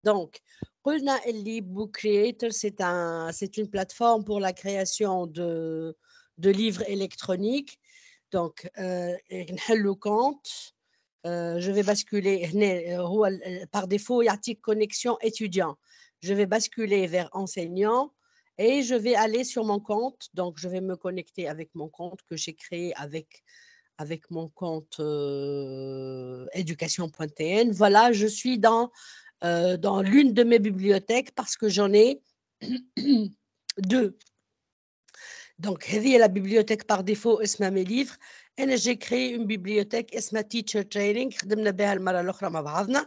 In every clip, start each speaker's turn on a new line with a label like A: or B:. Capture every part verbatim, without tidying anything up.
A: Donc, قلنا اللي Book Creator, c'est un, c'est une plateforme pour la création de, de livres électroniques. Donc, euh, نحلو compte. Euh, je vais basculer هنا هو ال- par défaut يعطيك connexion étudiant. Je vais basculer vers enseignant et je vais aller sur mon compte. Donc, je vais me connecter avec mon compte que j'ai créé avec avec mon compte euh, éducation.tn. Voilà, je suis dans euh, dans l'une de mes bibliothèques parce que j'en ai deux. Donc, هذه la bibliothèque par défaut اسمها mes livres. أنا j'ai créé une bibliothèque اسمها Teacher Training خدمنا بها المرة الأخرى مع بعضنا.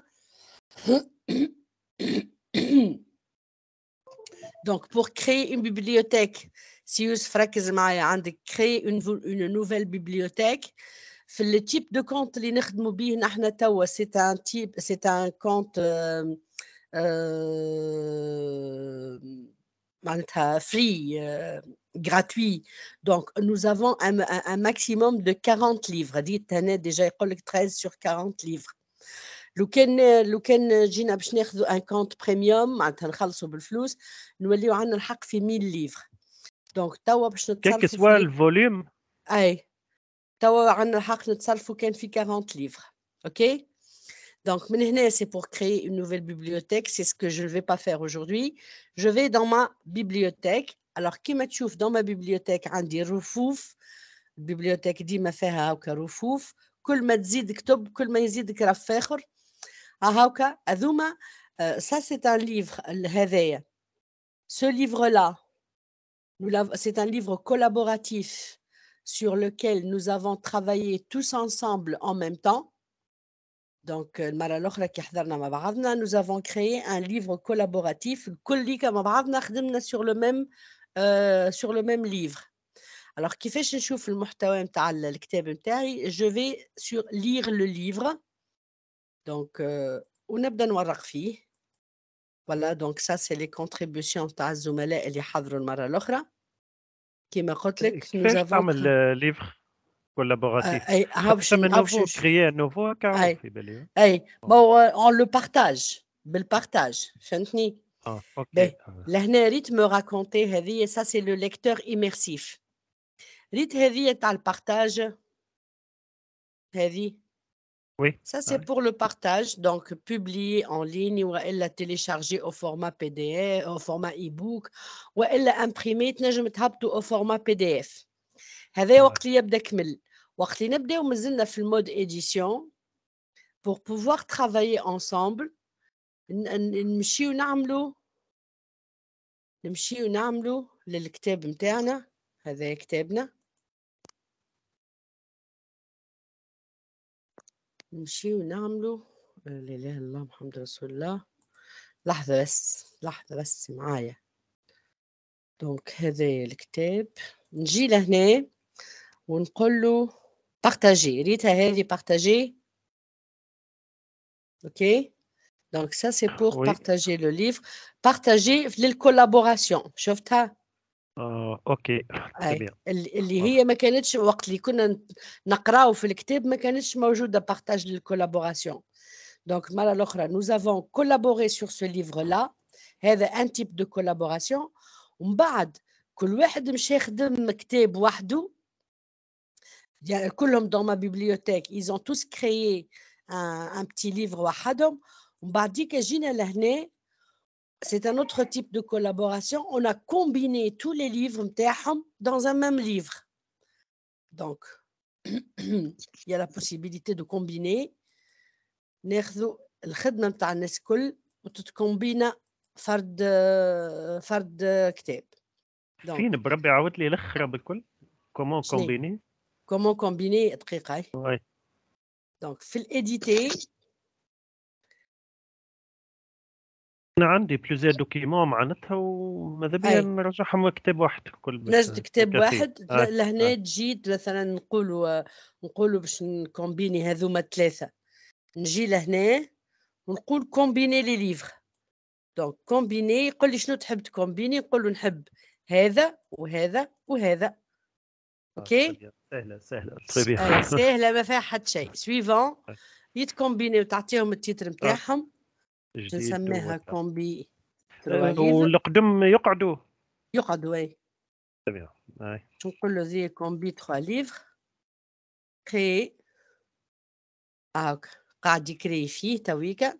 A: Donc, pour créer une bibliothèque, si يوسف ركز معايا عندك créer une, une nouvelle bibliothèque. في le type de compte اللي نخدموا به نحن توا c'est un type, c'est un compte euh, euh, معناتها free, euh, gratuit. Donc, nous avons un, un, un maximum de quarante livres. ديت هنا déjà يقول لك treize sur quarante livres. لو كان لو كان جينا باش ناخذوا ان كونت بريميوم معناتها نخلصوا بالفلوس نوليو عندنا الحق في مية ليفر. دونك توا باش
B: كيك
A: نتصرفوا
B: سوا
A: في
B: الفوليوم
A: اي توا عندنا الحق نتصرفوا كان في quarante livres. اوكي donc من هنا c'est pour créer une nouvelle bibliothèque, c'est ce que je ne vais pas faire aujourd'hui. Je vais dans ma bibliothèque. Alors كيما تشوف dans ma bibliothèque عندي رفوف. البيبليوتيك ديما فيها هاكا رفوف، كل ما تزيد كتب كل ما يزيدك رف اخر. هاكا هذوما. Ça c'est un livre هذايا. Ce livre là, c'est un livre collaboratif sur lequel nous avons travaillé tous ensemble en même temps. Donc المرة الأخرى كي حضرنا مع بعضنا nous avons créé un livre collaboratif الكل مع بعضنا خدمنا sur le même euh, sur le même livre. Alors كيفاش نشوف المحتوى نتاع الكتاب نتاعي؟ je vais sur lire le livre. donc euh, ونبدا نورق فيه. voilà donc ça c'est les contributions تاع الزملاء اللي حضروا المرة الأخرى. كيما قلت لك nous
B: كيفاش
A: avons
B: تعمل ليفر
A: آه،
B: كولابوراتيف؟
A: اي ها
B: خاطر
A: باش
B: ثم
A: ها باش
B: نوفو
A: نشوف.
B: كريي نوفو هكا
A: اي
B: في بالي.
A: اي
B: آه.
A: بون اون لو بارتاج بالبارتاج فهمتني.
B: اه اوكي
A: باهي
B: آه.
A: لهنا ريت مو راكونتي هذه ça c'est le lecteur immersif. ريت هذه تاع البارتاج هذه
B: وي
A: ça c'est pour le partage, donc publier en ligne ou elle télécharger au format P D F au format e-book ou elle imprimer تنجم تهبطوا au format P D F. هذا وقت اللي يبدا كمل. وقت اللي نبداو مازلنا في المود édition pour pouvoir travailler ensemble نمشيو نعملوا نمشيو نعملوا للكتاب نتاعنا. هذا كتابنا. نمشيو نعملوا لا اله الا الله محمد رسول الله. لحظة بس لحظة بس معايا. دونك هذا الكتاب نجي لهنا ونقول له بارتاجي. ريتها هذه بارتاجي. اوكي دونك ça c'est pour
B: وي
A: partager le livre. partager للكولابوراسيون شفتها.
B: اه اوكي تري
A: اي
B: بيان.
A: اللي اللي هي ما كانتش وقت اللي كنا نقراو في الكتاب ما كانتش موجودة بارتاج للكولابوراسيون. دونك المرة الأخرى nous avons collaboré sur ce livre là. هذا un type de collaboration. ومن بعد كل واحد مشى يخدم كتاب وحده. يعني كلهم dans ma bibliothèque ils ont tous créé un, un petit livre وحدهم. ومن بعديك جينا لهنا c'est un autre type de collaboration. On a combiné tous les livres نتاعهم dans un même livre. donc il y a la possibilité de combiner. ناخذوا الخدمة نتاع الناس كل وتتكومبينا فرد فرد كتاب.
B: فين بربي عاود لي الاخر بالكل كومون كومبيني
A: كومون كومبيني دقيقة.
B: وي
A: دونك في الإديتي
B: انا عندي بلوزير دوكيمون معناتها وماذا بيا نرجعهم كتاب واحد كل باش
A: نجد كتاب واحد
B: آه.
A: لهنا
B: آه.
A: تجيد مثلا نقولوا نقولوا باش نكومبيني هذوما ثلاثة. نجي لهنا ونقول كومبيني لي ليفر. دونك كومبيني يقول لي شنو تحب تكومبيني نقول له نحب هذا وهذا وهذا. اوكي
B: سهله سهله
A: اي سهله ما فيها حتى شيء. سويفون يتكومبيني وتعطيهم التيتر نتاعهم باش
B: جديد
A: نسميها
B: ولا
A: كومبي تروا
B: آآ
A: ليفر
B: والقدم يقعدوا؟
A: يقعدوا أي.
B: تمام، أي.
A: باش نقول له ذي كومبي تروا ليفر كريي هاكا قاعد يكري فيه تويكا.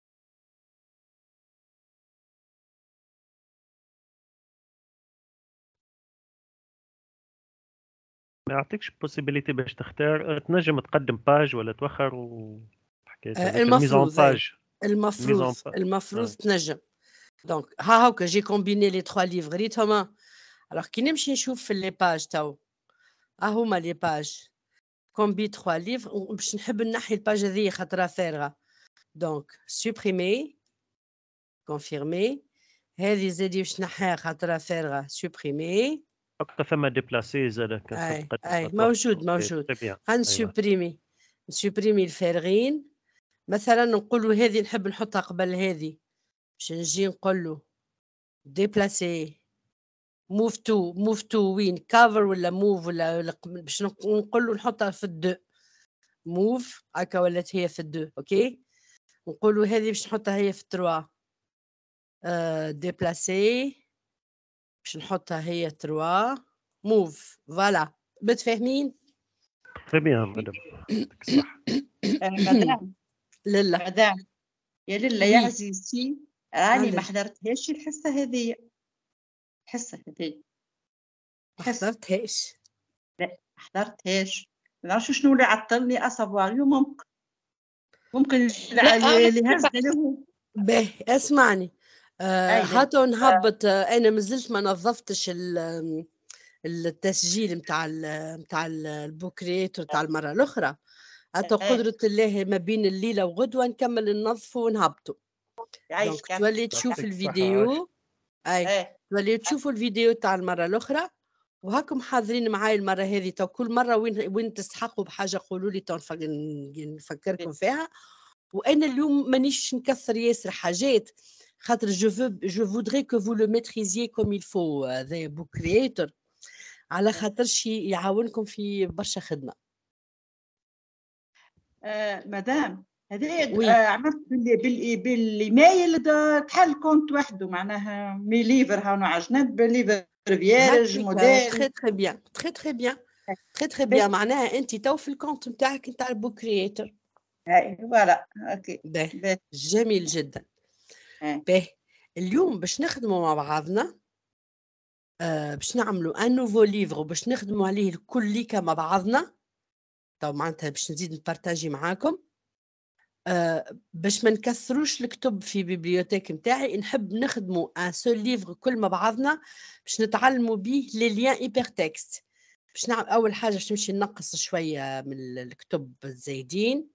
B: ما يعطيكش possibility باش تختار، تنجم تقدّم page والّا توخّر والحكايات
A: آآ
B: هاذيك الmise en
A: المفروض أي،
B: page الmise
A: المفروض،
B: en pa
A: المفروض
B: آه.
A: تنجم. دونك ها هاكا j'ai combiné les trois livres ريتهم. alors كي نمشي نشوف في les pages تو، ها هما les pages combi trois livres وباش نحب نحي الpage هذيا خاطرها فارغة. دونك supprimer confirmer هذه زادي باش نحيها خاطرها فارغة supprimer.
B: حتى ثم déplacer زادا كان تحب
A: أي،
B: تقدّم
A: أي
B: أطراف.
A: موجود،
B: أوكي
A: موجود.
B: très bien أيوه.
A: غنسوبريمي، نسوبريمي الفارغين. مثلًا نقولوا هذه نحب نحطها قبل هذه، باش نجي نقول له déplacer move to move to وين cover والّا move والّا والّا ق باش نق نقول له نحطها في الدو move هاكا ولات هي في الدو أوكي. نقولوا هذه باش نحطها هي في التروا آآ déplacer باش نحطها هي تروا move فوالا. متفاهمين؟
B: très bien madame يعطيك الصحة.
C: آآ مدام،
A: لله.
C: مدام يا لله يا
A: oui
C: عزيزتي، راني ما
A: معليش
C: حضرتهاش الحصة هذيّة، الحصة هذيّة،
A: ما
C: الحصة
A: حضرتهاش.
C: لأ ما حضرتهاش، ما نعرفش شنو اللي عطّلني à savoir ممكن، ممكن
A: لأ
C: اللي اللي هزني له
A: باهي اسمعني. آآ
C: أي لا
A: هاتوا نهبّط. آه، أنا ما زلت ما نظّفتش ال آمم التسجيل متاع ال متاع ال الbook creator تاع المرّة الأخرى. هاتوا
C: إيه
A: قدرة الله ما بين الليلة وغدوة نكمّل ننظفوا ونهبطوا. دونك
C: يعيشك يعطيك
A: تولي
C: الصحة،
A: تشوف
B: يعطيك الصحة عاش.
A: الفيديو. أي
C: إيه
A: توليو تشوفوا الفيديو تاع المرّة الأخرى. وهاكم حاضرين معايا المرّة هذه تو كل مرّة وين وين تستحقوا بحاجة قولوا لي تو نف ن نفكّركم فيها. وأنا اليوم مانيش نكثّر ياسر حاجات خاطر je veux je voudrais que vous le maîtrisiez comme il faut ذا book creator على خاطرش يعاونكم في برشا خدمة.
C: آآ مدام هذايا د
A: oui
C: آآ عملت بال بال بالإيميل د تحل كونت وحده معناها مي ليفر هاو على جنب ليفر فيارج
A: هكاكا
C: موديل
A: très très bien très très bien très très bien
C: باهي
A: معناها أنتِ تو في الكونت نتاعك نتاع الbook creator.
C: هاي فوالا أوكي
A: باهي
C: باهي
A: جميل جدًا.
C: إيه
A: باهي اليوم باش نخدموا مع بعضنا. آآ باش نعملوا un nouveau livre وباش نخدموا عليه الكل ليكا مع بعضنا. تو معناتها باش نزيد نبارطاجي معاكم. آآ باش ما نكثّروش الكتب في بيبليوتيك نتاعي، نحب نخدموا un seul livre كل مع بعضنا باش نتعلموا بيه les liens hypertextes. باش نعم أول حاجة باش نمشي ننقّص شوية من ال الكتب الزايدين.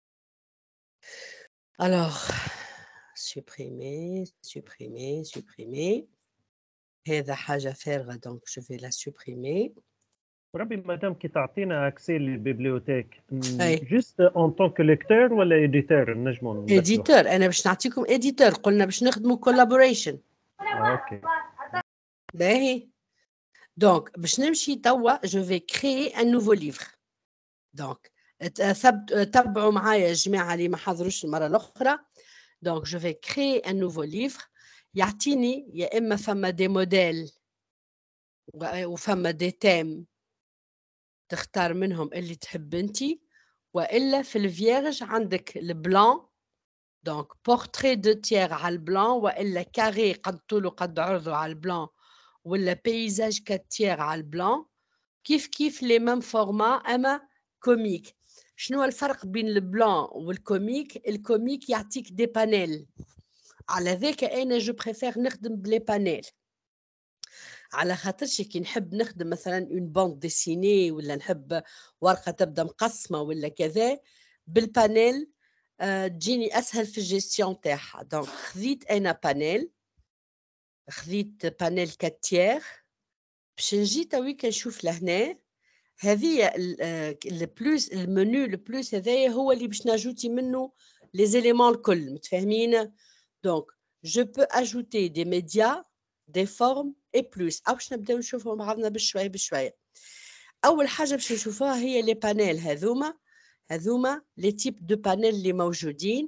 A: alors supprimer, supprimer, supprimer هذا حاجة فارغة donc je vais la supprimer.
B: وربي مادام كي تعطينا accès للبيبليوتيك ن
A: أي
B: juste en tant que lecteur والّا éditeur نجموا نبدلوها؟
A: éditeur أنا باش نعطيكم éditeur قُلنا باش نخدموا collaboration.
B: آه أوكي.
A: باهي. دونك باش نمشي توا je vais créer un nouveau livre. دونك ت ثبت تبعوا معايا الجماعة اللي ما حضروش المرة الأخرى. دونك je vais créer un nouveau livre يعطيني يا إما فما des modèles و وفما des thèmes تختار منهم اللي تحب أنتِ. وإلا في الvierge عندك الblanc دونك portrait de tiers على البلان وإلا كاري قد طوله قد عرضه على البلان ولا paysage quatre tiers على البلان. كيف كيف les mêmes formats أما كوميك. شنو الفرق بين البلان والكوميك؟ الكوميك يعطيك دي بانيل على ذاك أنا جو بريفير نخدم بلي بانيل على خاطرش كي نحب نخدم مثلا اون باند ديسيني ولا نحب ورقة تبدا مقسمة ولا كذا بالبانيل آه، تجيني أسهل في الجيستيون تاعها. دونك خذيت أنا بانيل خذيت بانيل quatre tiers باش نجي تويك نشوف لهنا هذه البلوس المنيو البلوس هذايا هو اللي باش ناجوتي منه لي زيليمون الكل متفاهمين. دونك جو بو اجوتي دي ميديا دي فورم اي بلوس او باش نبداو نشوفوا مع بعضنا بشويه بشويه. اول حاجه باش نشوفوها هي لي بانيل هذوما هذوما لي تيب دو بانيل اللي موجودين.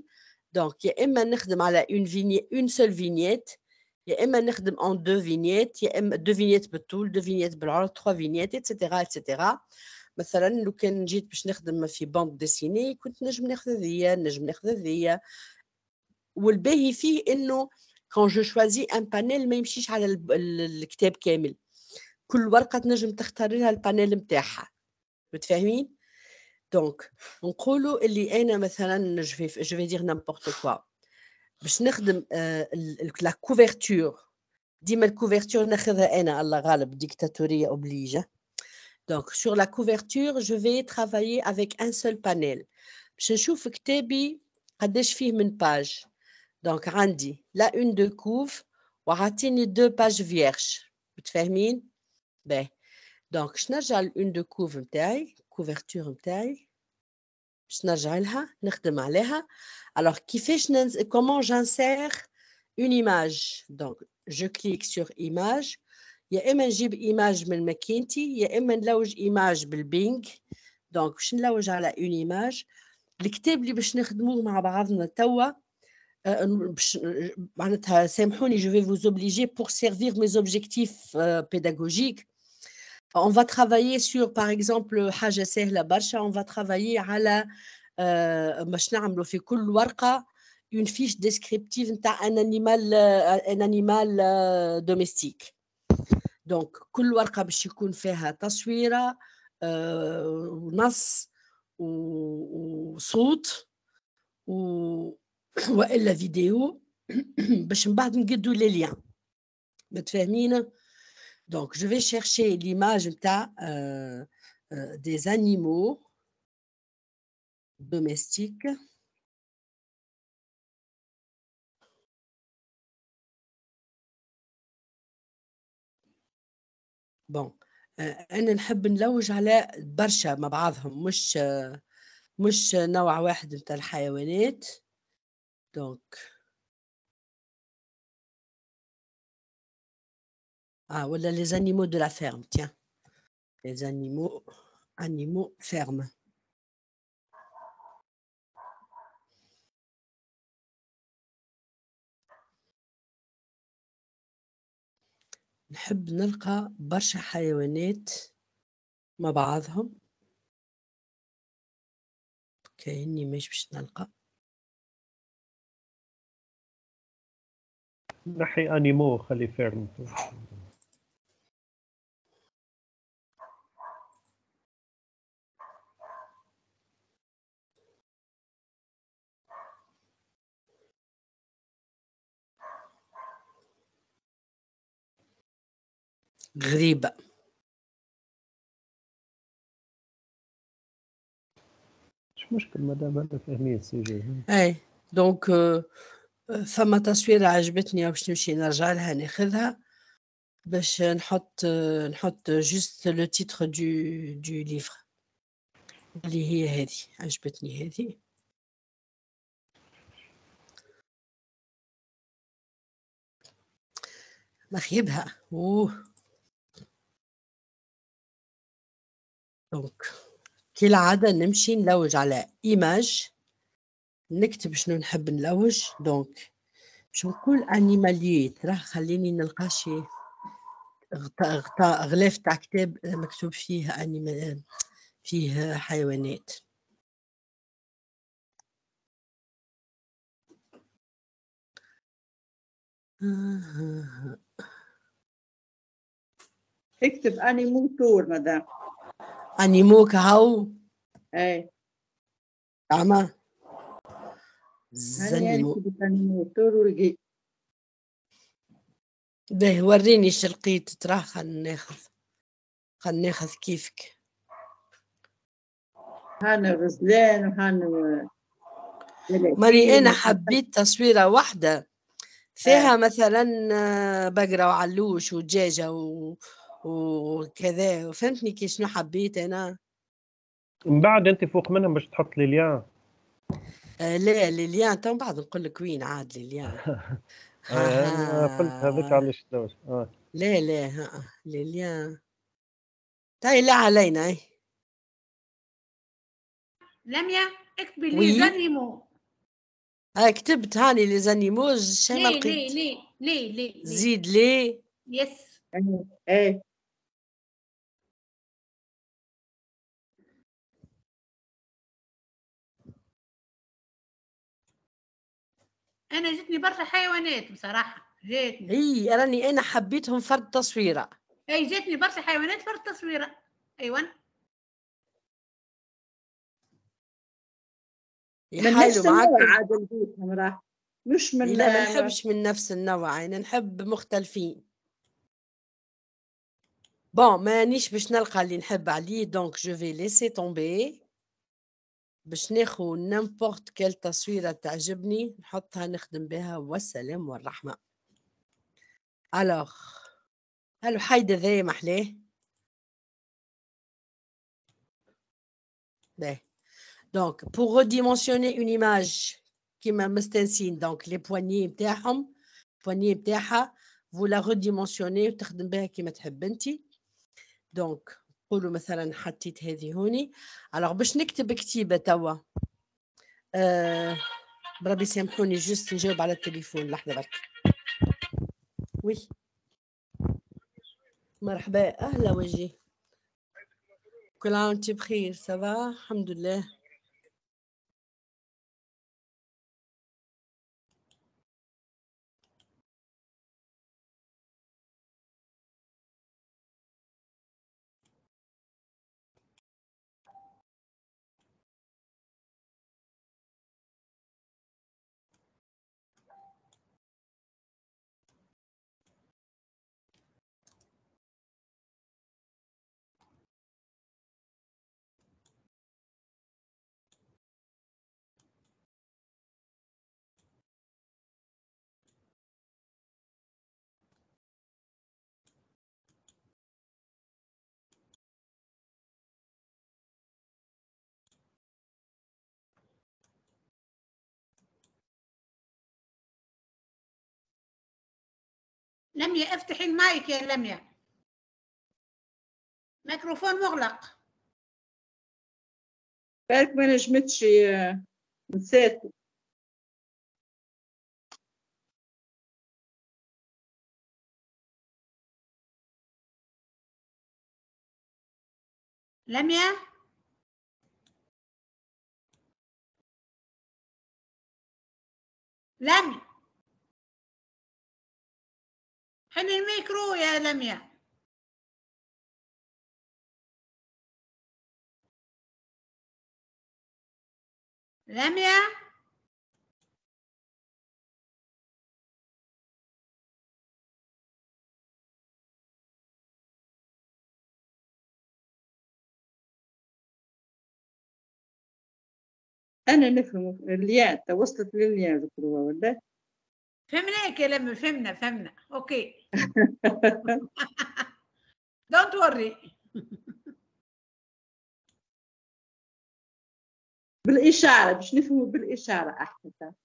A: دونك يا اما نخدم على اون فيني اون سول فينيت، يا اما نخدم اون دو فينيت، يا اما دو فينيت بالطول، دو فينيت بالعرض، تخوا فينيت اتسيتيرا اتسيتيرا. مثلا لو كان جيت باش نخدم في باند ديسيني كنت نجم ناخذ هذيا، نجم ناخذ هذيا. والباهي فيه انه كون جو شوازي ان بانيل ما يمشيش على الكتاب كامل، كل ورقه تنجم تختار لها البانيل نتاعها، متفاهمين؟ دونك نقولوا اللي انا مثلا جو في جو في دير نيمبورت كوا باش نخدم لا كوفرتور، ديما الكوفرتور ناخذها انا الله غالب، ديكتاتوريه اوبليجه. دونك سور لا كوفرتور جو في ترافايي افيك ان سول بانيل باش نشوف كتابي قداش فيه من باج. دونك عندي لا اون دو كوف وعطيني دو باج فيرج، متفاهمين؟ باهي دونك باش نرجع لون دو كوف نتاعي، كوفرتور نتاعي باش نرجع لها نخدم عليها. alors كيفاش ننز... comment j'insère une image. donc je clique sur image، يا اما نجيب ايماج من ماكينتي يا اما نلوج ايماج بالبينج. دونك باش نلوج على اون ايماج. الكتاب اللي باش نخدموه مع بعضنا توا باش معناتها سامحوني جو في vous obliger pour servir mes objectifs euh, pédagogiques. On va travailler sur par exemple حاجه سهله برشا، on va travailler على euh, باش نعملوا في كل ورقه une fiche descriptive نتاع un animal uh, un animal uh, domestique. دونك كل ورقه باش يكون فيها تصويره uh, ونص وصوت و والا فيديو باش من بعد نقدوا لي ليان، متفاهمين؟ Donc, je vais chercher l'image euh, euh, des animaux domestiques. Bon, أنا نحب نلوج على برشا مع بعضهم، مش مش نوع واحد نتاع الحيوانات. Donc ah voilà les animaux de la ferme, tiens, les animaux animaux ferme. نحب نلقى برشا حيوانات مع بعضهم، كأني مش باش نلقى.
B: نحي انيمو خلي فيرم.
A: غريبة.
B: مش مشكل مادام انا فاهمين السيجي.
A: اي دونك فما تصويرة عجبتني باش نمشي نرجع لها ناخذها باش نحط نحط جوست لو تيتر دو دو ليفر اللي هي هذه، عجبتني هذه. مخيبها اوه. دونك كالعادة نمشي نلوج على ايماج، نكتب شنو نحب نلوج. دونك باش نقول انيماليات، راه خليني نلقى شي غلاف تاع كتاب مكتوب فيه انيمال فيه حيوانات.
C: اكتب انيمو تور مدام.
A: انيمو كهو
C: اي
A: عما
C: زنيمو
A: زنيمو.
C: انيمو تور ولقيت.
A: باهي وريني اش لقيت، تراه خلينا ناخذ خلينا ناخذ كيفك.
C: هانا غزلان وهانا
A: ماني انا حبيت تصويره واحده فيها
C: آه.
A: مثلا بقره وعلوش ودجاجه و... وكذا، فهمتني كي شنو حبيت انا.
B: من بعد انت فوق منهم باش تحط لي ليان.
A: آه لا ليليان تو بعد نقول لك وين عاد ليليان.
B: انا قلت هذاك علاش دوش. اه
A: لا لا ها ليليان تاي لا علينا. اي
D: لميا اكتبي لي
A: وي
D: زنيمو.
A: هاي كتبت هاني لي زانيموز شي ما
D: ليه ليه
A: لقيت.
D: ليه ليه ليه ليه
A: زيد ليه.
D: يس.
C: ايه ايه
D: انا جتني برشا حيوانات بصراحه، جاتني
A: اي راني انا حبيتهم فرد تصويره.
D: اي جاتني برشا حيوانات فرد تصويره. ايوه
C: من
A: يحايلوا
C: نفس النوع
A: معاكم.
C: عاد نجيبهم راه مش من
A: لا ما نحبش من نفس النوع، انا نحب مختلفين. بون مانيش باش نلقى اللي نحب عليه، دونك جو في ليسي تومبي باش ناخو نيمبورت كال تصويره تعجبني نحطها نخدم بها والسلام والرحمه. الوغ هلو حيدة ذا محلاه. باهي دونك بور ريديمونسيوني اون ايماج كيما مستانسين، دونك لي بوانيي نتاعهم البوانيي نتاعها فو لا ريديمونسيوني وتخدم بها كيما تحب انتي. دونك نقولوا مثلا حطيت هذه هوني. الوغ باش نكتب كتيبه توا أه بربي سامحوني جست نجاوب على التليفون لحظه برك. وي مرحبا اهلا وجهي، كل عام وانت بخير. سافا الحمد لله.
D: لميا افتحي المايك يا لميا، ميكروفون مغلق.
C: بالك ما نجمتش آه، نسيت.
D: لميا لميا حلي الميكرو يا لميا. لميا
C: انا نفهم الياء وصلت للياء ذكروها ولا
D: فهمناك يا لميا، فهمنا فهمنا اوكي. دونت وري.
C: بالاشاره باش نفهموا بالاشاره احسن.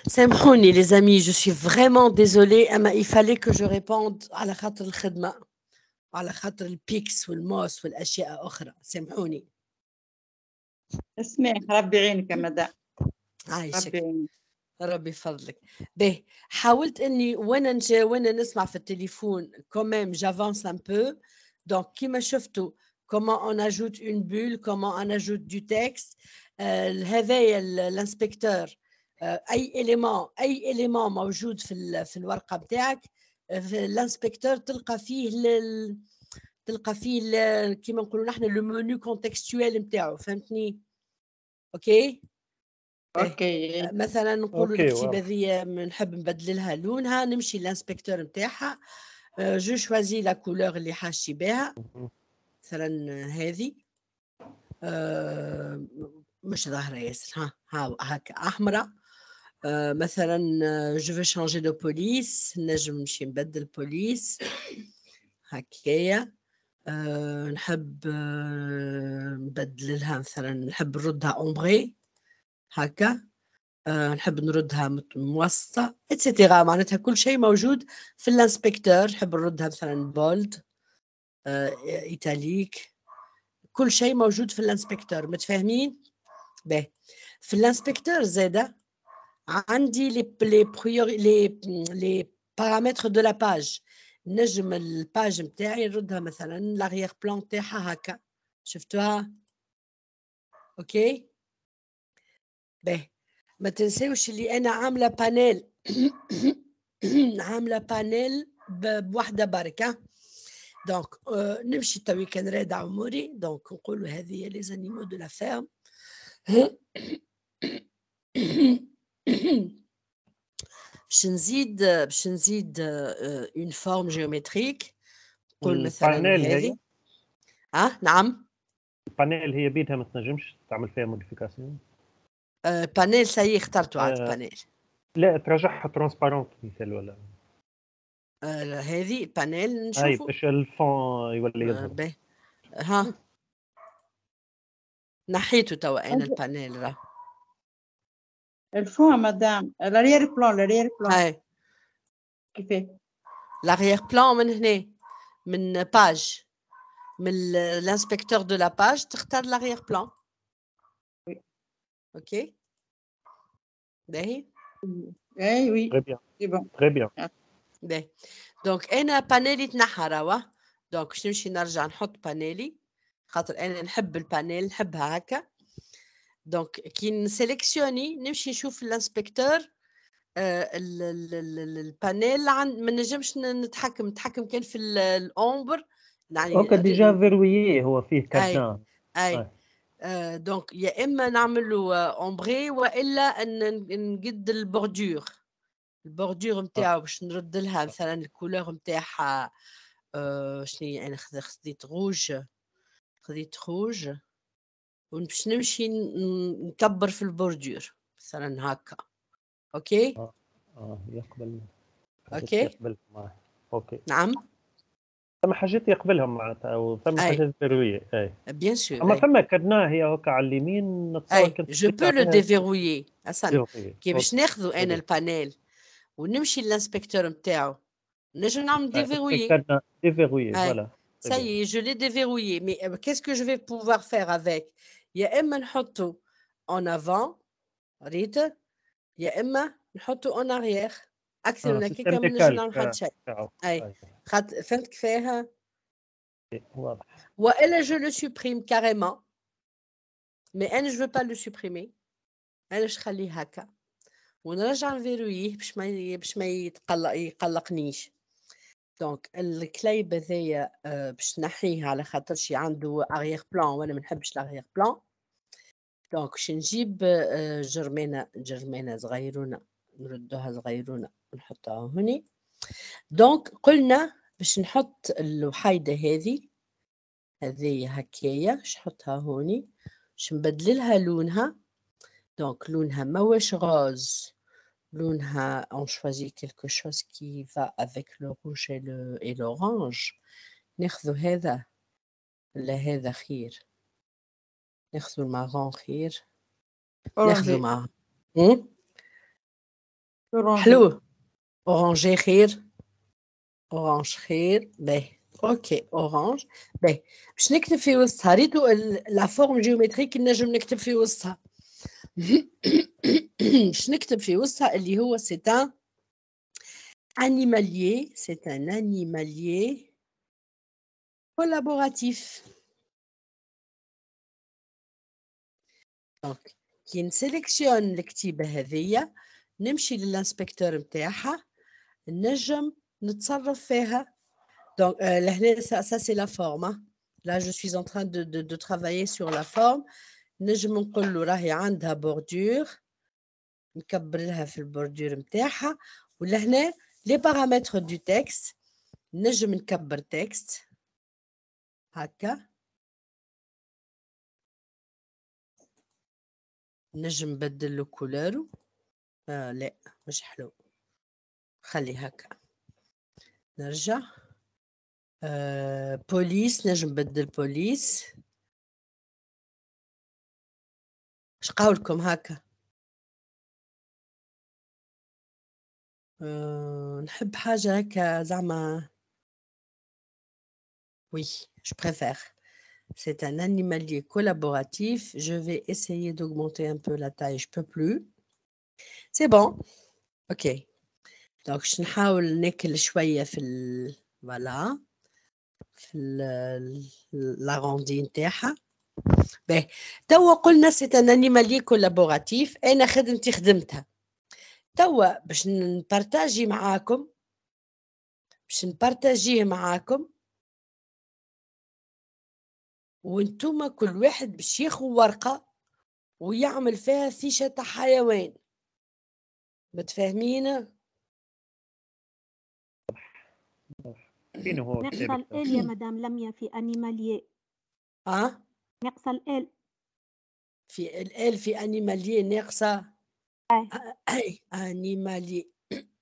A: سامحوني les amis, je suis vraiment désolée, أما il fallait que je réponde على خاطر الخدمة على خاطر البيكس والماوس والأشياء أخرى، سامحوني.
C: اسمعي ربي يعينك يا مدام.
A: عايشك.
C: ربي يعينك.
A: ربي يفضلك. باهي حاولت اني وانا نجا وانا نسمع في التليفون كوميم جافونس ان بو دونك كيما شفتوا comment on ajoute une bulle comment on ajoute du texte آه هذايا الانسبكتور آه اي اليمون اي اليمون موجود في في الورقه نتاعك في الانسبكتور تلقى فيه لل... تلقى فيه ل... كيما نقولوا نحن لو منيو كونتكستويل نتاعو فهمتني اوكي
C: اوكي
A: مثلا نقولوا
B: أوكي،
A: الكتيبه
B: واضح.
A: ذي نحب نبدل لها لونها نمشي للانسبكتور نتاعها جو شوازي لا كولور اللي حاشي بها مثلا هذه آه، مش ظاهره ياسر ها ها هكا احمراء آه، مثلا جو في شانجي دو بوليس نجم نمشي نبدل بوليس هكايا أه نحب أه نبدل لها مثلا نحب نردها اومبري هكا أه نحب نردها موسطة اتسيتيرا معناتها كل شيء موجود في الانسبكتور نحب نردها مثلا بولد أه ايتاليك كل شيء موجود في الانسبكتور متفاهمين باهي في الانسبكتور زاده عندي لي لي بريوري لي لي بارامتر دو لا باج نجم الباج نتاعي نردها مثلا لاغيير بلان تاعها هكا شفتوها اوكي باهي ما تنساوش اللي انا عامله بانيل عامله بانيل بوحده بركه دونك euh, نمشي توي كان رادع اموري دونك نقولوا هذه لي زانيمو دو لا فيرم باش نزيد باش نزيد اون فورم جيومتريك قول مثلا
B: البانيل هي
A: هذه اه نعم
B: البانيل هي بيدها ما تنجمش تعمل فيها موديفيكاسيون
A: آه بانيل سي اخترته عاد
B: آه.
A: بانيل
B: لا ترجعها ترانسبارونت مثال ولا
A: آه هذه البانيل
B: اي
A: نشوفوا
B: باش الفون يولي
A: آه
B: يظهر
A: باهي ها نحيته توا انا البانيل راه
C: الفون مدام الاريير بلان الاريير بلان
A: هاي
C: كيفاه
A: لاغيير بلان من هنا من باج من الانسبكتور دو لا باج تختار لاغيير بلان اوكي باهي
C: اي وي
B: تري بيان
C: سي بون
B: تري بيان
A: باهي دونك انا بانيلي تنحى روا دونك باش نمشي نرجع نحط بانيلي خاطر انا نحب البانيل نحبها هكا دونك كي نسيليكسيوني نمشي نشوف الانسبكتور آه البانيل عند ما نجمش نتحكم نتحكم كان في الاومبر يعني
B: اوكي ديجا فيرويي هو فيه
A: اي
B: كادان
A: اي آه دونك يا اما نعمل له اومبري والا ان نقد البوردور البوردور نتاعو باش نرد لها مثلا الكولور نتاعها آه شنو هي انا خذيت روج خذيت روج وباش نمشي نكبر في البوردور مثلا هكا اوكي
B: اه اه يقبل
A: اوكي
B: يقبل معه اوكي
A: نعم
B: ثم حاجات يقبلهم معناتها او ثم
A: أي.
B: حاجات ضروريه اي
A: بيان سور
B: اما ثم كدناه هي هكا على اليمين نتصور
A: اي
B: كنت
A: جو بو لو ديفيرويي اصلا كي باش ناخذو انا البانيل ونمشي للانسبكتور نتاعو نجم نعمل déverrouiller.
B: déverrouiller,
A: Ouais.
B: voilà.
A: Ça y est, je l'ai déverrouillé. Mais euh, qu'est-ce que je vais pouvoir faire avec? يا إما نحطه en avant, ريت يا إما نحطه en arrière. أكثر
B: آه
A: من هكاكا
B: سيستم
A: ما نجم
B: ديكال
A: نعمل حتى شيء. أي
B: أي.
A: خاط فهمت كيفاها؟
B: واضح.
A: وإلا je le supprime carrément. Mais أنا je veux pas le supprimer. أنا باش نخليه هكا. ونرجع نفيرويه باش ما باش ما يتقلق يقلقنيش. دونك الكليب هذايا آه باش نحيه على خاطرش عنده اريير بلان وانا ما نحبش الاريير بلان دونك باش نجيب آه جرمانه جرمانه صغيرونه نردوها صغيرونه نحطها هوني دونك قلنا باش نحط الوحيده هذه هذه هكايا باش نحطها هوني باش نبدللها لونها دونك لونها ماهوش غاز لونها on choisit quelque chose qui va avec le rouge et le et l'orange ناخذوا هذا لا هذا خير ناخذوا المارون خير ناخذوا
C: اورنجي
A: مع هم؟
C: أورانجي.
A: حلو. أورانجي خير. أورانج خير. باهي. أوكي أورانج. باهي. باش نكتب في وسطها ريتو لا فورم جيومتريك نجم نكتب في وسطها. باش نكتب في وسطها اللي هو سي ان animalier, c'est un animalier collaboratif. دونك كي نسيليكسيون الكتيبة هذيا نمشي للانسبكتور نتاعها نجم نتصرف فيها. دونك euh, لهنا ça, ça c'est la forme. Hein. Là je suis en train de, de, de travailler sur la forme. نجم نقول له راهي عندها بوردور نكبر لها في البوردور نتاعها. ولهنا les paramètres du texte نجم نكبر تكست هكا نجم نبدل له كولورو. آه لا مش حلو خلي هكا نرجع. آه بوليس نجم نبدل بوليس. اش قولكم هكا؟ آه نحب حاجة هكا زعما. Oui, je préfère. C'est un animalier collaboratif. Je vais essayer d'augmenter un peu la taille. Je peux plus. C'est bon. Ok. Donc, je نحاول ناكل شوية في ال voilà في ال l'arrondi نتاعها. باهي. توا قلنا c'est un animalier collaboratif. أنا خدمتي خدمتها. توا باش نبارتاجي معاكم باش نبارتاجيه معاكم وانتوما كل واحد باش ياخذ ورقة ويعمل فيها فيشة تاع حيوان. متفاهمين؟
B: فين هو
E: ناقصة
B: كتابك؟
E: الآل يا مدام لميا في أنيماليي.
A: اه
E: ناقصة الآل.
A: في الآل في أنيماليي ناقصة.
E: أي.
A: أي أنيماليي.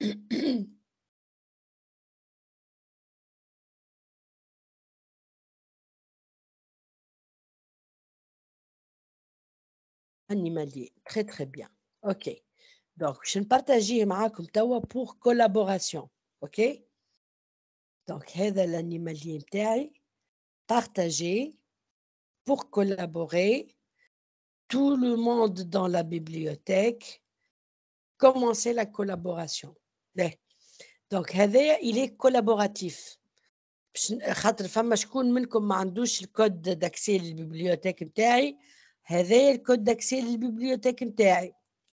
A: animalier. Très très bien. Ok. Donc, je ne partage معاكم توا pour collaboration. Ok. Donc, هذا l'animalier متاعي. Partager pour collaborer. Tout le monde dans la bibliothèque. Commencer la collaboration. Donc, هذا il est collaboratif. خاطر فما شكون منكم ما عندوش الكود داكسي للبيبليوتيك نتاعي. هذا الكود داكسي للبيبليوتيك نتاعي.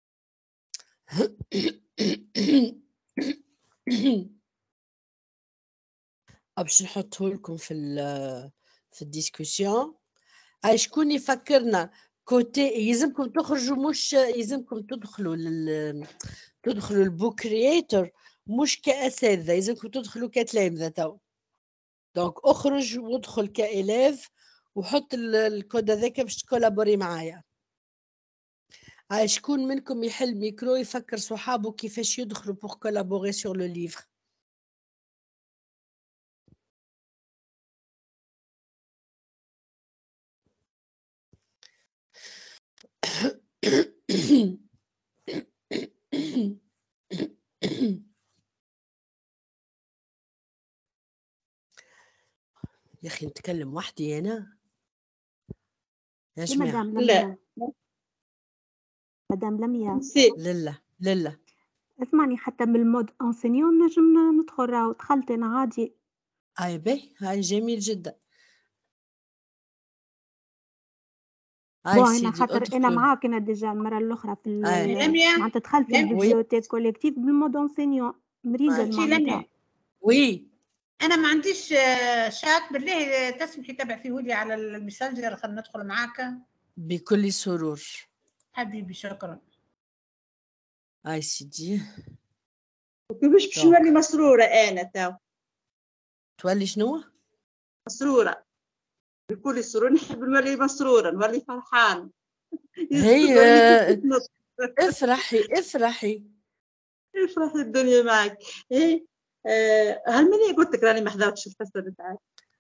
A: باش نحطه لكم في ال في الديسكوسيون. اي شكون يفكرنا كوتي يلزمكم تخرجوا مش يلزمكم تدخلوا لل تدخلوا البوك كرييتور مش كأساتذة يلزمكم تدخلوا كتلامذة تو. دونك اخرج وادخل كإلاف وحط الكود هذاك باش تكولابوري معايا. هاي شكون منكم يحل ميكرو يفكر صحابه كيفاش يدخلوا بور كولابوري سور لو ليفر. يا اخي نتكلم وحدي انا يا جماعه.
E: مدام
C: لا.
E: لميا. مدام لميا.
C: سي.
A: لله لله.
E: اسمعني حتى بالمود انسينيون نجم ندخل راهو دخلت انا عادي.
A: هاي باهي هاي جميل جدا. هاي
E: بون انا
A: سيدي
E: خاطر انا
A: ادخلوا.
E: معاك انا ديجا المره الاخرى في ال-
A: أي.
D: لميا
E: معناتها دخلت في
D: لميا.
E: البيبليوتيك كوليكتيف بالمود انسينيون مريقل
D: شي
E: معناتها.
D: لميا
A: وي
D: انا ما عنديش آه، شات بالله تسمحي تبع فيه لي على الميسنجر خلينا ندخل معاك.
A: بكل سرور.
D: حبيبي شكرا.
A: هاي سيدي
C: كيفاش باش نولي مسرورة أنا تو؟
A: تولي شنو؟
C: مسرورة بكل سرور. نحب نولي مسرورة نولي فرحان.
A: هي آه، افرحي افرحي
C: افرحي الدنيا معك. ايه آه، هل مني قلت لك راني ما حضرتش الحصة بتاعك؟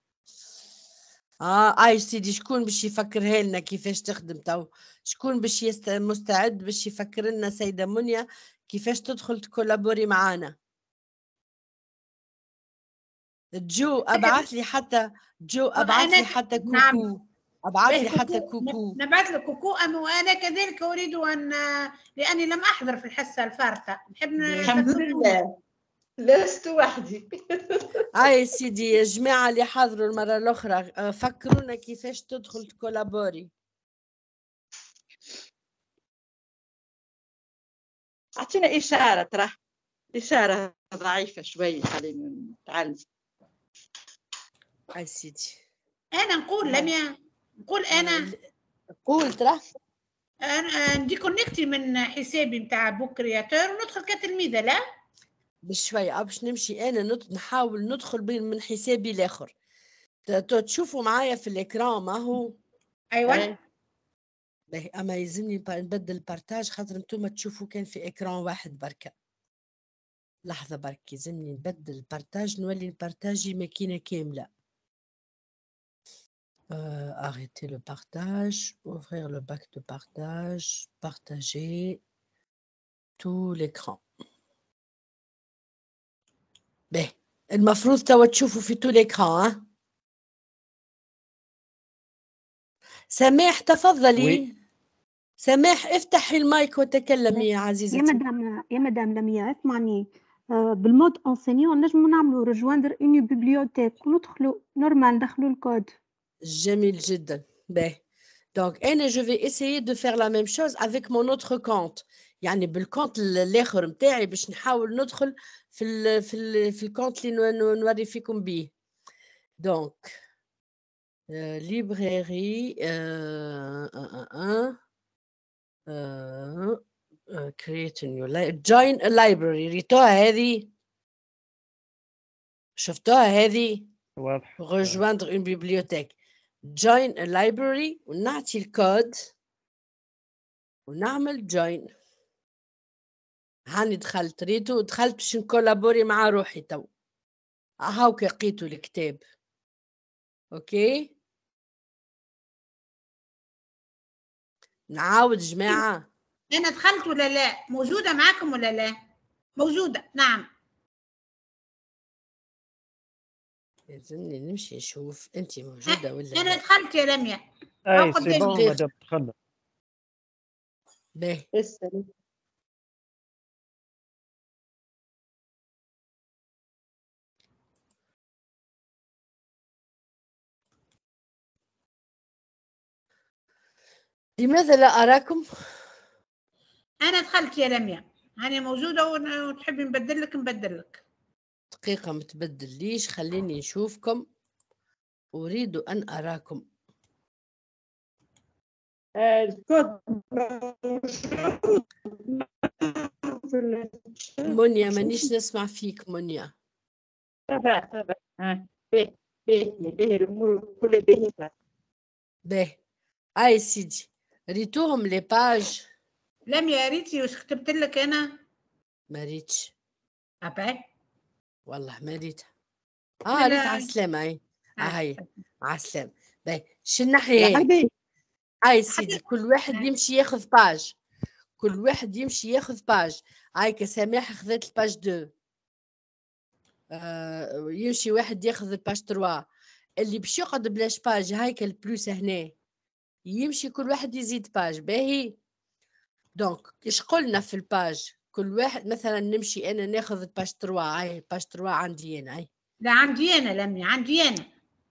A: اه اي سيدي شكون باش يفكرها لنا كيفاش تخدم تو؟ شكون باش يست... مستعد باش يفكر لنا سيدة منيا كيفاش تدخل تكولابوري معانا. جو ابعث لي حتى جو ابعث لي حتى كوكو.
D: نعم.
A: ابعث
D: باهي
A: لي حتى
D: كوكو.
A: كوكو.
D: نبعث لك كوكو. أنا وأنا كذلك أريد أن لأني لم أحضر في الحصة الفارقة نحب
C: الحمد لله لست وحدي.
A: اي سيدي يا جماعه اللي حضروا المره الاخرى فكرونا كيفاش تدخل تكولابوري.
C: اعطينا اشاره ترى اشاره ضعيفه شويه خلينا نتعلم.
A: اي سيدي
D: أنا نقول لميا نقول أنا
A: قول ترى
D: أنا نديكونكتي من حسابي نتاع بوك كرياتور وندخل كتلميذة. لا
A: بشوية باش نمشي أنا نط... نحاول ندخل من حسابي الآخر. تشوفوا معايا في الإكرام ما هو.
D: أيوة.
A: باهي أما يلزمني نبدل البارتاج خاطر انتوما تشوفوا كان في إكرام واحد بركة. لحظة برك يلزمني نبدل البارتاج نولي البارتاجي ماكينة كاملة. Euh, arrêter le partage, ouvrir le bac de partage, partager tout l'écran. باهي المفروض توا تشوفوا في tout l'écran. ها سماح تفضلي. oui. سماح افتحي المايك وتكلمي يا عزيزتي.
E: يا مدام يا مدام لميا اسمعني. آه بالمود انسينيون نجمو نعملو ريجواندر اوني بيبليوتيك وندخلو نورمال ندخلو الكود.
A: جميل جدا. باهي دونك انا جو في اسيي دو فير لا ميم شوز افيك مون اوتر كونت. يعني بالكونت الاخر نتاعي باش نحاول ندخل في ال في ال في الكونت اللي نوري فيكم بيه. دونك ليبراري create a new join a library. ريتوها هذه شفتوها هذه
B: واضح.
A: rejoindre une bibliothèque. join a library ونعطي الكود ونعمل join. هاني دخلت ريتو دخلت باش نكولابوري مع روحي تو. هاوك لقيتو الكتاب. اوكي نعاود جماعة.
D: أنا دخلت ولا لا؟ موجودة معاكم ولا لا؟ موجودة نعم.
A: لازمني نمشي نشوف انت موجودة ولا
D: أنا
A: لا.
D: دخلت يا لميا.
B: اي سي بون مدام دخلنا.
A: باهي لماذا لا أراكم؟
D: أنا دخلت يا لميا. أنا موجودة وتحبي نبدل لك نبدل لك.
A: دقيقة ما تبدليش خليني نشوفكم. أريد أن أراكم.
C: الكود
A: منيا مانيش نسمع فيك منيا.
C: تبع تبع ها باهي باهي باهي الأمور كلها باهية.
A: باهي أي سيدي ريتوهم لي باج.
D: لميا يا ريتي واش كتبت لك أنا؟
A: ما ريتش.
D: أباي
A: والله ما ريتها. اه ريت على السلامة. اي اه هي على السلامة. باهي شو الناحية هيك. اي سيدي كل واحد يمشي ياخذ باج. كل واحد يمشي ياخذ باج. هاي كسماح خذت الباج دو. آه يمشي واحد ياخذ الباج تروا. اللي باش يقعد بلاش باج هايك البلوس هنا يمشي كل واحد يزيد باج. باهي دونك ايش قلنا في الباج؟ كل واحد مثلا نمشي انا ناخذ الباج تروا. هاي الباج تروا عندي انا. هاي
D: لا عندي أنا لميا عندي أنا.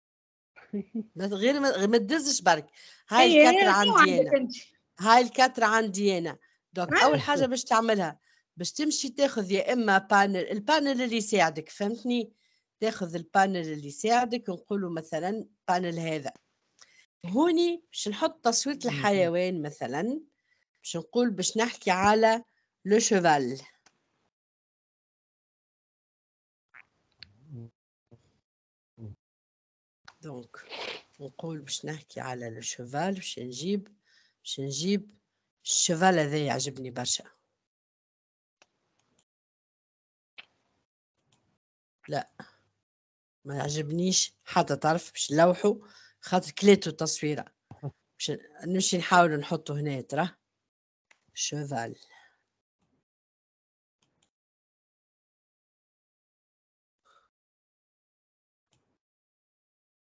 A: غير ما تدزش برك. هاي الكاترة عندي انا. هاي الكاترة عندي انا. دونك اول حاجه باش تعملها باش تمشي تاخذ يا اما بانل البانل اللي يساعدك فهمتني. تاخذ البانل اللي يساعدك نقولوا مثلا بانل هذا. هوني باش نحط تصويت الحيوان مثلا. باش نقول باش نحكي على لو شوفال. دونك نقول باش نحكي على لو شوفال. باش نجيب باش نجيب الشوفال هذا يعجبني برشا. لا ما يعجبنيش حتى تعرف باش نلوحوا خاطر كليتو تصويره. باش نمشي نحاول نحطه هنا ترى شوفال.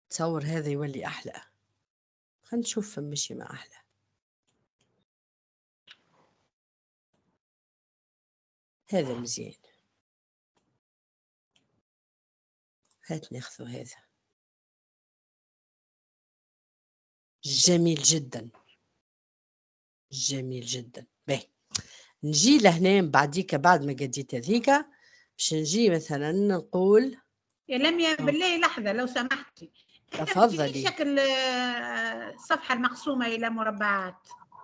A: تصور هذا يولي أحلى. خلينا نشوف مشي ما أحلى. هذا مزيان. هات ناخذ هذا. جميل جدا. جميل جدا. باهي. نجي لهنا بعديك بعد ما قديت هذيك باش نجي مثلا نقول
D: يا لميا بالله لحظة لو سمحتي.
A: تفضلي.
D: شكل الصفحة المقسومة إلى مربعات.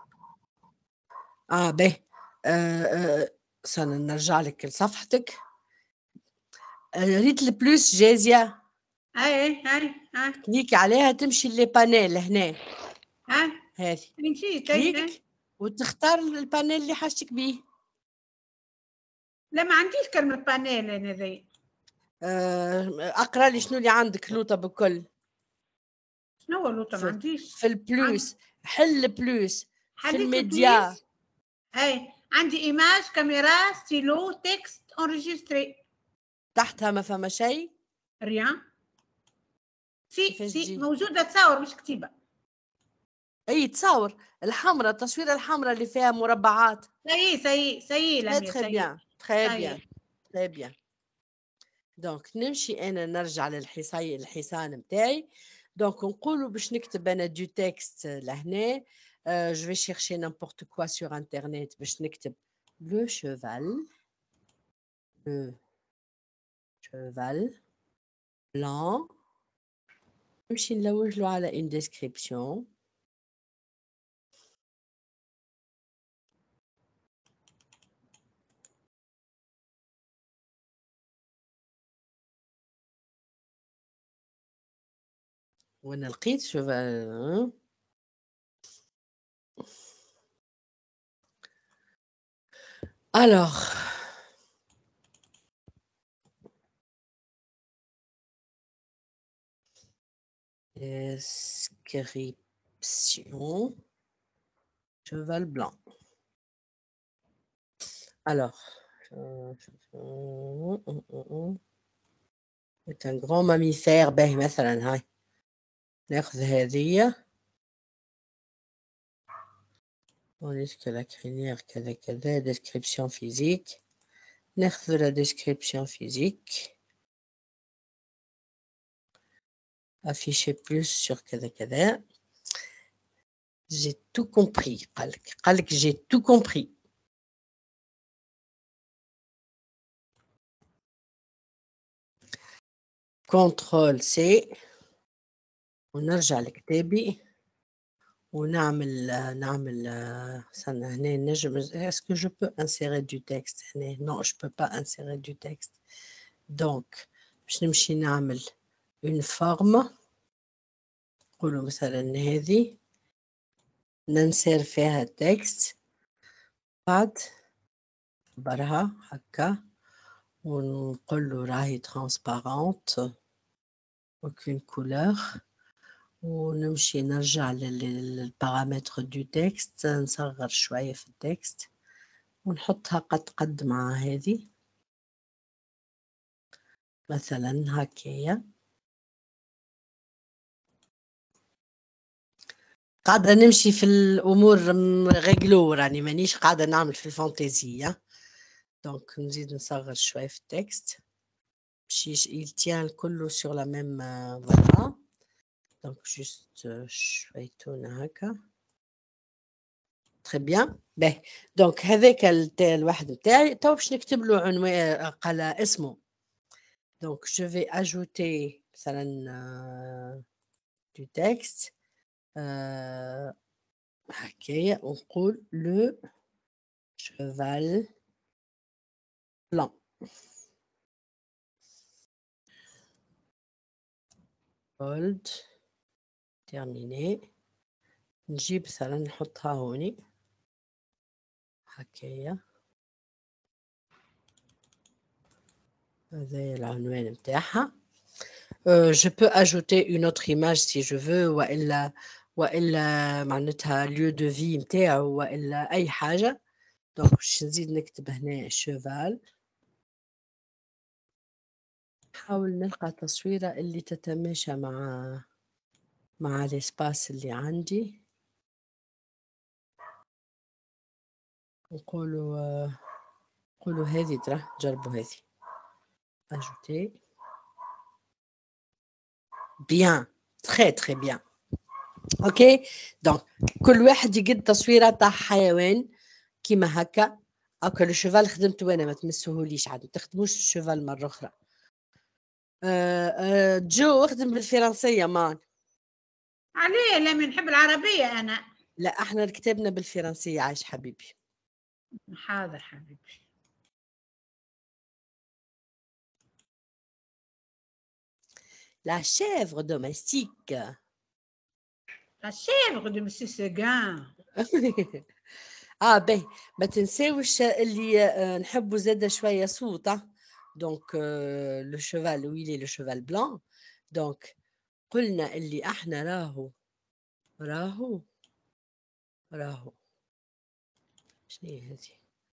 A: اه باهي. آه آه نرجع لك لصفحتك. آه ريت البلوس جازية.
D: اي اي اي
A: كليكي عليها تمشي لي بانيل هنا.
D: اي
A: هذه.
D: مشيت.
A: كليك وتختار البانيل اللي حاجتك بيه.
D: لا ما عنديش كلمة بانيل أنا ذي.
A: اقرا لي شنو اللي عندك لوطه بكل.
D: شنو هو لوطه؟ ما عنديش.
A: في البلوس. حل بلوس. في الميديا.
D: اي عندي ايماج كاميرا ستيلو تكست انريجستري.
A: تحتها ما فما شيء.
D: ريان. سي سي موجوده تصاور مش كتيبه.
A: اي تصاور الحمراء التصويره الحمراء اللي فيها مربعات.
D: سي سي سي لميا.
A: تري بيان تري بيان تري بيان. دونك نمشي انا نرجع للحصاي الحصان نتاعي. دونك نقولوا باش نكتب انا دو تكست لهنا. euh, je vais chercher n'importe quoi sur internet باش نكتب le cheval le cheval blanc. نمشي نلوج له على une description. وانا لقيت cheval. alors description cheval blanc. alors c'est un grand mammifère. باهي مثلا هاي ناخذ هذه. on dit que la crinière كذا كذا description physique. ناخذ la description physique. afficher plus sur كذا كذا. j'ai tout compris. قالك قالك j'ai tout compris. contrôle C ونرجع لكتابي ونعمل نعمل استنى هنا نجم. est-ce que je peux insérer du texte هنا؟ non je peux pas insérer du texte. donc باش نمشي نعمل une forme. نقولوا مثلا هذه ننسر فيها التكست بعد برها هكا ونقول له راهي transparente aucune couleur. ونمشي نرجع للبارامتر دو تكست نصغر شوية في التكست ونحطها قد قد مع هذه مثلا هكايا. قاعدة نمشي في الأمور ريغلو راني مانيش قاعدة نعمل في الفانتازية. دونك نزيد نصغر شوية في التكست باش يلتيان كله سور لا ميم فوالا. دونك جوست شويتون هكا. تري بيان. باهي دونك هذاك الواحد نتاعي تو باش نكتب له عنوان قال اسمه. دونك جو في اجوتي مثلا دو تكست هكايا ونقول لو cheval blanc. bold terminé. نجيب مثلا نحطها هوني هكايا. هذا العنوان متاعها. euh, je peux ajouter une autre image si je veux وإلا وإلا معناتها lieu de vie متاعو وإلا أي حاجة. دونك باش نزيد نكتب هنا cheval. نحاول نلقى تصويرة اللي تتماشى مع مع الاسباس اللي عندي نقولوا آه، نقولوا هذه ترى جربوا هذه ajouter bien très très bien اوكي دونك كل واحد يقد تصويره تاع حيوان كيما هكا هكا لو شوفال خدمته انا ما تمسوهوليش عاد ما تخدموش الشوفال مره اخرى أه أه جو اخدم بالفرنسيه مان
D: عليه لما نحب العربية أنا.
A: لا احنا كتابنا بالفرنسيه عايش حبيبي
D: حاضر حبيبي.
A: La chèvre domestique.
D: La chèvre de Monsieur Seguin.
A: اه باهي ما تنساوش اللي آه، نحبوا زاده شويه صوت دونك لو شوفال ويلي لو شوفال بلان دونك قلنا اللي احنا راهو راهو راهو شنو هي هذه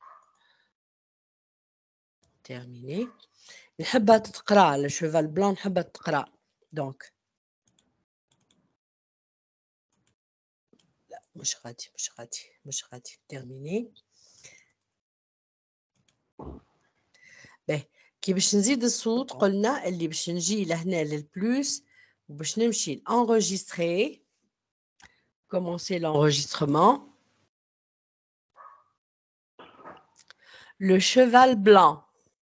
A: تيرميني نحبها تتقرا لو شوفال بلان نحبها تتقرا دونك لا مش غادي مش غادي مش غادي تيرميني باهي كي باش نزيد الصوت قلنا اللي باش نجي لهنا للبلوس وباش نمشي لانغوجيستري commencer l'enregistrement le cheval blanc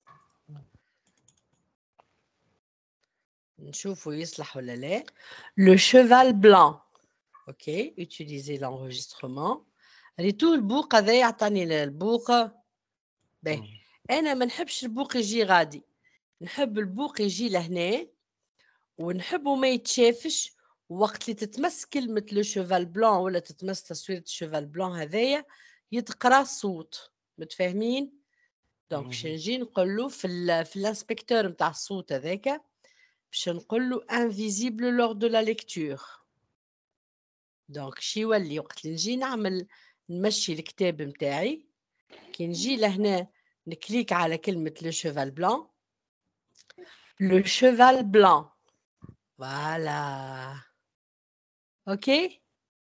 A: نشوفوا يصلح ولا لا le cheval blanc ok utilisez l'enregistrement ريتو البوق هذا يعطاني البوق باهي انا ما نحبش البوق يجي غادي نحب البوق يجي لهنا ونحبه ما يتشافش وقت اللي تتمس كلمة لو شوفال بلان ولا تتمس تصويرة الشوفال بلان هذايا يتقرا الصوت متفاهمين دونك باش نجي نقول له في ال في الانسبكتور نتاع الصوت هذاك باش نقول له انفيزيبل لور دو لا ليكتور دونك شي يولي وقت اللي نجي نعمل نمشي الكتاب نتاعي كي نجي لهنا نكليك على كلمة لو شوفال بلان لو شوفال بلان فوالا اوكي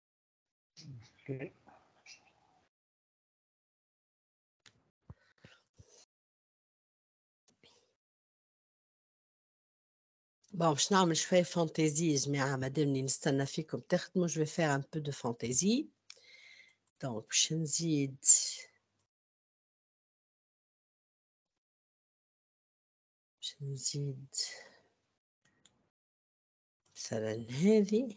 A: bon باش نعمل شوية فانتازي يا جماعة مادامني نستنى فيكم تخدموا جو في فير ان بو دو فانتازي دونك باش نزيد باش نزيد مثلا هذه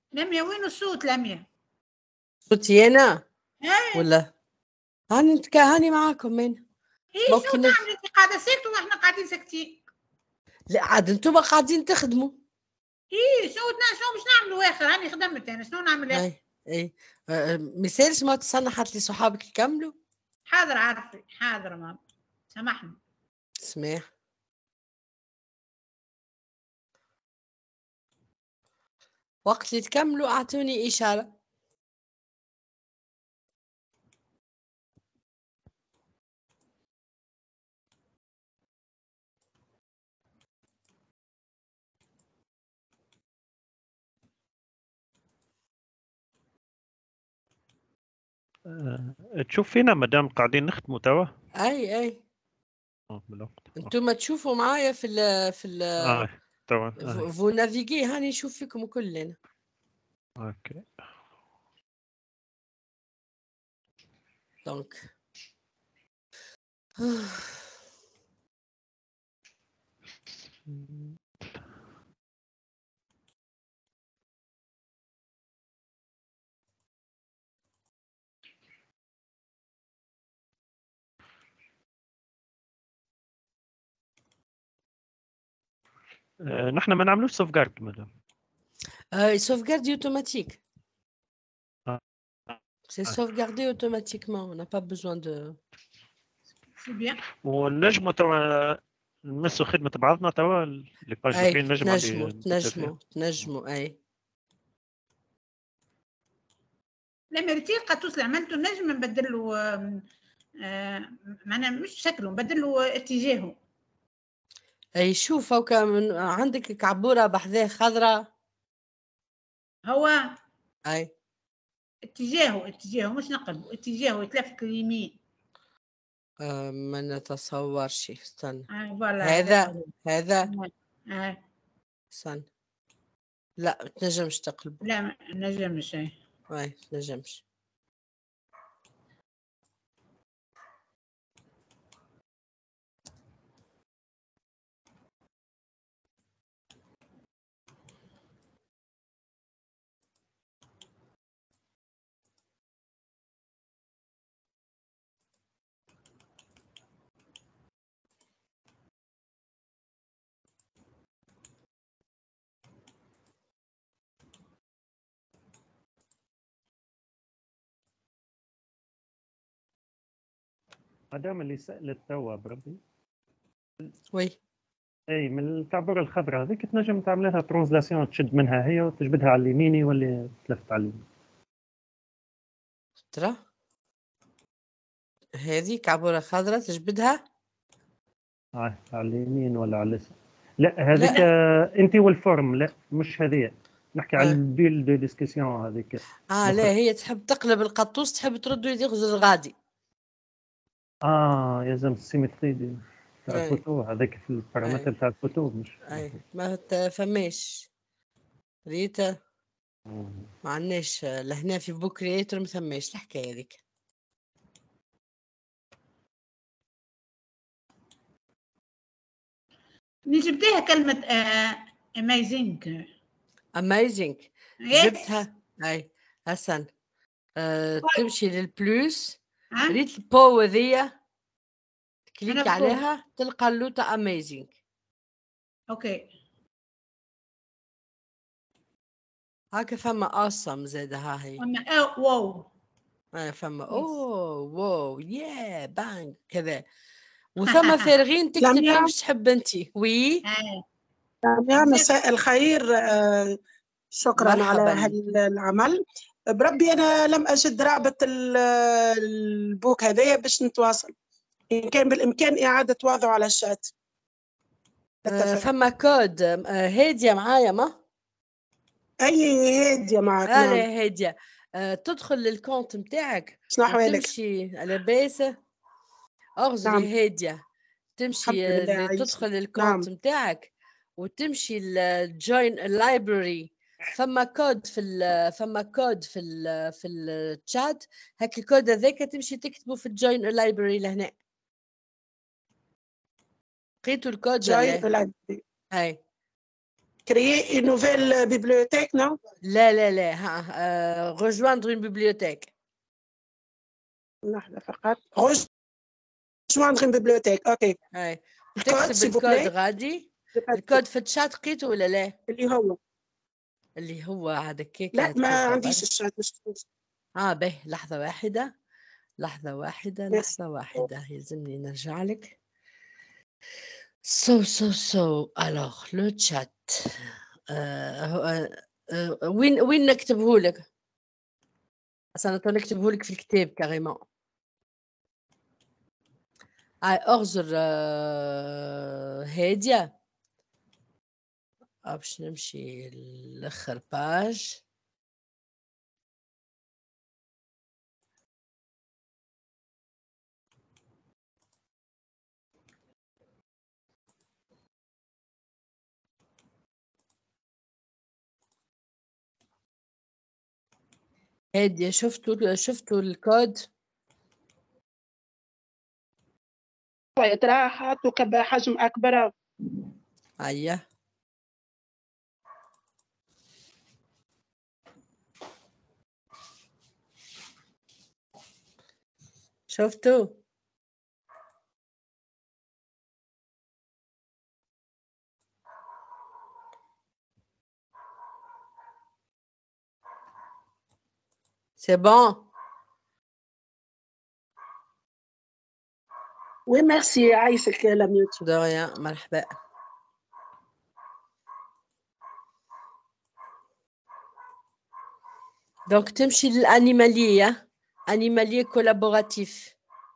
D: لميا وين الصوت لميا؟
A: صوتي انا
D: ايه
A: ولا هاني نتك- هاني معاكم من
D: ايه شو
A: ممكن
D: تعمل انت قاعده ساكته واحنا قاعدين ساكتين؟
A: لا عاد انتم قاعدين تخدموا.
D: ايه شو شو باش نعملوا اخر؟ هاني خدمت انا شنو نعمل اخر؟
A: اي اي آه، مسالش ما تصنحت لي صحابك يكملوا.
D: حاضر عارفي حاضر ماما سامحني.
A: سماح وقت اللي تكملوا اعطوني اشاره.
B: آه، تشوف فينا مادام قاعدين نختموا توا.
A: اي اي
B: آه، بالوقت.
A: انتم تشوفوا معايا في ال في ال
B: اه توا آه.
A: فو نافيغي هاني نشوف فيكم كلنا.
B: اوكي
A: دونك
B: آه، نحن ما نعملوش سوف جارد مادام.
A: Euh, il sauvegarde automatique.
B: Ah.
A: C'est
B: Ah.
A: sauvegardé automatiquement. On n'a pas besoin de.
D: سي بيان.
B: ونجموا توا نمسوا خدمة بعضنا توا اللي باج
A: أي
B: الاخرين نجموا
A: تنجموا
B: اللي
A: تنجموا تنجموا أي.
D: لما رتيقة توصل عملته نجم نبدل له آه معناها مش شكله نبدل له اتجاهه.
A: أي شوف هوكا من عندك كعبورة بحذاه خضراء.
D: هو
A: أي
D: اتجاهه اتجاهه مش نقلبه اتجاهه يتلفت اليمين.
A: آه ما نتصورش استنى.
D: آه فوالا
A: هذا هذا
D: آه.
A: استنى لا تنجمش تقلبه.
D: لا ما نجمش. أي
A: أي تنجمش.
B: مادام اللي سألت توا بربي.
A: وي
B: اي من الكعبورة الخضراء هذيك تنجم تعمل لها ترانزلاسيون تشد منها هي وتجبدها على اليميني واللي تلفت على اليمين.
A: ترى هذه كعبورة خضراء تجبدها
B: آه على اليمين ولا على اليسار؟ لا هذيك
A: لا.
B: انت والفورم لا مش هذه نحكي على
A: آه.
B: البيل دو ديسكسيون هذيك.
A: اه لا هي تحب تقلب القطوس تحب ترد يغزل الغادي.
B: اه يلزم السيمتري دي تاع
A: أي.
B: الفوتو هذاك في البارامتر
A: أي.
B: تاع الفوتو مش.
A: اي ما فماش ريتا
B: مم.
A: ما عندناش لهنا في بوك كرياتور ما ثماش الحكايه هذيك.
D: نجبديها كلمة اميزنج.
A: اميزنج جبتها. اي حسن أه تمشي للبلوس ريت البو هذيا كليك عليها تلقى اللوطة اميزنج.
D: اوكي
A: هاكا فما awesome زاد ها هي.
D: فما أو واو.
A: آه فما اوه واو يا بانج كذا وثما فارغين تكتب كيفاش تحب انتي. وي
F: يا مساء الخير. آه شكرا على هذا العمل. بربي انا لم اجد رابط البوك هذايا باش نتواصل، ان كان بالامكان اعاده وضعه على الشات.
A: آه فما كود آه هاديه معايا ما
F: اي هاديه معك.
A: نعم هاديه آه تدخل للكونت نتاعك وتمشي على باسه اغزري. نعم. هاديه تمشي تدخل للكونت نتاعك نعم. وتمشي لجوين اللايبراري. فما كود في ال فما كود في ال في الشات هاك الكود هذاك تمشي تكتبه في الجوين اللايبراري لهنا. لقيتوا الكود
F: جوين اللايبراري.
A: هاي
F: créer une nouvelle bibliothèque, non?
A: لا لا لا ها euh, rejoindre une bibliothèque.
F: لحظة فقط. rejoindre une bibliothèque. OK.
A: اي
F: الكود
A: تكتب
F: s'il vous
A: الكود
F: plaît.
A: غادي. الكود في الشات لقيته ولا لا؟
F: اللي هو
A: اللي هو هذا كيك.
F: لا ما عنديش الشات مش
A: اه به لحظة واحدة لحظة واحدة لحظة واحدة يلزمني نرجع لك. So so so alors le chat آه آه وين وين نكتبه لك؟ أصلا نكتبه لك في الكتاب كاريمون. آه أغزر آه هادية باش نمشي لاخر باج. هادية شفتوا شفتوا الكود؟
F: ترى حاطه بحجم أكبر.
A: أيه شفتوا؟ C'est bon.
F: Oui, merci. عايشك يا لميوت.
A: De rien, مرحبا. Donc تمشي للأنيمالية، أنيمالية كولابوراتيف.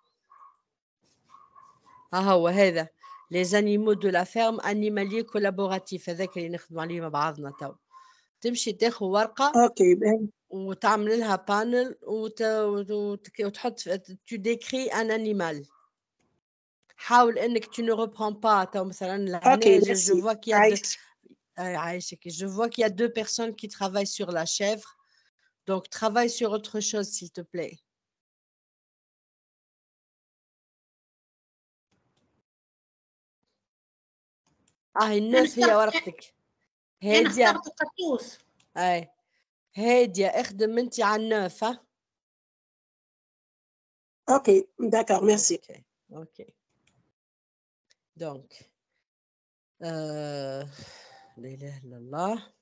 A: ها هو هذا les animaux de la ferme animalier collaboratif هذاك اللي نخدموا عليه مع بعضنا تو. تمشي تاخذ ورقة
F: اوكي
A: وتعمل لها بانل وت... وت... وتحط tu décris un animal. حاول انك tu ne reprends pas تو مثلا لهنا
F: اوكي
A: je, je
F: ميرسي.
A: vois qu'il y a deux عايشك. je vois qu'il y a deux personnes qui travaillent sur la chèvre. Donc travaille sur autre chose s'il te plaît. اه الناس هي ورقتك.
D: انا
A: هادية
D: اخترت القطوس.
A: اي هادية اخدم انت على النوف. ها
F: اوكي داكور ميرسي.
A: اوكي اوكي دونك آه... لا اله الا الله.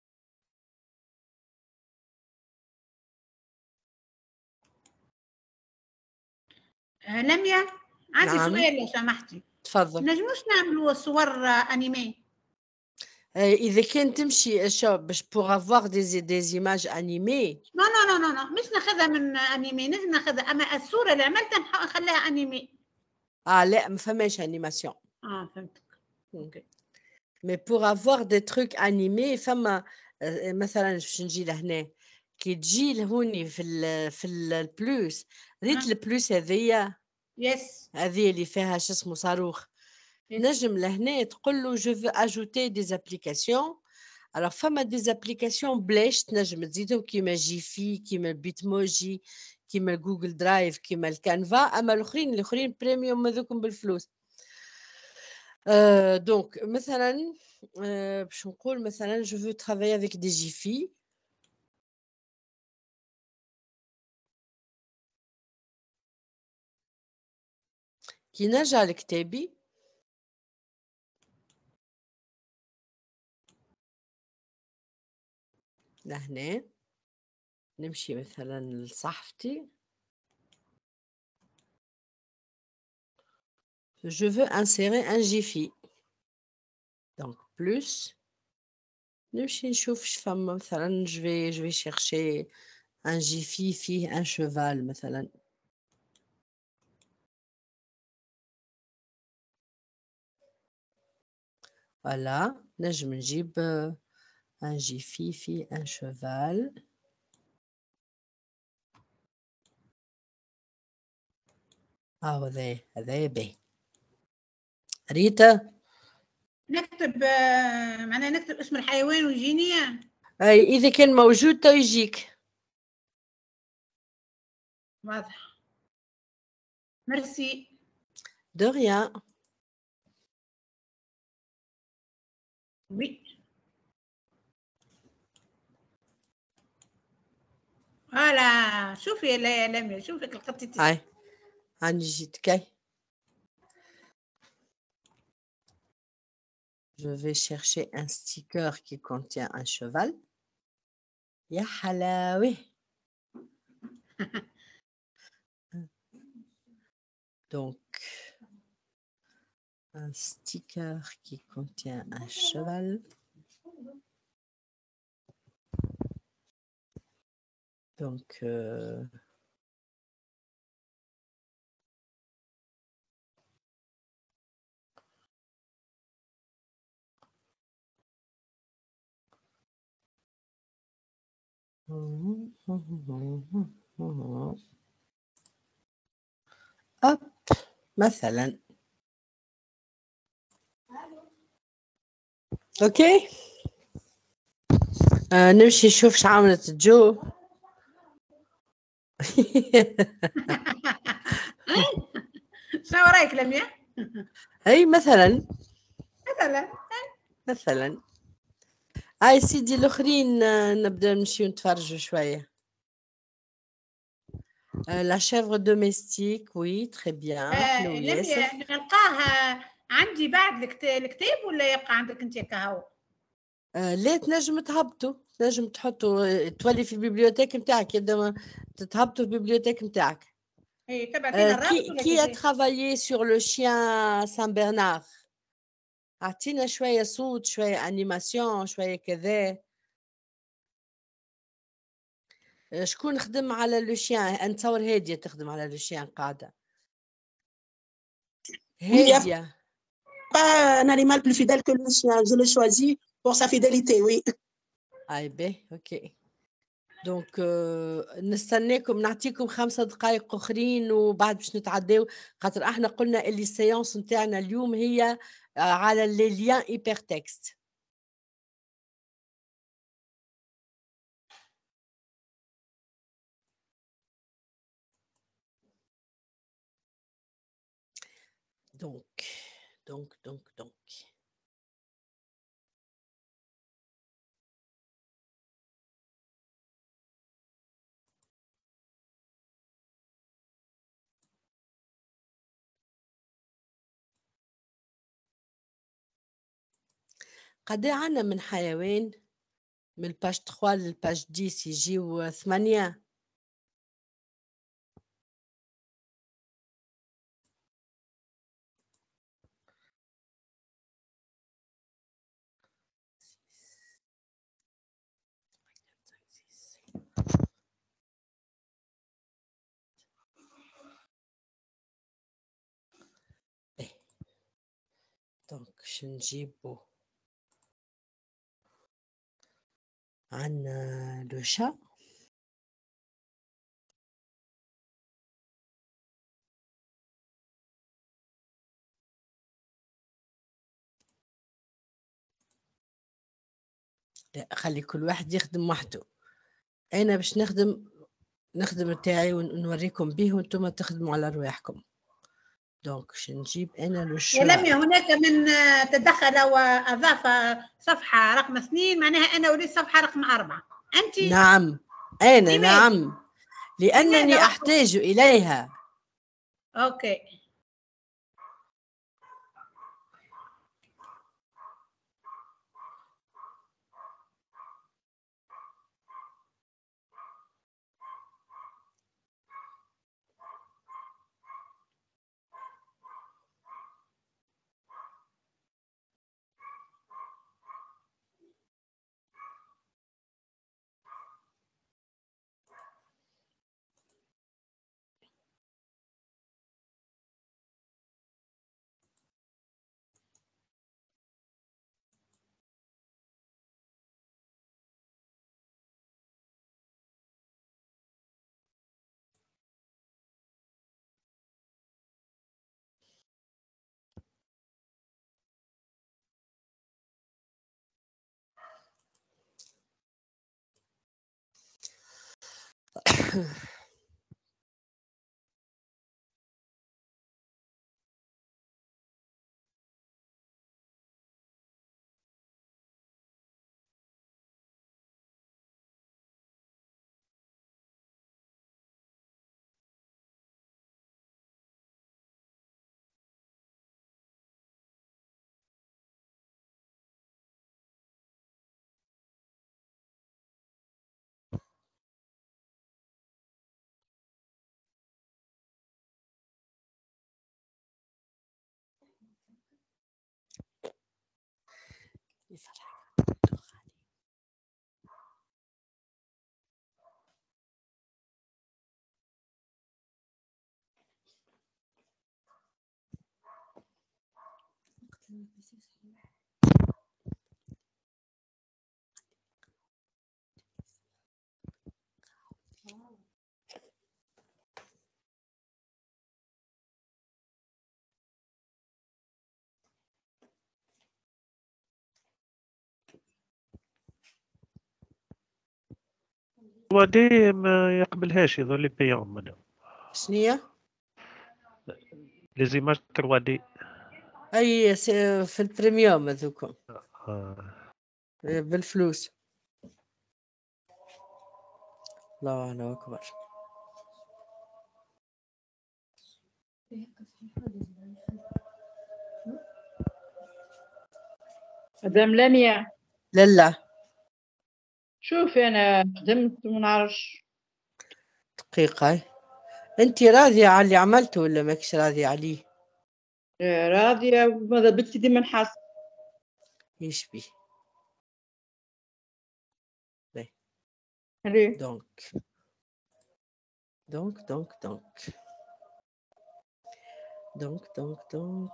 D: آه لميا عندي
A: نعم.
D: سؤال لو سمحتي.
A: تفضل.
D: نجموش نعملوا صور انيمي؟
A: إذا كان تمشي شو باش pour avoir des des images animées.
D: لا لا لا لا مش ناخذها من انيمي، نجم ناخذها، اما الصورة اللي عملتها نخليها انيمي.
A: اه لا ما فماش انيماسيون.
D: اه فهمتك.
A: اوكي. mais pour avoir des trucs animés فما مثلا باش نجي لهنا كي تجي لهوني في ال في البلوس ريت البلوس هذيا.
D: يس
A: هذه اللي فيها شو اسمه صاروخ. نجم لهنا تقول له je veux ajouter des applications. alors فما des applications بلاش تنجم تزيدهم كيما جيفي كيما البيتموجي كيما جوجل درايف كيما الكانفا. اما الاخرين الاخرين بريميوم هذوكم بالفلوس. Euh, donc, مثلا euh, باش نقول مثلا je veux travailler avec des Jiffy. كي نرجع لكتابي لهنا نمشي مثلا لصحفتي. je veux insérer un Jiffy. donc plus نمشي نشوف فما مثلا je vais je vais chercher un Jiffy فيه un cheval مثلا. voilà نجم نجيب un Jiffy فيه un cheval. اه هذا هذا باهي. ريتا
D: نكتب معناها نكتب اسم الحيوان ويجيني.
A: اي اذا كان موجود تو يجيك.
D: واضح. ميرسي.
A: de rien.
D: وي فوالا شوفي يا لا- يا لميا شوفك لقيتي تسمع.
A: هاي عندي جيت كاي. Je vais chercher un sticker qui contient un cheval. Ya halawi. Donc, un sticker qui contient un cheval. Donc, euh, hop, مثلا. اوكي. آه نمشي نشوف شو عملت جو.
D: شنو رايك لميا؟
A: اي مثلا
D: مثلا
A: مثلا هاي سيدي الاخرين آه، نبدا نمشي نتفرجوا شويه. آه، لا شيفر دوميستيك وي تري بيان
D: آه
A: حلو
D: لميا
A: ياسر.
D: نلقاه عندي بعد الكت- الكتاب ولا يبقى عندك انت كهو؟
A: آه، ليه تنجم تهبطوا، تنجم تحطوا آه، تولي في البيبليوتيك نتاعك يبدا ما- تتهبطوا في البيبليوتيك نتاعك.
D: اي تبعتينا
A: آه،
D: الرابط
A: كي
D: ولا
A: كي a
D: كيفاه؟
A: travaillé sur le chien سان برنار؟ اعطينا شويه صوت شويه انيماسيون شويه كذا. آه، شكون خدم على لو شيان؟ نتصور هاديه تخدم على لو شيان قاعده.
F: Oui,
A: هاديه.
F: pas un animal plus fidèle que le chien. Je l'ai choisi pour sa fidélité, oui.
A: اي باهي اوكي. دونك آه، نستناكم نعطيكم خمسة دقائق اخرين وبعد باش نتعداو، خاطر احنا قلنا اللي السيونس نتاعنا اليوم هي آه، على لي ليان هيبر تكست. دونك دونك دونك دونك قد عنا من حيوان من الباج ثلاثة للباج عشرة يجيو ثمانية. دونك شو نجيبو؟ عنا لو شا. لا خلي كل واحد يخدم وحده. انا باش نخدم نخدم نتاعي ونوريكم به وانتم تخدموا على رواحكم. دونك باش نجيب انا لو
D: يا
A: شوا.
D: لميا هناك من آه، تدخل واضاف صفحه رقم اثنين معناها انا اريد صفحه رقم اربعه. انت
A: نعم انا
D: لماذا؟
A: نعم لانني
D: لماذا؟
A: احتاج اليها.
D: اوكي
B: وادي ما يقبلهاش يظل لي بيون مدام.
A: شنيا؟
B: لي زيماج ثري دي.
A: اي في البريميوم هذوكم
B: آه.
A: بالفلوس. الله اكبر.
C: مدام لميا.
A: لا
C: شوفي انا خدمت وما نعرفش.
A: دقيقة، انت راضية على اللي عملته ولا ماكش راضية عليه؟
C: راضية ماذا بنتي ديما نحاسب.
A: ايش بيه؟
C: ليه؟
A: دونك دونك دونك دونك دونك دونك دونك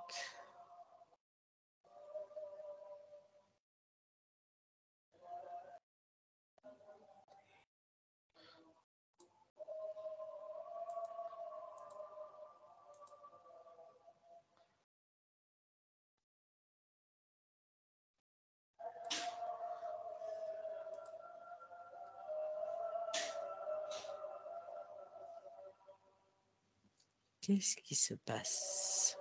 A: Qu'est-ce qui se passe?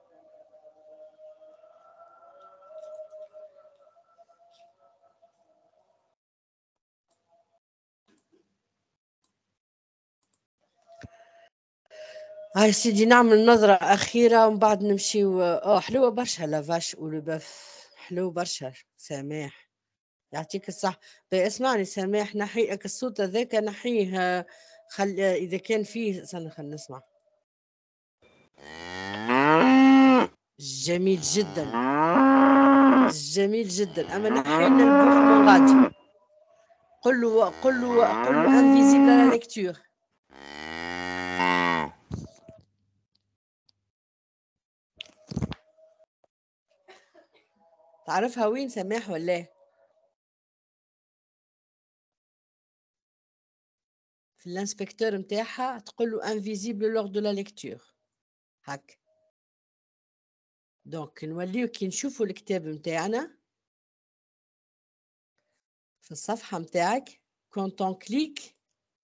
A: هاي سيدي نعمل نظرة أخيرة ومن بعد نمشيو. اه حلوة برشا لافاش ولبف، حلو برشا. سماح يعطيك الصح. اسمعني سماح، نحي لك الصوت هذاك، نحيه. خل إذا كان فيه استنى خلينا نسمع. جميل جدا جميل جدا. أما نحي لنا البوخ من غادي. قل له قل له قل له انفيزيبل لا ليكتور. تعرفها وين سماح ولا؟ في الانسبكتور نتاعها تقول له انفيزيبل لور دو لا ليكتور. هاك دونك نوليو كي نشوفوا الكتاب نتاعنا في الصفحة نتاعك كونت اون كليك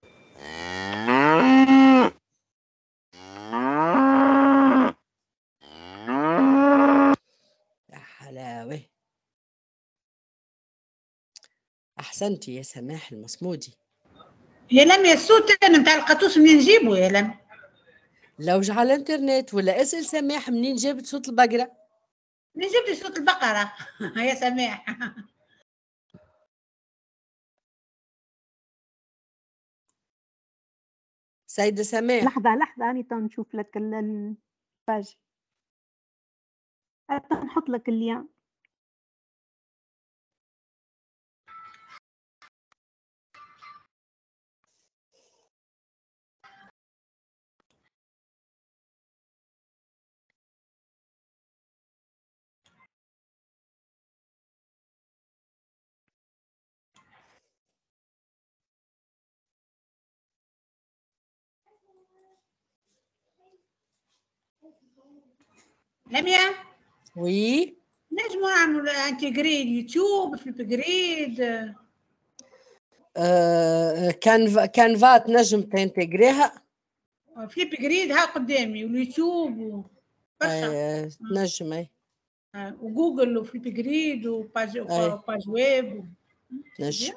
A: يا حلاوة. أحسنتي يا سماح المصمودي.
D: يا لميا الصوت نتاع القطوس منين نجيبه يا لميا؟
A: لو على الانترنت ولا اسأل سماح منين جابت صوت البقرة.
D: منين جبت صوت البقرة يا سماح؟
A: سيدة سماح
E: لحظة لحظة أنا تو نشوف لك الباج، حتى نحط لك اللين.
D: لميا
A: وي
D: نجموا نعملوا انتجري اليوتيوب في البجريد.
A: آه كان كانفا تنجم تنتجريها
D: في بجريد ها قدامي واليوتيوب و...
A: آه تنجم اي
D: آه وجوجل وفي بجريد وباج باج ويب و...
A: نجم.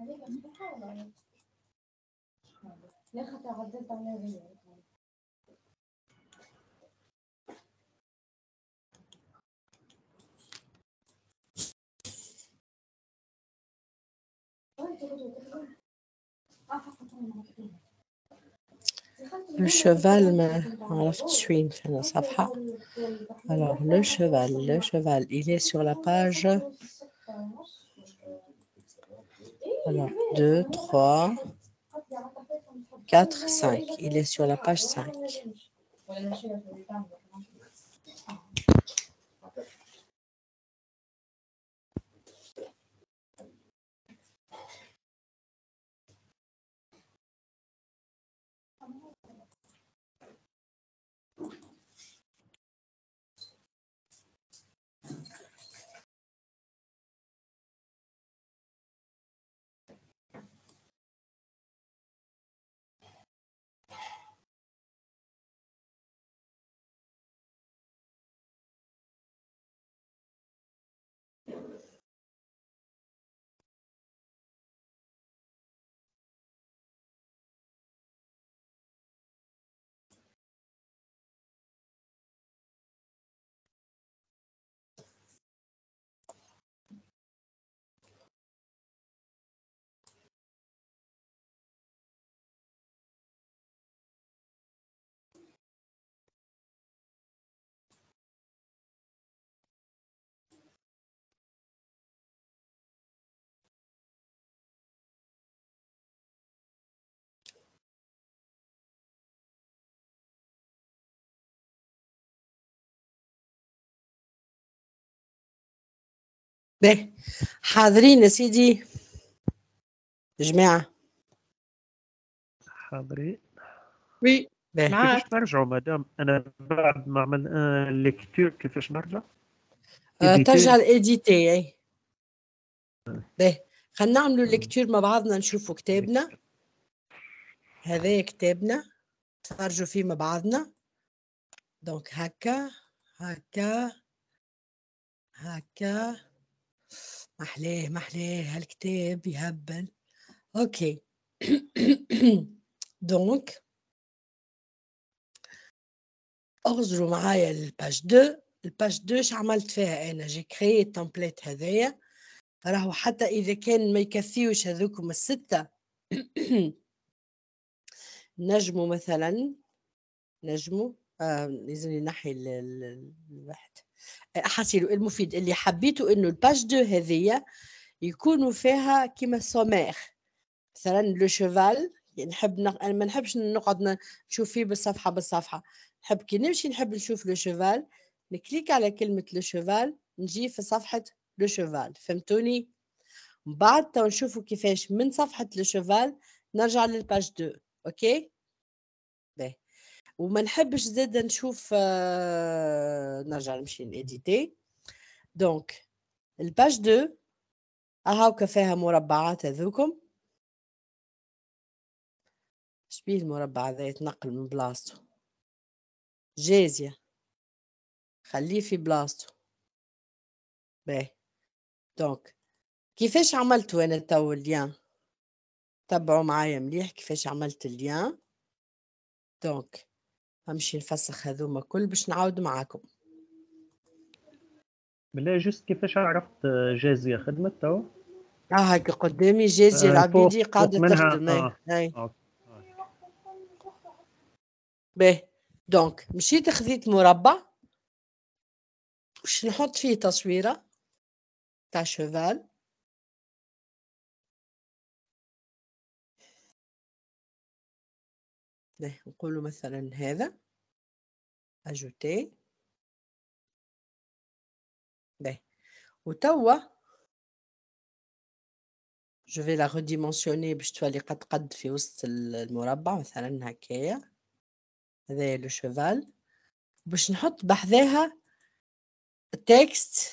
A: Le cheval, ما عرفتش وين في الصفحة. Alors le cheval, le cheval, il est sur la page Alors, deux, trois, quatre, cinq. Il est sur la page cinq. باهي حاضرين يا سيدي جماعة؟
B: حاضرين.
C: وي
A: باهي
C: معاك.
B: كيفاش نرجعوا مدام انا بعد ما عمل آه ليكتور كيفاش نرجع؟
A: آه
B: إيديتي.
A: ترجع الإيديتي. أي باهي خلينا نعملوا ليكتور مع بعضنا، نشوفوا كتابنا هذا كتابنا نتفرجوا فيه مع بعضنا. دونك هكا هكا هكا محلاه محلاه هالكتاب يهبل. اوكي. دونك اغزروا معايا الباج اثنين. الباج اثنين اش عملت فيها انا؟ جي كريي التمبليت هذايا، راهو حتى اذا كان ما يكفيوش هذوكم السته نجموا مثلا نجموا آه لازم نحي الواحد حاسيلو المفيد اللي حبيته انه الباج اثنين هذيا يكونوا فيها كيما سومير. مثلا لو شيفال نحب نق... انا ما نحبش نقعد نشوف فيه بالصفحه بالصفحه، نحب كي نمشي نحب نشوف لو شيفال نكليك على كلمه لو شيفال نجي في صفحه لو شيفال. فهمتوني؟ بعد تو نشوفوا كيفاش من صفحه لو شيفال نرجع للباج اثنين. اوكي باهي. وما نحبش زاد نشوف آه... نرجع نمشي نيديتي. دونك الباج اثنين هاوكا فيها مربعات هذوكم. شبيه المربع هذا يتنقل من بلاصتو؟ جازية خليه في بلاصتو. باهي. دونك كيفاش عملتوا انا تو الليان؟ تبعوا معايا مليح كيفاش عملت الليان. دونك همشي نفسخ هذوما كل باش نعاود معاكم.
B: بالله جست كيفاش عرفت جازية خدمت تو؟
A: اه هاكا قدامي جازية
B: آه
A: العبيدي
B: فوق
A: قاعدة
B: فوق منها
A: تخدم.
B: اه,
A: اي
B: آه.
A: باهي. دونك مشيت خذيت مربع باش نحط فيه تصويرة تاع شوفال. باهي نقولوا مثلا هذا اجوتي. باهي. وتوا جو في لا ريديمونسيوني باش تولي قد قد في وسط المربع مثلا هكايا. هذايا لو شوفال باش نحط بحذاها تكست.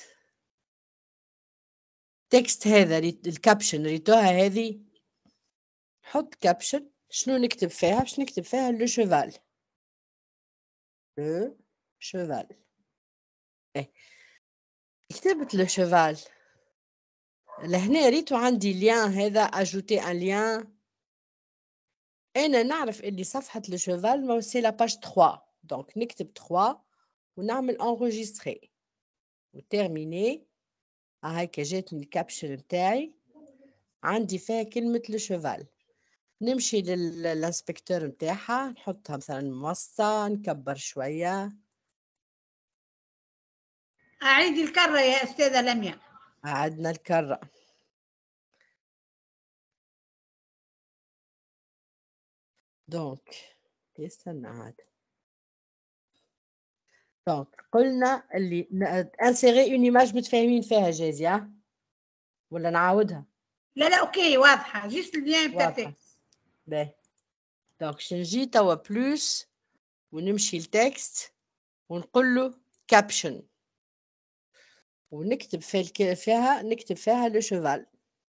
A: تكست هذا الكابشن ريتوها هذه. نحط كابشن شنو نكتب فيها؟ باش نكتب فيها لو شوفال. لو شوفال. ايه كتبت لو شوفال لهنا ريتو عندي ليان هذا اجوتي ان ليان. انا نعرف اللي صفحه لو شوفال سي لا باج ثلاثة. دونك نكتب ثلاثة ونعمل انغوجيستري وتيرميني. هاكا جاتني الكابشن نتاعي عندي فيها كلمه لو شوفال. نمشي للانسبكتور نتاعها نحطها مثلا موسطه نكبر شويه.
D: اعيدي الكره يا استاذه لميا.
A: عندنا الكرة. دونك استنى عاد. دونك قلنا اللي انسيري اون ايماج متفاهمين فيها جازي ولا نعاودها؟
D: لا لا اوكي واضحه جيست اللين بتاع التكست.
A: باهي دونك نجي توا بلوس ونمشي لتكست ونقول له كابشن ونكتب في فيها نكتب فيها لو شوفال.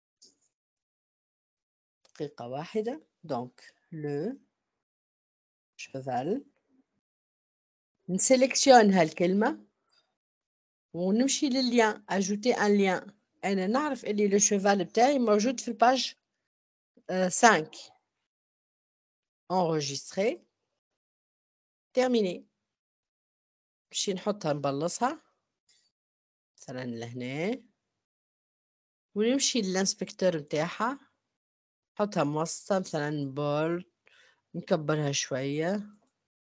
A: دقيقة واحدة. دونك لو شوفال نسيليكسيون هالكلمة ونمشي للليان اجوتي ان ليان. انا نعرف اللي لو شوفال بتاعي موجود في الباج خمسة. enregistrer terminé. نمشي نحطها نبلصها مثلا لهنا ونمشي للانسبكتور نتاعها نحطها موسطة مثلا بولد نكبرها شوية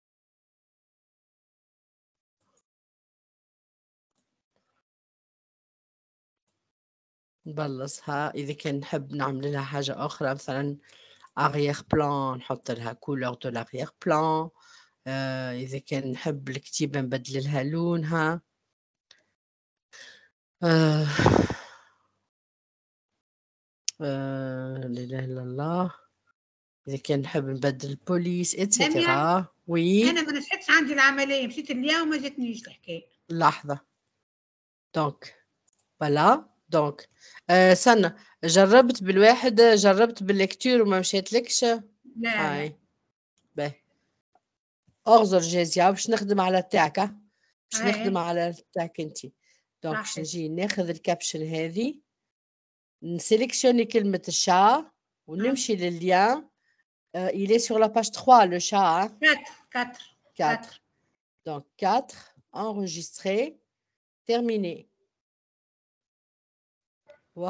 A: نبلصها. إذا كان نحب نعمل لها حاجة أخرى مثلا أغيير بلان نحط لها كولور دو لاغيير بلان. آه إذا كان نحب الكتيبة نبدل لها لونها. آه آه لا إله إلا الله. إذا كان نحب نبدل البوليس إتسيتيرا. وي
D: أنا ما نجحتش عندي العملية مشيت اليوم وما جاتنيش الحكاية.
A: لحظة. دونك فوالا دونك استنى آه جربت بالواحد جربت بالليكتور وما مشيتلكش؟
D: لا لا
A: باهي اغزر جازية باش نخدم على تاعك باش نخدم على تاعك انتي. دونك باش نجي ناخذ الكابشن هذه نسيليكسيوني كلمة الشا ونمشي للليان. Euh, il est sur la page trois, le chat. Hein?
D: quatre, quatre.
A: quatre. Donc, quatre, enregistré, terminé. Wow.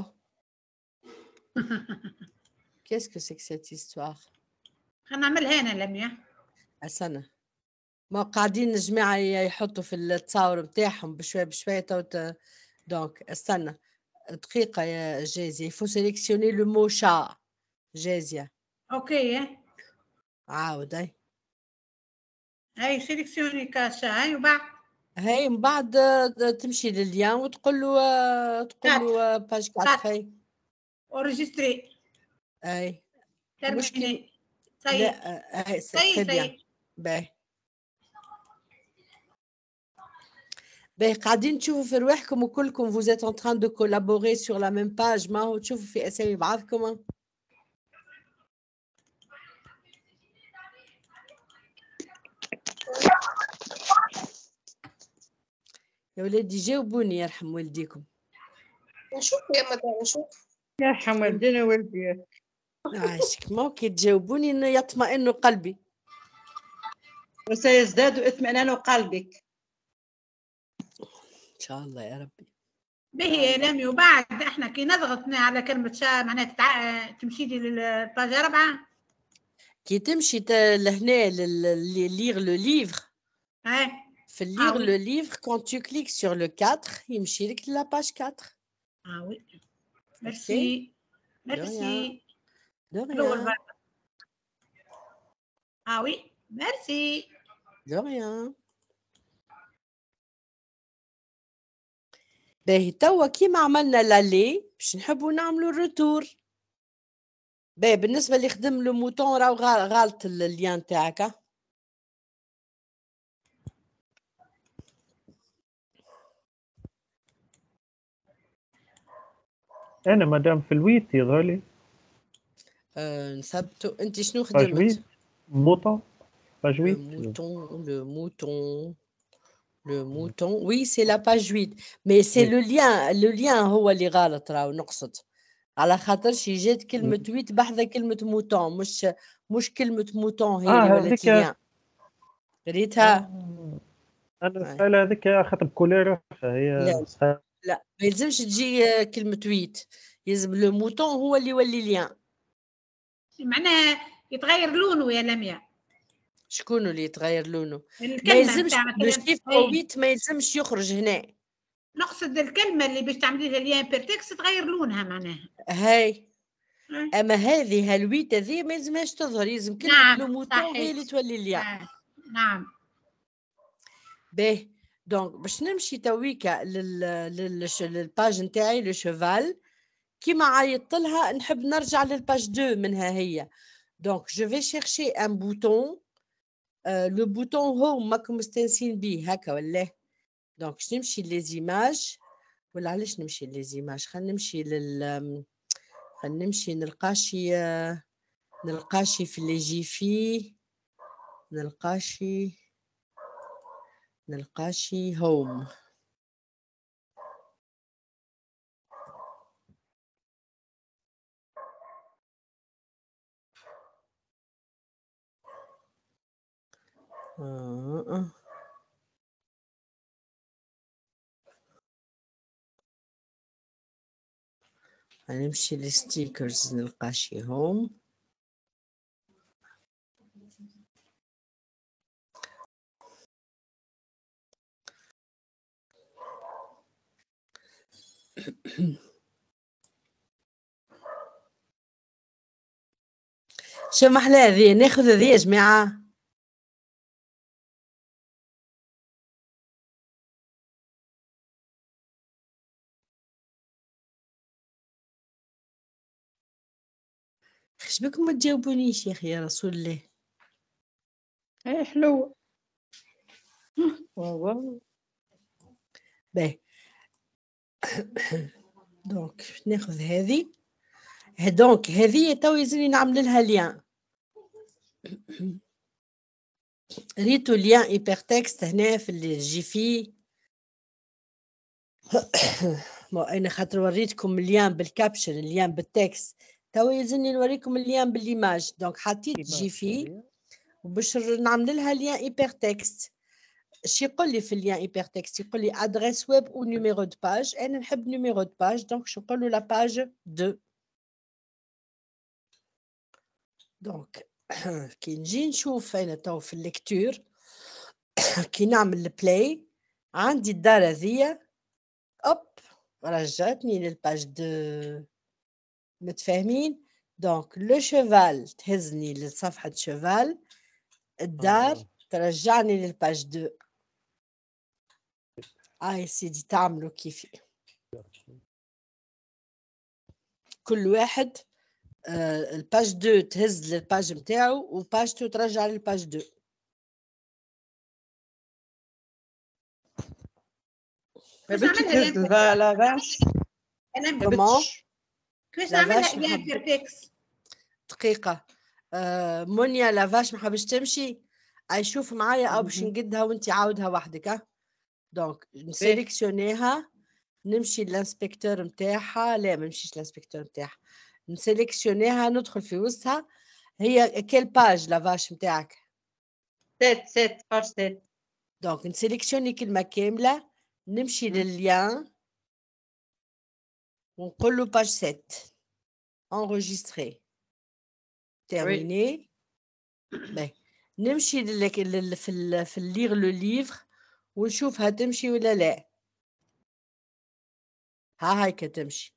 A: Qu'est-ce que c'est que cette histoire?
D: هنعملها أنا لميا.
A: أسنى. ما قاعدين الجماعة يحطوا في التصاور بتاعهم بشوية بشوية توت. دونك استنى دقيقة يا جازية. Il faut sélectionner le mot chat. جازية.
D: أوكي.
A: عاود هاي.
D: هاي سيليكسيوني كاشا هاي وبعد.
A: هاي من بعد تمشي لليان وتقول له تقول له باج كات هاي.
D: اورجستري.
A: اي.
D: مشكل.
A: لا هاي سي بيان. باهي. باهي قاعدين تشوفوا في رواحكم وكلكم vous êtes en train de collaborer sur la même page. ما هو تشوفوا في اسامي بعضكم. يا ولادي جاوبوني يرحم والديكم.
F: نشوف يا مدام نشوف.
C: يرحم والدينا والديك.
A: عاشك ممكن تجاوبوني انه يطمئن قلبي.
C: وسيزداد اطمئنان قلبك.
A: ان شاء الله يا ربي.
D: باهي يا لمي وبعد احنا كي نضغطنا على كلمة شا معناها تتع... تمشي لي للباج أربعة.
A: كي تمشي لهنا لليغ لو ليفر.
D: ايه.
A: في lire ah, oui. le livre, quand tu cliques sur le quatre, il me chirik la page quatre.
D: Ah oui. Merci. Okay. Merci.
A: De rien.
D: Ah oui. Merci.
A: De rien. باهي توا كيما عملنا لالي باش نحبوا نعملوا الريتور. باهي بالنسبة اللي خدم لو موتون راهو غالط الليان تاعك.
B: أنا مادام في الويت يظهر لي.
A: أه نثبتوا. أنت شنو خدمت؟
B: باجويت موطون باجويت.
A: موطون لو موطون لو موطون وي سي لا باج huit مي سي لو ليان لو ليان هو اللي غلط راهو نقصد على خاطرش جات كلمة huit بحذا كلمة موطون مش مش كلمة موطون هي اللي
B: آه
A: ولات ليان. قريتها؟
B: آه. أنا السؤال هذيك أخذت بكوليرة فهي
A: لا
B: صحيح.
A: لا ما يلزمش تجي كلمة huit يلزم لو موطون هو اللي يولي ليان.
D: معناها يتغير لونه يا لميا.
A: شكون اللي يتغير لونه؟ ما يلزمش لو شيفر huit ما يلزمش يخرج هنا.
D: نقصد الكلمه اللي باش تعملي لها ليان بيرتكس تغير لونها معناها.
A: هاي
D: أه.
A: اما هذه هالويت هذه ما لازمهاش تظهر، لازم كلمه
D: نعم
A: لو موتون هي اللي تولي الياء.
D: آه. نعم
A: باهي دونك باش نمشي تويكا لل لل للباج نتاعي لو شوفال كيما عيطت لها، نحب نرجع للباج اثنين منها هي. دونك جو في شيرشي ان بوتون، لو بوتون هوم ماكم مستانسين بيه هكا ولا؟ دونك باش نمشي ليزيماج، ولا علاش نمشي ليزيماج؟ خلينا نمشي لل خلينا نمشي نلقاشي نلقاشي في لي جيفي، نلقاشي نلقاشي هوم. آه. هنمشي للستيكرز نلقى شي هوم. شو محلى هذه؟ ناخذ هذه يا جماعة. خش بكم ما تجاوبونيش يا اخي يا رسول الله.
C: ايه حلوة. واو
A: باهي دونك ناخذ هذه. دونك هذه تو يلزمني نعمل لها ليان. ريتو ليان ايبر تكست هنا في الجيفي. انا خاطر وريتكم الليان بالكابشن الليان بالتكست، تو يلزمني نوريكم الليان بالايماج. دونك حطيت جيفي وباش نعمل لها ليان ايبر تكست. اش يقول لي في الليان ايبر تكست؟ يقول لي ادريس ويب او نيميرو دو باج. انا نحب نيميرو دو باج، دونك شو نقول له لا باج اثنين. دونك كي نجي نشوف انا تو في الليكتور كي نعمل البلاي عندي الدار هذيا اوب رجعتني للباج اثنين. متفاهمين؟ دونك لو شيفال تهزني لصفحة شيفال، الدار ترجعني للباج اثنين. اي سيدي تعملوا كيفي كل واحد. آه الباج اثنين تهز للباج نتاعو وباج اثنين ترجع للباج اثنين.
C: ما بدك تهز لا باش
A: كمان
D: كيفاش نعملها ليان بيرتكس؟
A: دقيقة. آه منيا لافاش ما حبش تمشي، اي شوف معايا او باش نقدها وانت عاودها وحدك. ها دونك نسيليكسيونيها، نمشي للانسبكتور نتاعها. لا ما نمشيش للانسبكتور نتاعها، نسيليكسيونيها ندخل في وسطها. هي كيل باج لافاش نتاعك؟
C: ست ست باج ست.
A: دونك نسيليكسيوني كلمة كاملة، نمشي للليان ونقول له باج سبعة انregistré terminé. باهي نمشي لل لل في ال في الليغ لو ليفر ونشوفها تمشي ولا لا. ها هيك تمشي.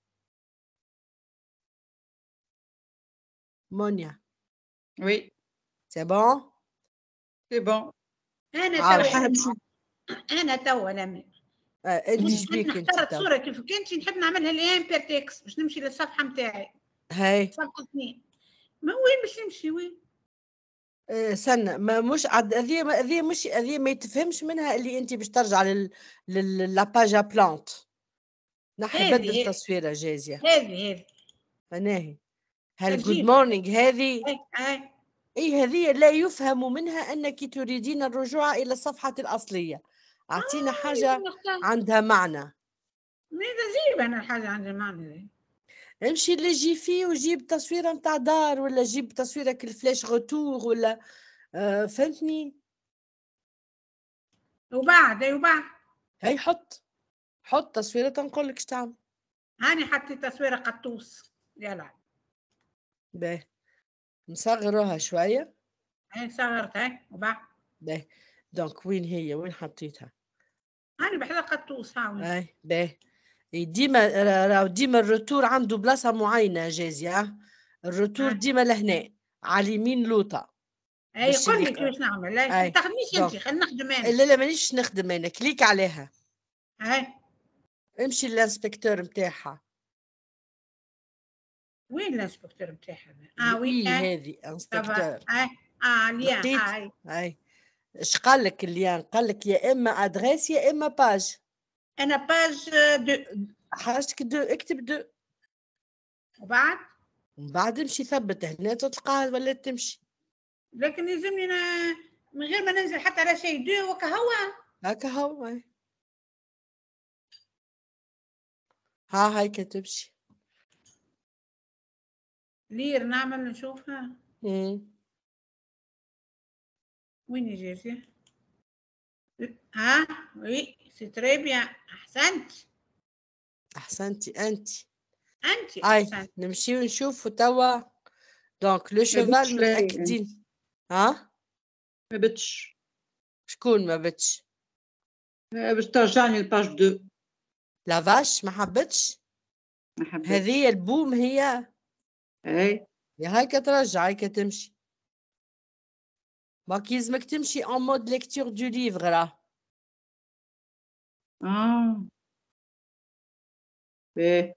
A: مونيا
C: وي
A: سي بون
C: سي بون.
D: انا تو انا تو لما
A: آه انت شبيك انت
D: اخترت صوره كيف كنتي نحب نعملها الان بيرتكس باش نمشي للصفحه نتاعي.
A: هاي
D: صفحه اثنين. ما وين باش نمشي وين؟
A: آه سنة ما مش عاد هذه هذه مش هذه ما يتفهمش منها اللي انت باش ترجع لل لل لاباجا بلانت. نحي بدل التصويره جازيه.
D: هذه هذه
A: انا هي هل جود مورنينغ هذه؟
D: اي
A: اي هذه لا يفهم منها انك تريدين الرجوع الى الصفحه الاصليه. اعطينا آه حاجه عندها معنى.
D: ماذا جيب انا حاجه عندها معنى؟
A: امشي للجيفي وجيب تصويره نتاع دار، ولا جيب تصويرك الفلاش غوتور، ولا آه فهمتني.
D: وبعد اي وبعد
A: هي حط حط تصويره نقول لك اش تعمل.
D: هاني حطيت تصويره قطوس. يلا
A: باهي نصغروها شويه.
D: هاي صغرتها وبعد
A: باهي دونك وين هي؟ وين حطيتها؟
D: أنا بحذا قطوس هاوي.
A: اي باهي. ديما راهو ديما الروتور عنده بلاصة معينة جازية. الروتور
D: آه.
A: ديما لهنا على اليمين لوطة.
D: أي
A: باش
D: قل
A: اللي
D: لي
A: ق-
D: كيفاش نعمل. لا
A: اي
D: تاخذنيش
A: دونك
D: أنت، خلينا نخدم أنا.
A: لا لا مانيش نخدم انا، كليك عليها
D: أي
A: امشي للانسبكتور نتاعها.
D: وين الانسبكتور بتاعها؟ اه وين
A: وي
D: آه.
A: هذه
D: طبعا
A: انسبكتور
D: اه اه ليان
A: لقيت.
D: هاي.
A: اي اش قال لك الليان؟ قال لك يا اما ادريس يا اما باج.
D: انا باج دو.
A: حاجتك دو، اكتب دو
D: وبعد
A: ومن بعد امشي ثبت هنا تلقاها ولا تمشي.
D: لكن يلزمني أنا من غير ما ننزل حتى على شيء دو وكهوا.
A: هكا هو هاي. ها هاي كتمشي.
D: لير نعمل نشوفها.
A: مم.
D: وين يجي؟ ها وي سي تري بيان. احسنت
A: احسنتي انت.
D: انت
A: اي
D: احسنت.
A: نمشيو نشوفوا توا. دونك لو
C: ما
A: شوفال
C: بتش لاي أنت.
A: متاكدين. ها
C: ما بتش.
A: شكون ما بتش؟
C: آه، باش ترجعني الباج دو.
A: لا فاش ما حبتش.
C: ما حبيتش.
A: هذه البوم هي.
C: اي
A: يا هاي كترجع هاي كتمشي. ماك يلزمك تمشي اون مود ليكتور دو ليفغ راه.
C: اه باهي.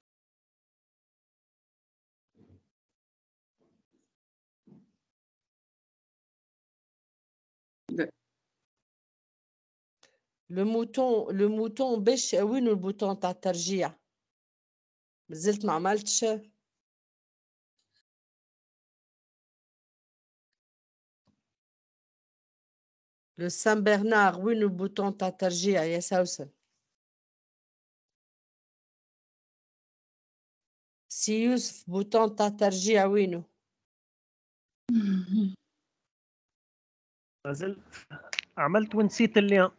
C: لا
A: لو موتون لو موتون باش وينو البوتون تاع الترجيع؟ مازلت ما عملتش. لو سان برنار وينو البوتون تاع الترجيع يا سوسن؟ سي يوسف بوتون تاع الترجيع وينو؟
B: مازلت عملت ونسيت اللي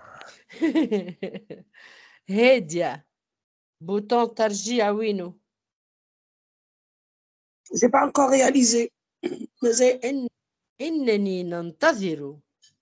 A: هادية بوتون ترجيع وينو؟
F: j'ai pas encore réalisé مازال.
A: إن إنني ننتظر.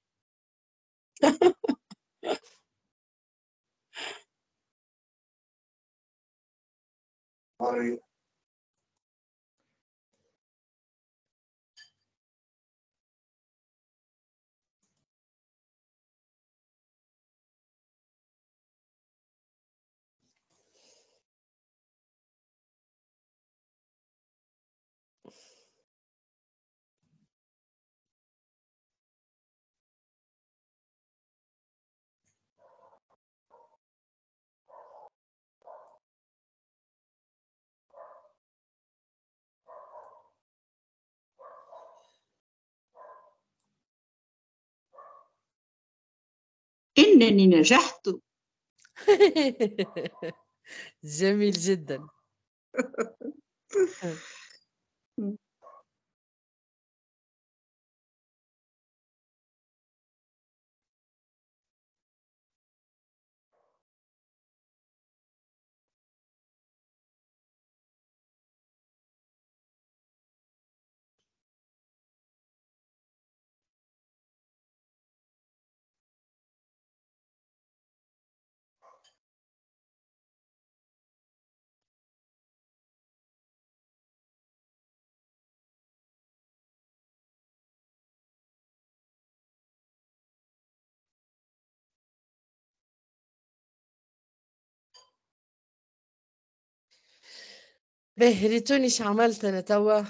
C: انني نجحت.
A: جميل جدا. باهي ريتوني اش عملت انا توا.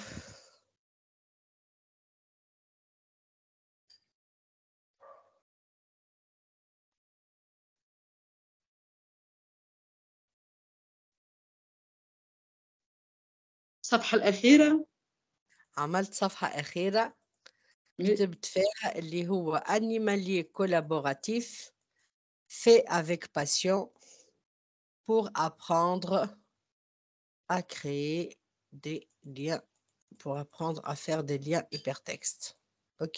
C: الصفحة الأخيرة
A: عملت صفحة أخيرة كتبت فيها اللي هو animalier collaboratif fait avec passion pour apprendre à créer des liens, pour apprendre à faire des liens hypertextes. Ok?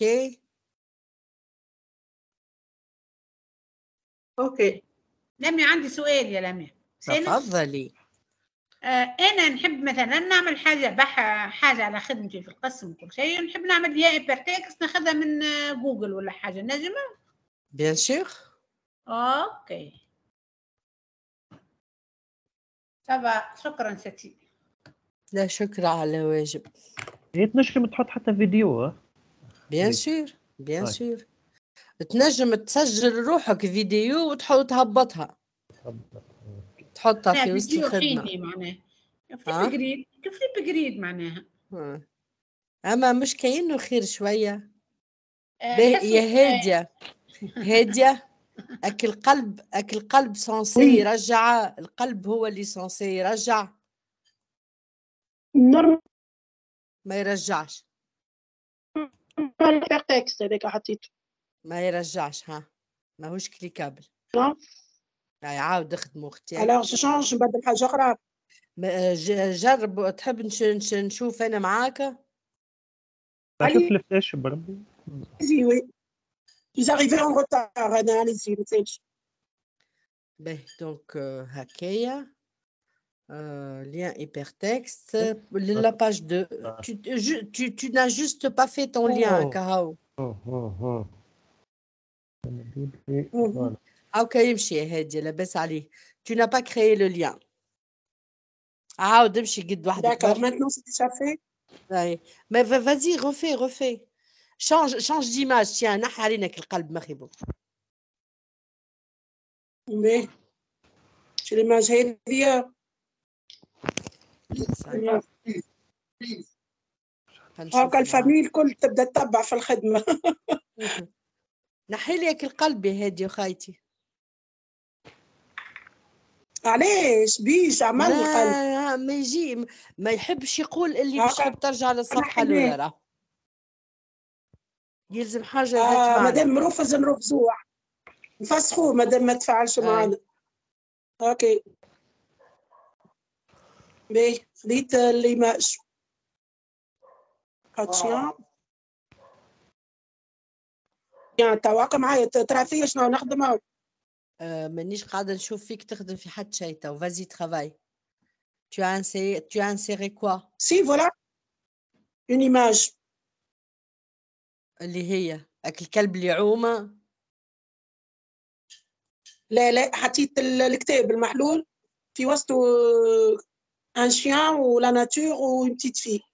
C: اوكي.
D: لمي عندي سؤال يا لمي.
A: تفضلي.
D: آه انا نحب مثلا نعمل حاجه بح حاجه على خدمتي في القسم وكل شيء، نحب نعمل ليا هايبرتكست ناخذها من آه، جوجل ولا حاجه، نجمه؟
A: Bien sûr.
D: اوكي سافا شكرا ستي.
A: لا شكرا على واجب.
B: هي تنجم تحط حتى فيديو.
A: بيان سور بيان سور تنجم تسجل روحك فيديو وتحط تهبطها تحطها في وسط الخدمة.
D: معناها كيف جريد كيف جريد معناها.
A: أما مش كأنه خير شوية. يا هادية هادية أكل قلب أكل قلب سانسي يرجع. القلب هو اللي سانسي يرجع ما يرجعش.
F: تكست هذاك حطيته
A: ما يرجعش. ها ماهوش كليكابل. هاي عاود اخدمو اختي.
F: الوغ جو شونج نبدل حاجه اخرى.
A: جرب تحب نشوف انا معاك.
B: شوف الفلاش بربي.
F: وي وي ils arrivaient en retard انا عليزي ما تسالش.
A: باهي دونك هكايا lien hypertexte la page deux. tu, tu, tu n'as juste pas fait ton oh. lien Kahao.
B: Oh, oh, oh.
A: هاكا يمشي هادي لاباس عليه. tu n'as pas créé le lien. عاود امشي قد وحدك.
F: D'accord, maintenant c'est déjà fait.
A: Ouais. Mais vas-y, refais, refais. Change, change d'image. Tiens, نحي علينا القلب ما خيبو.
F: Mais شو l'image هادية. هاكا الفاميل الكل تبدا تتبع في الخدمة.
A: نحي لك القلب يا هادي وخايتي.
F: علاش بيش عمل القلب
A: ما يجي ما يحبش يقول اللي باش ترجع للصفحه الاولى راه يلزم حاجه ذات
F: آه
A: معنى.
F: مادام مرفز نرفزوه نفسخوه مادام ما تفعلش معنا. اوكي باهي خديت ليماج هاتشيان يا تواقع معايا ترى فيا شنو نخدم.
A: Euh, مانيش قاعدة نشوف فيك تخدم في حد شيء تو. Vas-y travaille. Tu as inséré, tu as inséré quoi?
F: Si voilà une image.
A: اللي هي أكل الكلب اللي يعوم.
F: لا لا حطيت الكتاب المحلول في وسطه un chien ou la nature ou une petite fille.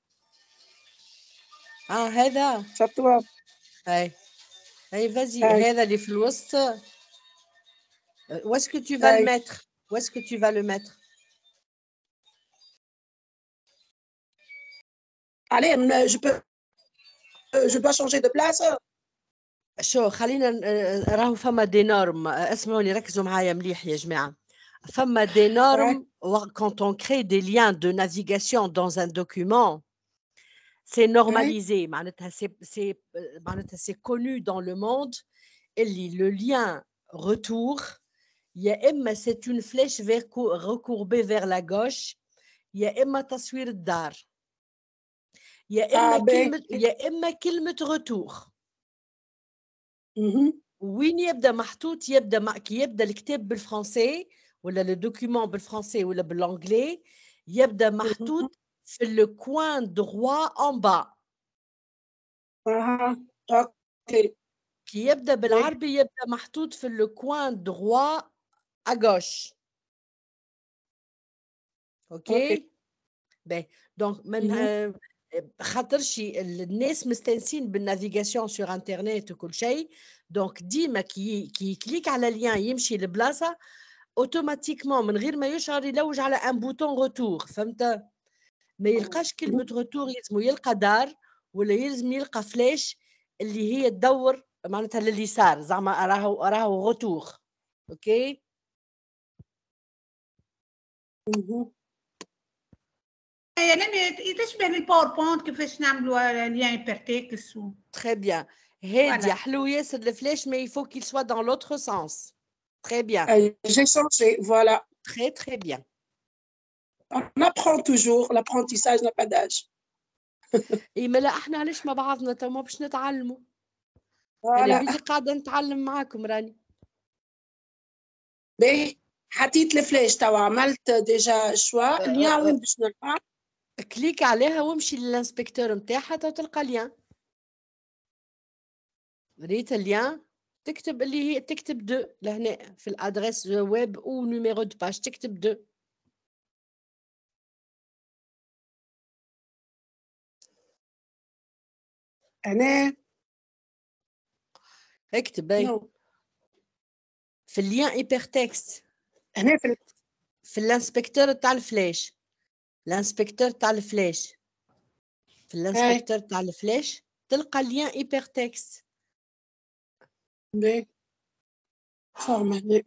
A: آه هذا.
F: شفتوها.
A: هاي هاي vas-y هذا اللي في الوسط. Où est-ce que tu vas
F: Aïe.
A: le mettre? Où est-ce que tu vas le mettre?
F: Allez, je peux, je dois changer de place.
A: شو خلينا راهو فما دي نورم. اسمعوني ركزوا معايا مليح يا جماعة. فما دي نورم quand on crée des liens de navigation dans un document. C'est normalisé. معناتها c'est c'est معناتها c'est connu dans le monde. اللي le lien retour يا إما c'est une flèche vers recourbée vers la gauche يا إما تصوير الدار يا إما
F: ah,
A: كلمة يا إما كلمة retour. وين يبدأ محطوط؟ يبدأ مع كي يبدأ الكتاب بالفرنسي ولا le document بالفرنسي ولا بالانجلي يبدأ محطوط في le coin droit en bas.
F: ah ok.
A: كي يبدأ بالعربي يبدأ محطوط في le coin droit à gauche. اوكي باهي دونك من خاطرشي الناس مستانسين بالنافيغاسيون سور انترنت وكل شيء. دونك ديما كي كي كليك على اليان يمشي لبلاصه اوتوماتيكمون من غير ما يشعر يلوج على ان بوتون روتور. فهمت؟ ما يلقاش كلمه روتور. يلزم يلقى دار ولا يلزم يلقى فلاش اللي هي تدور معناتها لليسار زعما راهو راهو روتور. اوكي
D: يعني تشبه الباوربوينت كيفاش نعملوا ليان هايبرتكست.
A: Très bien. هادي حلو ياسر الفلاش mais il faut qu'il soit dans l'autre sens. Très bien.
F: J'ai changé, voilà.
A: Très très bien.
F: On apprend toujours, l'apprentissage n'a pas d'âge.
A: إيه ما لا احنا علاش مع بعضنا تو ما باش نتعلموا. أنا بيجي قاعدة نتعلم معاكم راني.
F: باهي حطيت الفلاش توا عملت ديجا شوا اليان وين باش نلقى؟
A: كليك عليها وامشي للانسبكتور نتاعها تو تلقى اليان. ريت اليان تكتب اللي هي تكتب دو لهنا في الادريس ويب او نيميرو دو باج تكتب دو.
F: انا
A: اكتب اي
F: نو
A: في اللين ايبر تكست
F: هنا في ال-
A: في الانسبكتور تاع الفلاش، الانسبكتور تاع الفلاش في
F: هاي
A: الانسبكتور تاع الفلاش تلقى اللين ايبر تكست.
F: بي فاهمة هنا.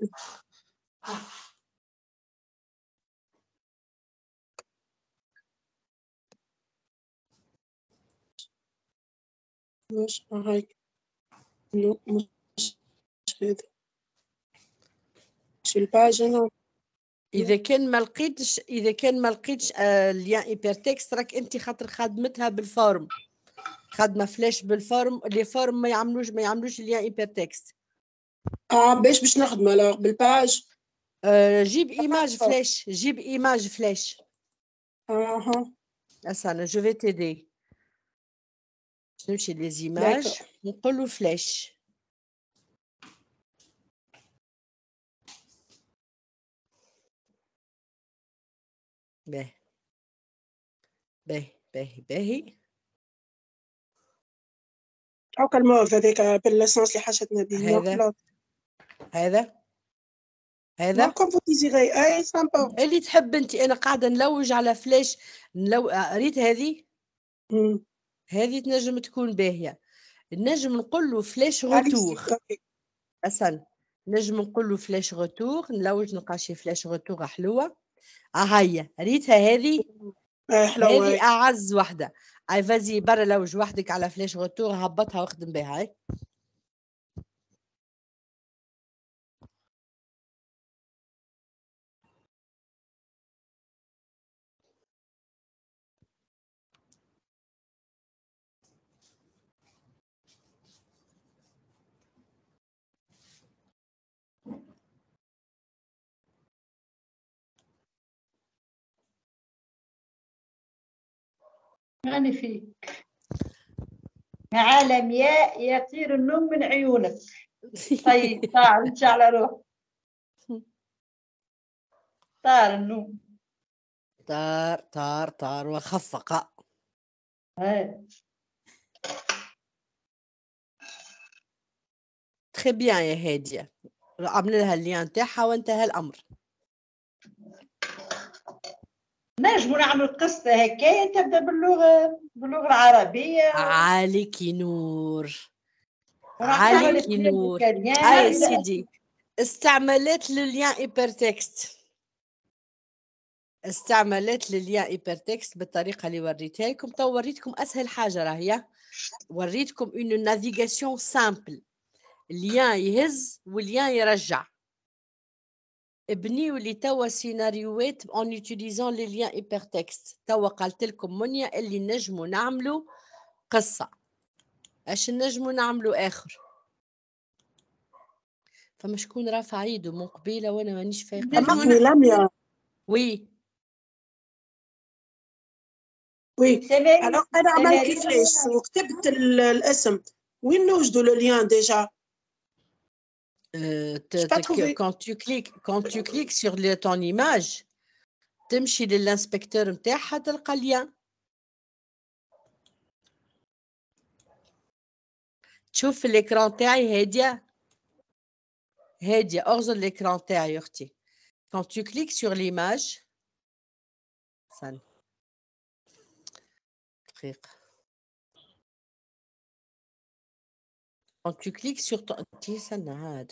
F: مش هاي نو مش هذا مش الباج هنا.
A: اذا كان ما لقيتش اذا كان ما لقيتش آه اللين ايبر تكست راك انت خاطر خدمتها بالفورم، خدمه فلاش بالفورم، لي فورم ما يعملوش ما يعملوش اللين ايبر تكست.
F: اه باش باش نخدم على بالباج.
A: آه جيب ايماج فلاش، جيب ايماج فلاش.
F: اها
A: أصلا جو في تيدي. نمشي لي
F: داكور
A: زيماج نقول له فلاش. باهي باهي باهي باهي.
F: هاكا الموف هذاك بالليسانس اللي حاجتنا به
A: هذا
F: نقلط.
A: هذا
F: ما
A: هذا
F: كوم فو ديزيري اي سامبا.
A: اللي تحب انت. انا قاعده نلوج على فلاش نلو... ريت هذه
F: امم
A: هذه تنجم تكون باهيه. نجم نقول له فلاش
F: علي
A: روتور.
F: اوكي
A: اصلا نجم نقول له فلاش روتور، نلوج نلقى شي فلاش روتور حلوه. اه هيا ريتها هذه
F: اي حلوة
A: هذه
F: هاي.
A: اعز وحده. اي فازي برا لوج وحدك على فلاش روتور هبطها واخدم بها. هاي
C: ماني فيك عالم يا يطير النوم من عيونك. طيب طار انت على روح طار النوم.
A: طار طار طار وخفق.
C: هاي
A: تخي بيان يا هاديه، عملنا لها اللين تاعها وانتهى الامر.
C: نجموا نعمل قصة هكايا تبدأ باللغة باللغة العربية
A: عليكي نور
C: ونعطوها
A: عليكي
C: للبلاد
A: نور.
C: الإيطاليان
A: اي
C: إلى
A: سيدي استعملت للين ايبر تكست، استعملت للين ايبر تكست بالطريقه اللي وريتها لكم. تو وريتكم اسهل حاجه راهي، وريتكم اون نافيغاسيون سامبل. اللين يهز واللين يرجع. ابنيوا لي توا سيناريوهات اون يوتيليزون لي لين ايبر تكست. توا قالت لكم منيا اللي نجموا نعملوا قصه. اش نجموا نعملوا اخر؟ فما شكون رافع ايده من قبيله وانا مانيش فايقه.
F: سامحني لميا.
A: وي
F: وي
C: تمارين
F: الوغ انا عملت
C: تمارين
F: كيفاش وكتبت ال- الاسم وين نوجدوا لو ليان ديجا؟
A: Euh,
F: J'ai
A: te-
F: pas
A: te- que-
F: trouvé.
A: quand tu cliques quand tu cliques sur le- ton image تمشي للانسبكتور نتاعها تلقى اليان. تشوف في الاكران تاعي هاديه هاديه اغزر الاكران تاعي يا اختي. quand tu cliques sur l'image ثاني دقيقه. quand tu cliques sur ton تي استنى هاد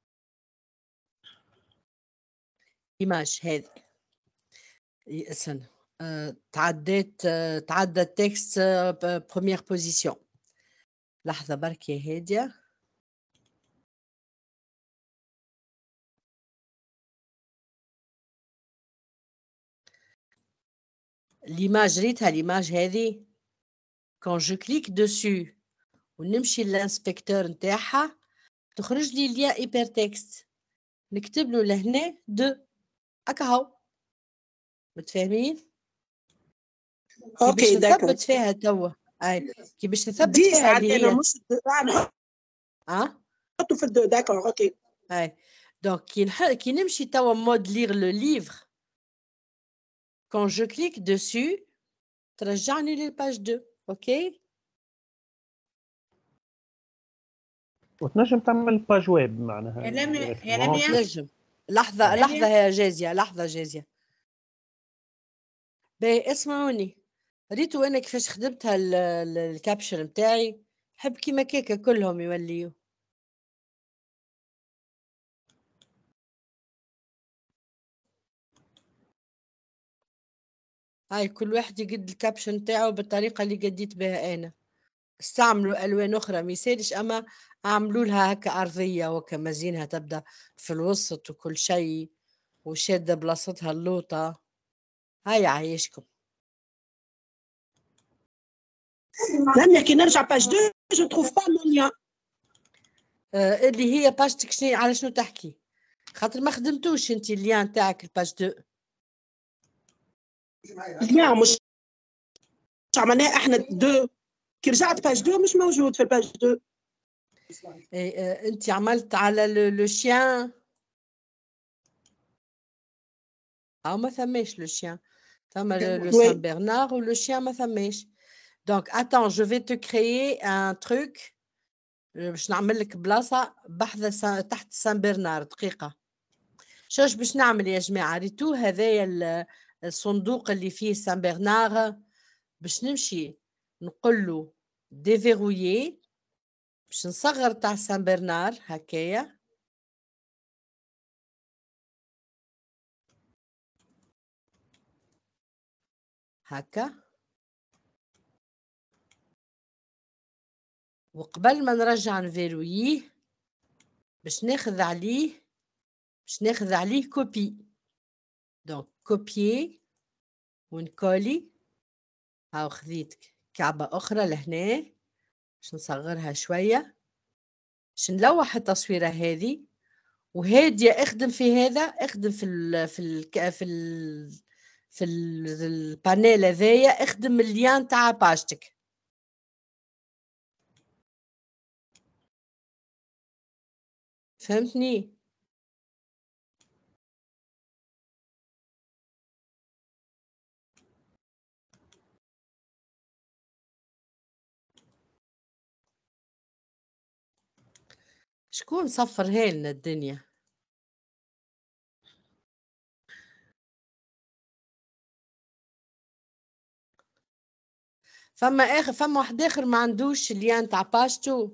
A: image هذه ي- استنى آه، تعديت آه، تعدى التكست بروميير بوزيسيون. لحظه برك يا هاديه. l'image ريتها l'image هذه quand je clique dessus ونمشي للانسبكتور نتاعها تخرج لي ليان ايبر تكست. نكتب له لهنا دو هكا هو. متفاهمين؟ كي باش
F: اوكي داكور.
A: نثبت فيها توا اي كي باش نثبت
F: دي
A: فيها اللي
F: ساعات انا
A: هي
F: مش نحط
A: اه
F: في الدو داكور اوكي.
A: اي دونك كي نح... كي نمشي توا مود ليغ لو ليفر كون جو كليك دوسو ترجعني للباج اثنين. اوكي
B: وتنجم تعمل باج ويب معناها
D: يا لميا يا
B: directement.
D: لميا
A: نجم. لحظة
D: لميا.
A: لحظة يا جازية، لحظة جازية. باهي اسمعوني، ريتو انا كيفاش خدمتها ال- ال- الكابشن متاعي، حب كيما كيكا كلهم يوليو. هاي كل واحد يقد الكابشن متاعو بالطريقة اللي قديت بها انا. استعملوا الوان اخرى ما يسالش، اما اعملوا لها هكا ارضية وكما زينها تبدا في الوسط وكل شيء وشادة بلاصتها اللوطة. هاي عايشكم.
F: لما كي نرجع باج اثنين جو تروف با مون ليان.
A: آه اللي هي باجتك شنو على شنو تحكي؟ خاطر ما خدمتوش انت الليان تاعك الباج اثنين.
F: لا مش عملناه احنا دو، كي رجعت باج اثنين مش موجود في الباج اثنين.
A: إيه آه انت عملت على لو, لو شيان او ما ثماش لو شيان، ثم لو سان برنار ولو شيان ما ثماش. دونك اتون جو في تو كريي ان تروك باش نعمل لك بلاصه بحذا سا تحت سان برنار. دقيقه شوش باش نعمل يا جماعه، ريتو هذايا الصندوق اللي فيه سان برنار باش نمشي نقول له ديفيرويي باش نصغر تاع سان برنار هكايا. هكا وقبل ما نرجع نفيرويه باش ناخذ عليه باش ناخذ عليه كوبي. دونك كوبيي ونكولي. هاو خذيت كعبة أخرى لهنا باش نصغرها شوية باش نلوح التصويرة هذه وهادية. اخدم في هذا، اخدم في ال في ال في ال في ال البانيل هذايا، اخدم الليان تاع باجتك. فهمتني؟ شكون صفرها لنا الدنيا؟ فما اخر فما واحد اخر ما عندوش الليان تاع باجتو.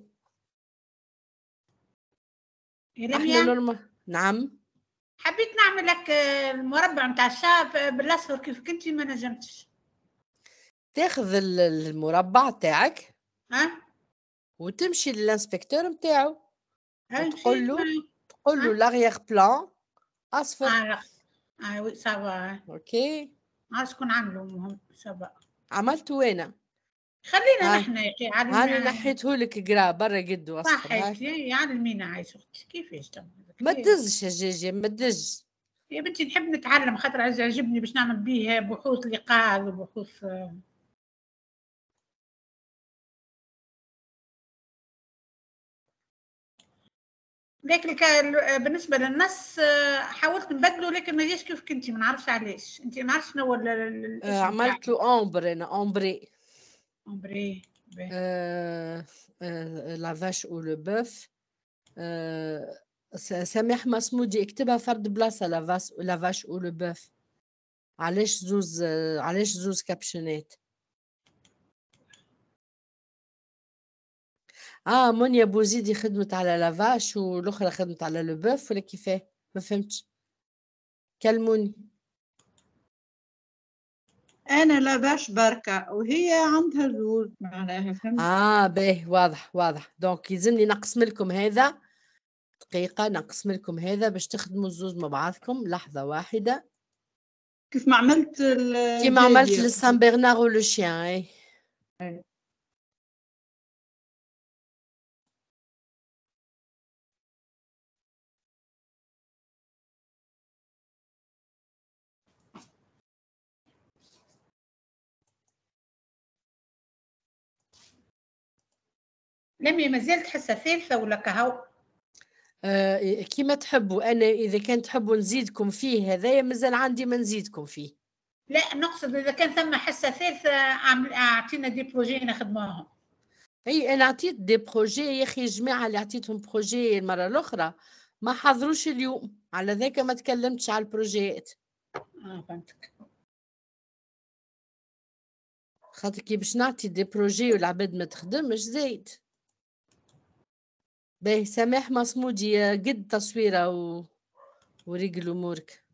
D: يا
A: احنا
D: لميا
A: نورمال. نعم
D: حبيت نعمل لك المربع نتاع الشاب بالاصفر كيف كنتي ما نجمتش.
A: تاخذ ال- المربع تاعك
D: ها
A: وتمشي للانسبكتور نتاعو
D: هاي
A: وتقول
D: مشيت
A: له
D: معي.
A: تقول له
D: ها
A: لاغيير بلان اصفر.
D: اه لا اه وي سافا.
A: اوكي
D: ها شكون عامله مهم سافا.
A: عملته وانا.
D: خلينا
A: هاي
D: نحن يا اخي
A: هاني
D: علمنا.
A: نحيته لك قرا برا قدو اصفر.
D: صحيت
A: هاي
D: لي علمينا عايش اختي كيفاش تعمل
A: ما
D: كتير.
A: تدزش يا جيجي ما تدز.
D: يا بنتي نحب نتعلم خاطر عايز يعجبني باش نعمل بيه بحوث لقاء وبحوث. لكن بالنسبه للنص حاولت نبدله لكن ما جاش كيف كنتي ما نعرفش علاش. انت ما عرفتش شنو الاسم
A: آه عملت له اومبر انا اومبري.
D: اومبري
A: آه آه لا فاش او لو بوف. آه سامح مسمودي اكتبها فرد بلاصه لا فاش لا فاش او لو بوف. علاش زوز آه علاش زوز كابشنات. اه منيا بوزيدي خدمت على لافاش والاخرى خدمت على لو بوف ولا كيفاه؟ ما فهمتش كلموني.
C: انا لا باش بركه وهي عندها زوز معناها فهمت.
A: اه باهي واضح واضح. دونك يلزمني نقسم لكم هذا. دقيقة نقسم لكم هذا باش تخدموا الزوز مع بعضكم. لحظة واحدة.
C: كيف ما عملت
A: كيما عملت
C: الجازية.
A: للسان برنار ولو شيان. اي
C: أي.
D: لمي ما زالت حصه ثالثه ولا كهو؟
A: آه كيما تحبوا. انا اذا كان تحبوا نزيدكم فيه هذايا مازال عندي ما نزيدكم فيه.
D: لا نقصد اذا كان ثم حصه ثالثه اعطينا دي بروجي نخدموهم.
A: اي انا عطيت دي بروجي يا اخي. الجماعه اللي عطيتهم بروجي المره الاخرى ما حضروش اليوم، على ذاك ما تكلمتش على البروجيات.
D: اه فهمتك.
A: خاطر كي باش نعطي دي بروجي والعباد ما تخدمش زايد. باهي سماح مصمودي قد تصويره و... وريقل امورك.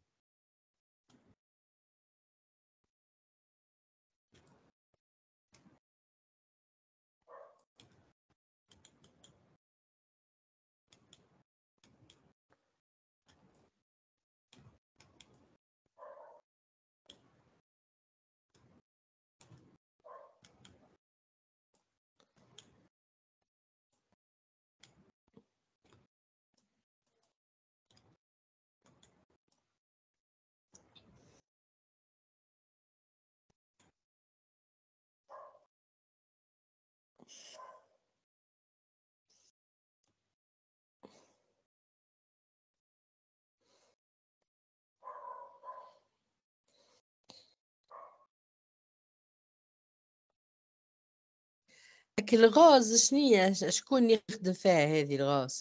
A: لكن الغاز شنية شكون يخدم فيها هذه الغاز؟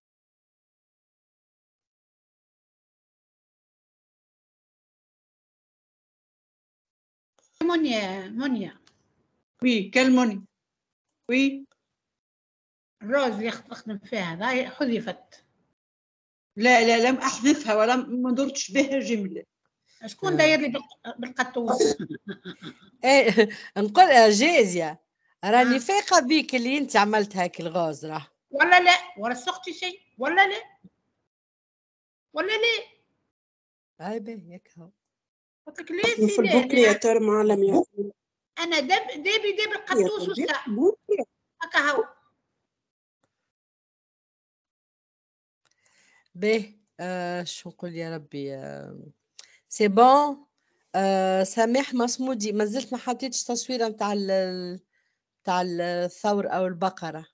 D: منيا منيا
C: وي كلموني. وي
D: الروز اللي تخدم فيها هاي حذفت.
C: لا لا لم احذفها ولا ما درتش بها جمله.
D: شكون داير لي بالقطوز؟
A: ايه نقول جازية راني فايقة بيك اللي انت عملت هاك الغاز راه.
D: ولا لا ولا سختي شيء ولا لا ولا لا.
A: هاي باهي ياك هو.
D: قلت لك ليه
F: في البوكرياتور معلم يا
D: انا داب دابي داب القطوس والساعه هكا هو.
A: باهي آه شو نقول يا ربي. آه سي بون. آه سماح مصمودي ما زلت ما حطيتش تصويره نتاع نتاع الثور او البقره.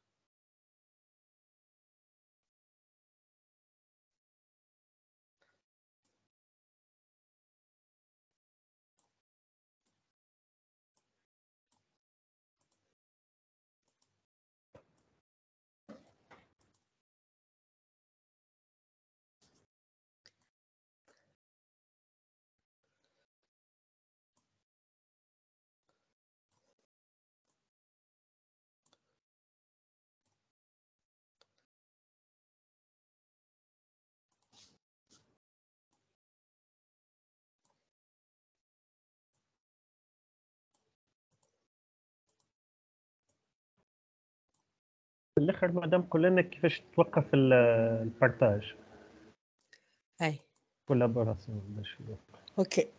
B: في الاخر مدام قول لنا كيفاش توقف ال- البارتاج
A: هاي
B: كولابوراسيون باش
A: اوكي.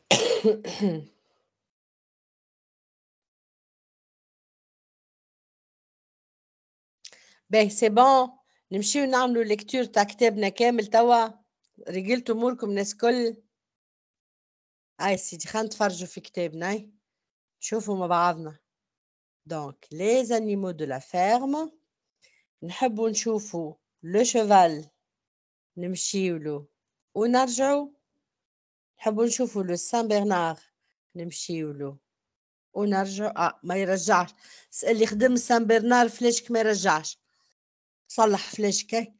A: باهي سي بون. نمشيو نعملوا ليكتور تاع كتابنا كامل توا. رجلتوا اموركم الناس كل. هاي سيدي خلينا نتفرجوا في كتابنا. هاي نشوفوا مع بعضنا. دونك les animaux de la ferme. نحبوا نشوفوا لو شيفال نمشيو له ونرجعوا. نحبوا نشوفوا لو سان برنار نمشيو له ونرجع. اه ما يرجعش. اللي خدم سان برنار فلاشك ما يرجعش. صلح فلاشك. هاي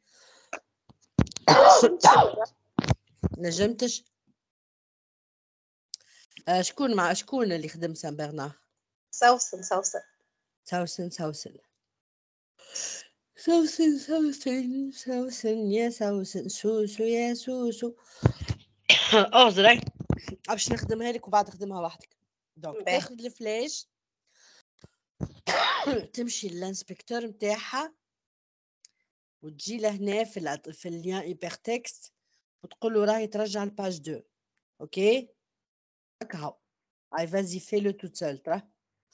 A: نجمتش. آه شكون مع شكون اللي خدم سان برنار؟
G: سوسن سوسن
A: سوسن سوسن سوسن سوسن سوسن يا سوسن سوسو يا سوسو. اعذري باش نخدمها لك وبعد نخدمها وحدك. دونك تاخذ الفلاش تمشي للانسبكتور نتاعها وتجي لهنا في ال في اللين ايبر تكست وتقول له راهي ترجع الباج اثنين. اوكي هكا هو. هاي فازي في لو توت سول ترى.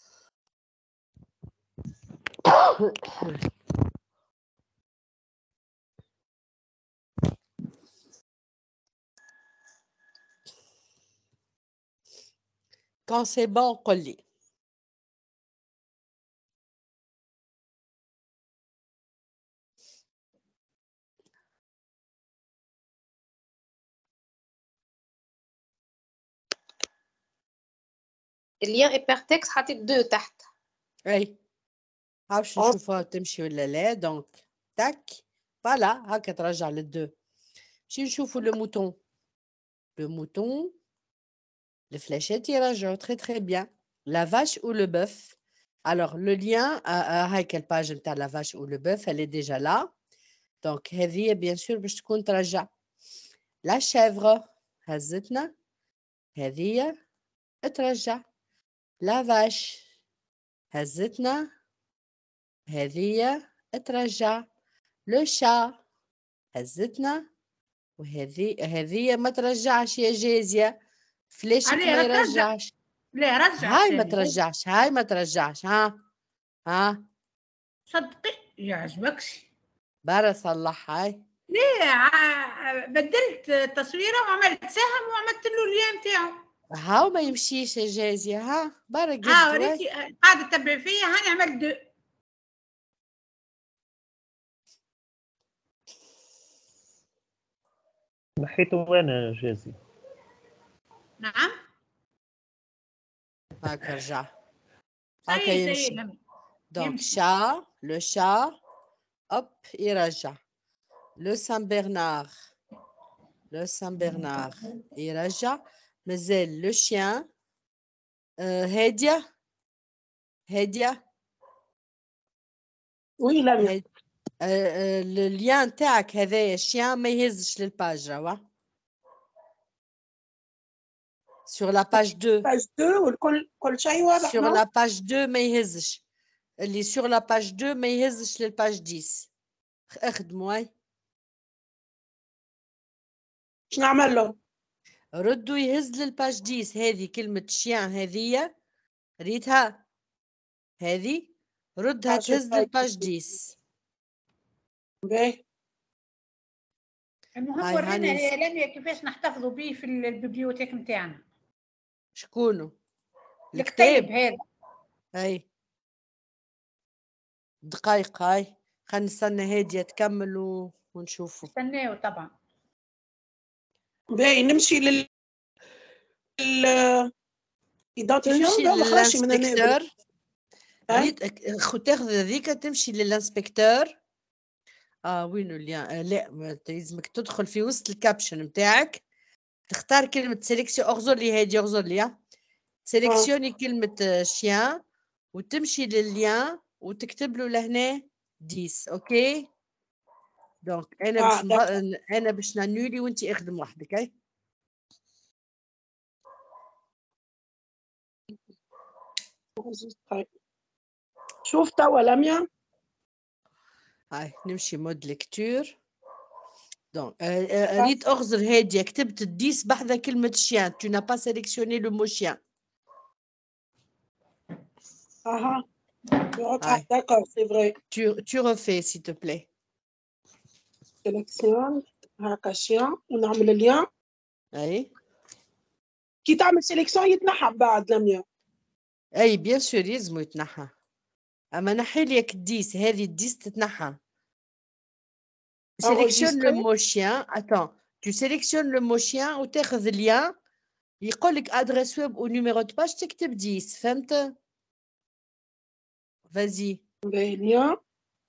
A: كون سي بون قول لي.
G: اللين hypertexte حطيت دو تحت.
A: اي عارفش نشوفها تمشي ولا لا. دونك تاك فوالا هكا ترجع للدو. نمشي نشوفوا لو موتون. لو موتون الفلاشات يرجعوا تري تري بيان. لا vache ou le bœuf. Alors le lien هاي الباج نتاع لا vache ou le bœuf elle est déjà là. دونك هذه بيان سور باش تكون ترجع. لا chèvre هزتنا هذه ترجع. لا vache هزتنا هذه ترجع. لو شا هزتنا وهذه هذه ما ترجعش يا جازية. فلاشك
D: علي
A: ما
D: رجع.
A: يرجعش.
D: لا رجع
A: هاي ما
D: ثاني.
A: ترجعش هاي ما ترجعش. ها ها
D: صدقي يعجبكش.
A: بارا صلح. هاي
D: ليه ع- بدلت تصويره وعملت سهم وعملت له اليوم تاعو.
A: هاو ما يمشيش يا جازية. ها بارا
D: ها
A: قد واي.
D: وريتي قاعده تتبع فيا هاني عملت دو.
B: نحيته وين يا جازي؟
D: نعم
A: هاكا رجع. هاكا
D: سي سي
A: يمشي.
D: لم
A: دونك
D: يمشي.
A: شا لو شا هوب يرجع. لو سان برنار لو سان برنار يرجع. مازال لو شيان آه هادية هادية
F: وي لميا.
A: هاد- آه، آه، الليان تاعك هذايا الشيان ما يهزش للباج راه. sur la page deux.
F: باج دو والكل كل شيء واضح.
A: sur
F: نو
A: la page deux ما يهزش. اللي sur la page deux ما يهزش للباج dix. اخدموا هاي.
F: باش نعمل له؟
A: ردوا يهز للباج dix. هذه كلمة شيان هذية ريتها هذه ردها
F: آه،
A: تهز
F: شوف هاي.
A: للباج dix.
F: باهي.
D: المهم
A: هاي
D: ورينا
A: هاني
D: يا لميا كيفاش نحتفظوا به في البيبليوتيك نتاعنا.
A: شكونه
D: الكتيب
A: الكتاب.
D: هذا.
A: هاي دقايق. هاي خلينا نستنى هادية تكمل و- ونشوفوا.
D: استناو طبعا.
F: باهي نمشي لل ال ايدنتيفيون.
A: تمشي
F: لا ما خرجش من هنا.
A: للانسبكتور.
F: ها؟
A: ريت خو تاخذ هذيك تمشي للانسبكتور. اه وينو اللي آه لا ما لازمك تدخل في وسط الكابشن نتاعك تختار كلمة سيليكسيون. اغزر لي هادي اغزر لي ها. سيليكسيوني كلمة آه، شيان وتمشي للليان وتكتب له لهنا ديس. اوكي دونك انا
F: اه
A: باش نب...
F: داكور.
A: انا باش نانولي وانت اخدم وحدك. اي
F: طيب. شوف توا لميا.
A: هاي نمشي مود ليكتور. دونك آه، آه، ريت اغزر هادي كتبت الديس بعد كلمة شيان. tu n'as pas sélectionné le mot chien.
F: اها
A: هاي
F: داكور سي فري.
A: tu tu refais s'il te plaît.
F: سيليكسيون هاكا شيان ونعمل اليوم.
A: اي
F: كي تعمل سيليكسيون يتنحى بعد لميا.
A: اي بيان سور يلزمو يتنحى. اما نحي لك الديس. هذه الديس تتنحى. sélectionne le mot chien. Attends, tu sélectionnes le mot chien وتاخذ ليان يقول لك ادريس ويب ونيميرو دو باج تكتب ديس. فهمت؟ فازي.
F: ليان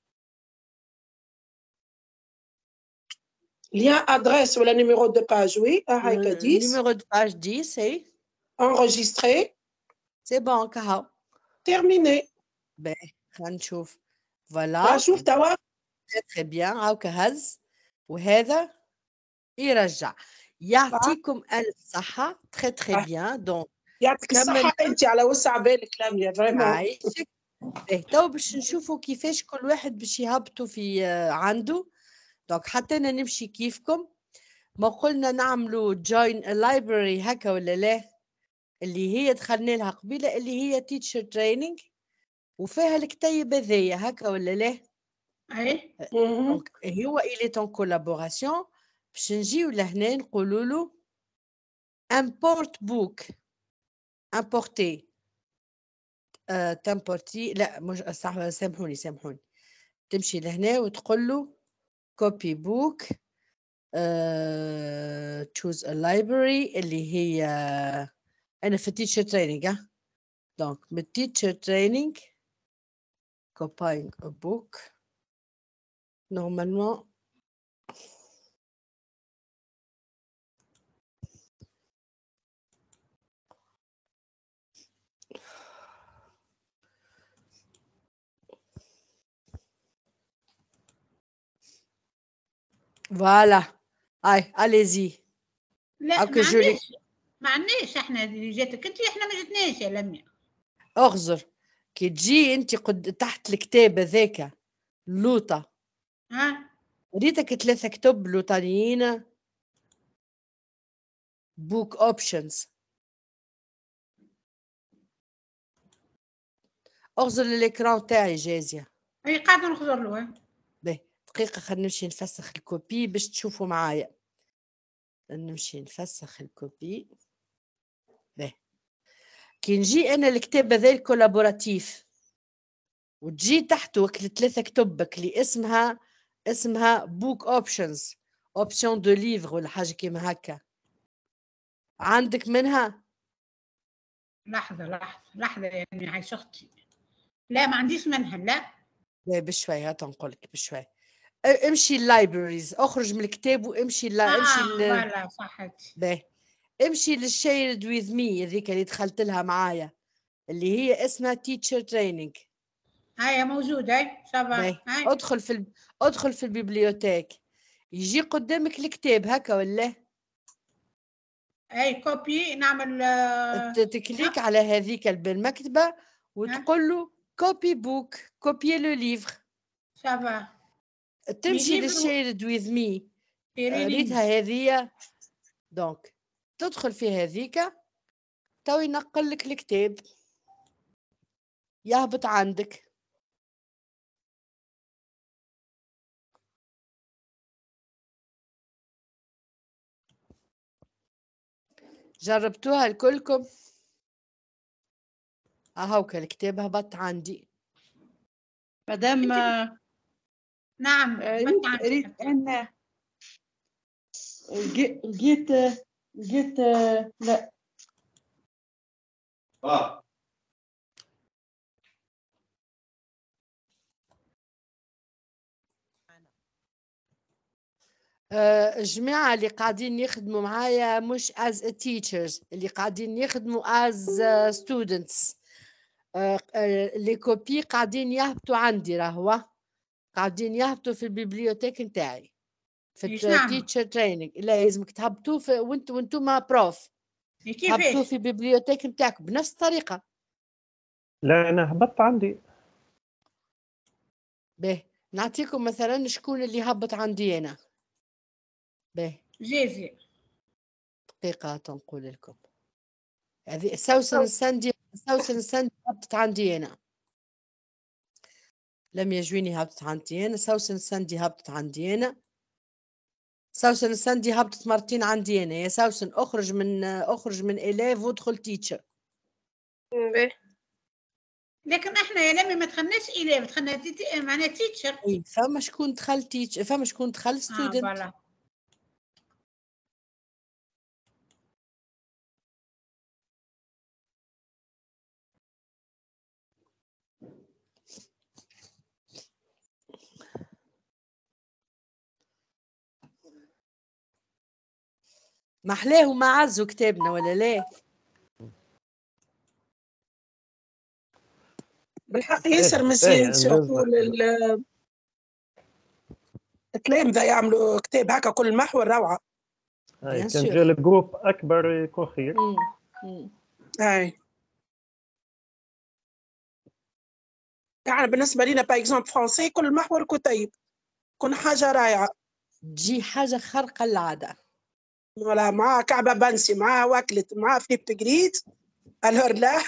F: ليان ادريس ولا نيميرو دو باج. وي هاكا ديس.
A: نيميرو دو باج ديس. اي
F: انregistré.
A: سي بون كهو.
F: تيرميني.
A: باهي خلينا نشوف. فوالا
F: شوف توا.
A: تري بيان هاكا هز وهذا يرجع. يعطيكم الف صحة. تري تري بيان. دونك
F: يعطيك الصحة انت على وسع بالك لميا فريمون.
A: عايشك. باهي تو باش نشوفوا كيفاش كل واحد باش يهبطوا في آه، عنده. دونك حتى انا نمشي كيفكم. ما قلنا نعملوا join a library هكا ولا لا؟ اللي هي دخلنا لها قبيله اللي هي teacher training وفيها الكتيب هذايا هكا ولا لا؟
D: اي
A: دونك هو il est en collaboration. باش نجيو لهنا نقولوا له import book. importer آه، تمبورتي لا مش صح. سامحوني سامحوني. تمشي لهنا وتقول له copy book uh, choose a library اللي هي أنا في teacher training. ها دونك من teacher training copying a book normalement voilà اي allez-y
D: لا
A: هاكا
D: ما
A: جو لي
D: عنديش ما عنديش احنا اللي جاتك انت، احنا ما جتناش يا لميا.
A: اغزر كي تجي انت قد تحت الكتاب هذاك لوطة
D: ها
A: ريتك ثلاثة كتب لوطانيين بوك اوبشنز اغزر الاكران تاعي جازية.
D: اي قاعده نخزر له.
A: باهي دقيقة خلينا نمشي نفسخ الكوبي باش تشوفوا معايا. نمشي نفسخ الكوبي. باهي كي نجي انا الكتاب هذا الكولابوراتيف وتجي تحته وكل ثلاثة كتبك اللي اسمها اسمها بوك اوبشنز اوبشن دو ليفر ولا حاجة كيما هكا، عندك منها؟
D: لحظه لحظه لحظه يا لميا عايش اختي. لا ما عنديش منها. لا
A: لا بشوي هات نقولك بشوي. امشي اللايبريز، اخرج من الكتاب وامشي لا
D: اه
A: امشي ل...
D: فوالا صحت.
A: باهي امشي للشيرد ويز مي هذيك اللي دخلت لها معايا اللي هي اسمها تيتشر تريننج.
D: هاي موجوده. هاي
A: باهي
D: صباح. هاي
A: ادخل في ال... ادخل في البيبليوتيك، يجي قدامك الكتاب هكا ولا
D: اي كوبي نعمل آه،
A: ت- تكليك على هذيك بالمكتبة وتقول له كوبي بوك كوبي لو ليفر،
D: صباح
A: تمشي
D: ليفر
A: للشيرد ويز مي
D: ريدينج.
A: ريتها هذية. دونك تدخل في هذيك تو ينقل لك الكتاب يهبط عندك. جربتوها الكلكم؟ اهوك الكتاب هبط عندي.
C: مدام آه،
D: نعم
C: ريت
D: بنت
C: ريت
D: عندك.
C: انا لقيت لقيت لقيت آه، لا
H: اه
A: آه، الجماعة اللي قاعدين يخدموا معايا مش as a teachers، اللي قاعدين يخدموا as uh, students، آه، آه، اللي كوبي قاعدين يهبطوا عندي راهو قاعدين يهبطوا في البيبليوتيك نتاعي في
D: ايش نعمل؟
A: التيتشر تريننج. لا لازمك تهبطوه في وانتم وانتم ما بروف هبطوه
D: كيفاش؟
A: في البيبليوتيك نتاعكم بنفس الطريقة.
B: لا انا هبطت عندي.
A: باهي نعطيكم مثلا شكون اللي هبط عندي انا. باهي
D: جازي
A: دقيقة تنقول لكم. هذه سوسن السندي، سوسن السندي هبطت عندي انا. لم يجويني هبطت عندي انا. سوسن السندي هبطت عندي انا. سوسن السندي هبطت مرتين عندي انا. يا سوسن اخرج من اخرج من إلاف وادخل تيتشر.
G: باهي.
D: لكن احنا يا لمي ما دخلناش الى دخلنا تي... معناها تيتشر.
A: اي فما شكون دخل تيتشر، فما شكون دخل
D: اه
A: ستودنت.
D: فوالا.
A: محلاه وما عزوا كتابنا ولا لا؟
F: بالحق ياسر
B: ايه
F: مسيان
B: ايه
F: سورتو
B: نزل.
F: التلامذة يعملوا كتاب هكا كل محور روعة.
B: هاي
A: بيان
B: كان
A: سور.
B: جا الجروب اكبر يكون خير.
A: مم. مم.
F: هاي يعني بالنسبة لنا باي اكزومبل فرونسي كل محور كتيب كل حاجة رائعة.
A: تجي حاجة خارقة العادة.
F: ولا مع كعبة بنسي مع وكلت مع فليب جريد الهر لا.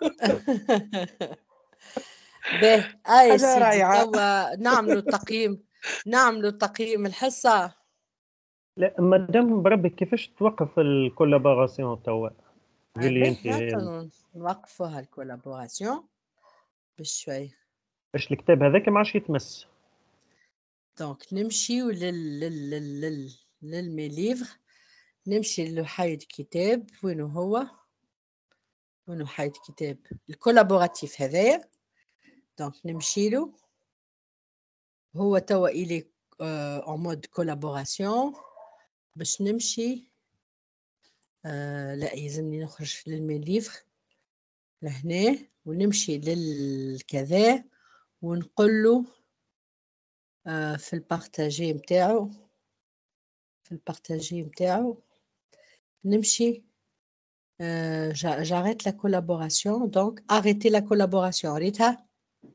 A: باهي اي
F: حاجة
A: سيدي
F: رائعة.
A: توا نعملوا التقييم، نعملوا تقييم الحصة.
B: لا مادام بربي كيفاش توقف الكولابوراسيون توا؟ قولي انت
A: باهي نوقفوها الكولابوراسيون بشوي.
B: باش الكتاب هذاك ما عادش يتمس.
A: دونك نمشيو لل لل لل لل للمي ليفر، نمشي لحي الكتاب وينو هو. وين حيت كتاب الكولابوراتيف هذايا. دونك نمشي له، هو توا إلي اون مود كولابوراسيون. باش نمشي آه لا يلزمني نخرج للمين ليفر لهنا ونمشي للكذا ونقول له آه في البارتاجي متاعو، في البارتاجي متاعو نمشي آه j'arrête la collaboration. donc arrêter la collaboration. ريتها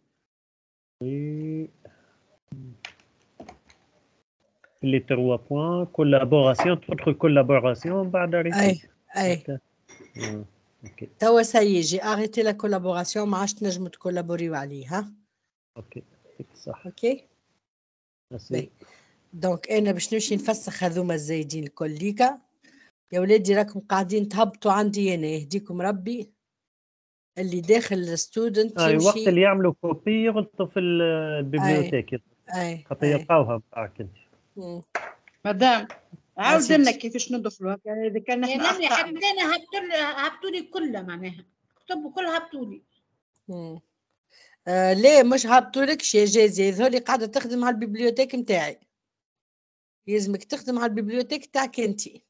B: اللي تروا بوان كولابوراسيون تدخل كولابوراسيون بعد
A: اي
B: ريتي.
A: اي
B: آه. اوكي
A: توا سيجي اريتي لا كولابوراسيون، ما عادش تنجموا تكولابوريو عليه. ها
B: اوكي صح.
A: اوكي
B: ميرسي.
A: دونك انا باش نمشي نفسخ هذوما الزايدين الكل ليكا. يا ولادي راكم قاعدين تهبطوا عندي انا، يهديكم ربي. اللي داخل الستودنت
B: اي
A: يمشي
B: وقت اللي يعملوا كوبي يغلطوا في البيبليوتيك
A: اي
B: حتى
A: اي
B: يلقاوها معك انت.
A: مم.
C: مدام عاود
A: سيدي.
C: لنا كيفاش ندخلوا هكا اذا كان
D: يا
C: احنا
D: لمي
C: اخطاء.
D: حتى انا هبطوا هبطوا لي كلها معناها كتبوا كلها هبطوا لي.
A: مم. آه ليه مش هبطولكش يا جازي؟ هذولي قاعده تخدم على البيبليوتيك نتاعي، يلزمك تخدم على البيبليوتيك تاعك انتي.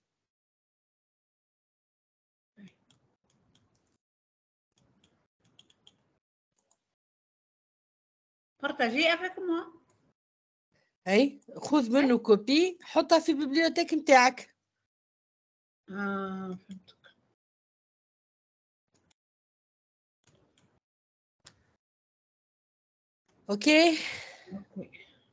D: بارتاجي افيك موا.
A: اي خذ منه كوبي حطها في البيبليوتيك نتاعك.
D: اه فهمت.
A: اوكي
D: اوكي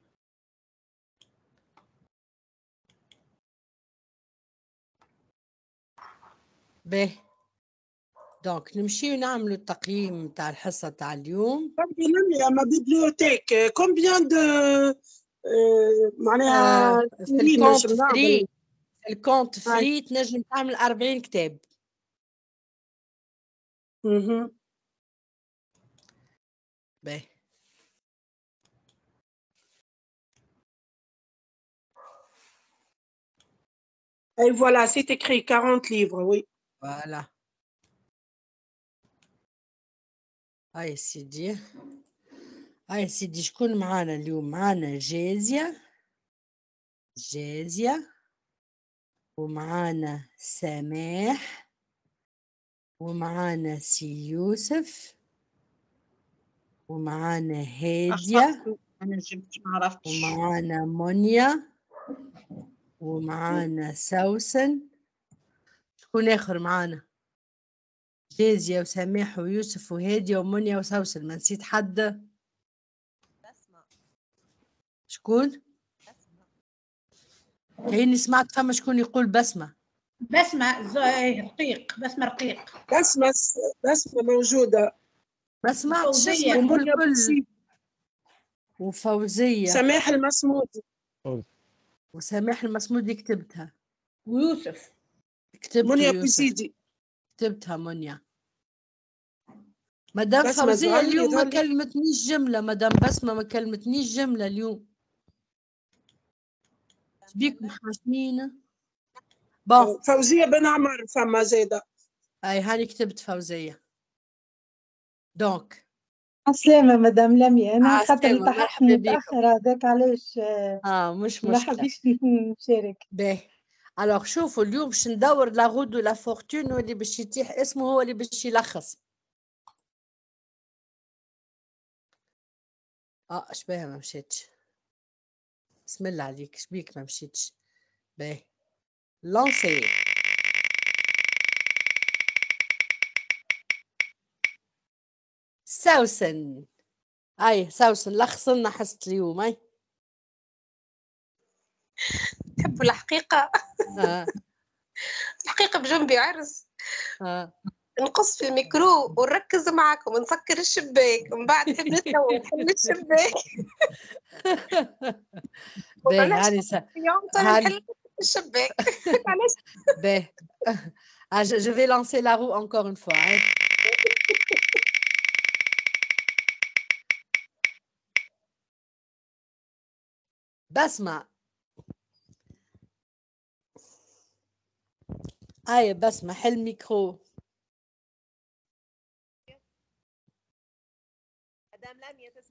A: باهي. دونك نمشيو نعملوا التقييم تاع الحصه تاع اليوم.
F: ما بيبليوتيك كومبيان دو معناها
A: آه في الكونت فري، في الكونت فري تنجم تعمل أربعين كتاب.
F: اها
A: باهي
F: اي فوالا سي écrit quarante livres oui.
A: فوالا. هاي سيدي، هاي سيدي شكون معانا اليوم؟ معانا جازية، جازية ومعانا سماح ومعانا سي يوسف ومعانا هادية
C: انا جبت ما عرفتش.
A: ومعانا منيا ومعانا سوسن. شكون اخر معانا؟ جازية وسماح ويوسف وهادية ومنيا وسوسن. ما نسيت حد؟ شكون؟ كأني سمعت فما شكون يقول بسمة.
D: بسمة زي رقيق، بسمة رقيق.
F: بسمة بسمة موجودة.
A: ما سمعتش
D: فوزية.
A: اسمك
F: ومنيا
A: بالكل.
F: بوسيب.
A: وفوزية.
F: سماح المسمودي.
A: وسماح المسمودي كتبتها.
D: ويوسف.
A: كتبت
F: منيا
A: يوسف.
F: بوسيدي.
A: كتبتها منيا. مدام
F: بسمة
A: فوزية
F: زعلني
A: اليوم ما
F: ذولي.
A: كلمتنيش جملة. مدام بسمة ما كلمتنيش جملة اليوم. بيك محاشنين. بون
F: فوزية بن عمر فما زايدة.
A: اي هاني كتبت فوزية. دونك
E: عسلامة مدام لميا، أنا خاطر
A: عسلامة،
E: التحقت
A: مرحبا بكم.
E: متأخر هذاك علاش
A: اه مش
E: ما
A: مشكلة.
E: حبيتش نشارك.
A: باهي الوغ شوفوا اليوم باش ندور لا غود ولا فورتون، واللي باش يتيح اسمه هو اللي باش يلخص. اه شبيها ما مشيتش؟ بسم الله عليك شبيك ما مشيتش؟ باهي لانسي. سوسن. اي سوسن لخص لنا حصة اليوم. اي
G: تحبوا الحقيقة؟
A: اه
G: الحقيقة بجنبي عرس.
A: اه
G: نقص في الميكرو ونركز معاكم ونسكر الشباك ومن بعد نحب نتسوى نحل الشباك.
A: باهي هاني س...
G: يوم نحل الشباك. علاش؟
A: باهي je vais lancer la roue encore une fois. Hein. بسمة. هاي بسمة حل ميكرو.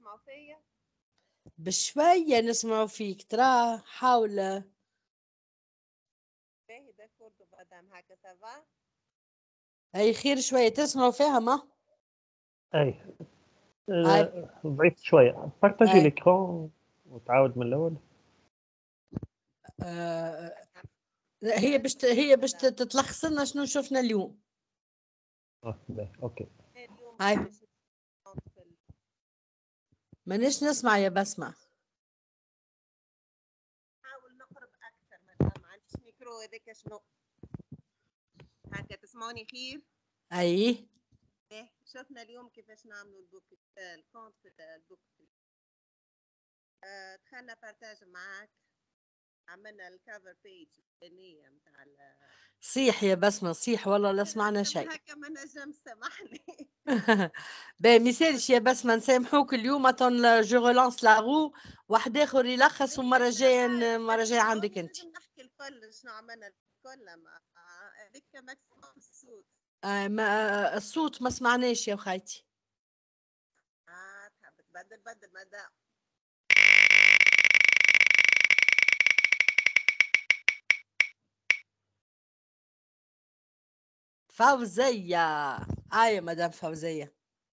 G: تسمعوا فيا؟
A: بشوية نسمعوا فيك ترى حاول.
G: باهي داكور مدام هكا سافا.
A: أي خير شوية تسمعوا فيها ما؟
B: اي
A: هاي
B: آه، ضعيف شويه. بارتاجي
A: هاي
B: ليكرون وتعاود من الاول.
A: آه هي باش هي باش تتلخص لنا شنو شفنا اليوم.
B: اه باهي اوكي.
G: اليوم
A: هاي
G: كيفاش في ال-
A: مانيش نسمع يا بسمة.
G: نحاول نقرب اكثر مدام ما عنديش ميكرو هذاك شنو هكا تسمعوني خير.
A: أي
G: باهي شفنا اليوم كيفاش نعملوا البوك الكونت في البوك. آه، دخلنا بارتاج معاك، عملنا الكفر بيج الثانية نتاع
A: صيح يا بسمة صيح والله لا سمعنا شيء.
G: هكا ما نجم سامحني.
A: باهي مثالش يا بسمة نسامحوك اليوم اتون جو ريلانس لا رو واحد اخر يلخص ومرة جاية المرة جاية عندك انت.
G: لازم نحكي الكل شنو عملنا الكل ما هذيك ماكسيموم الصوت.
A: آه ما الصوت ما سمعناش يا خايتي.
G: اه تحب تبدل بدل مدام.
A: فوزية آية مدام فوزية.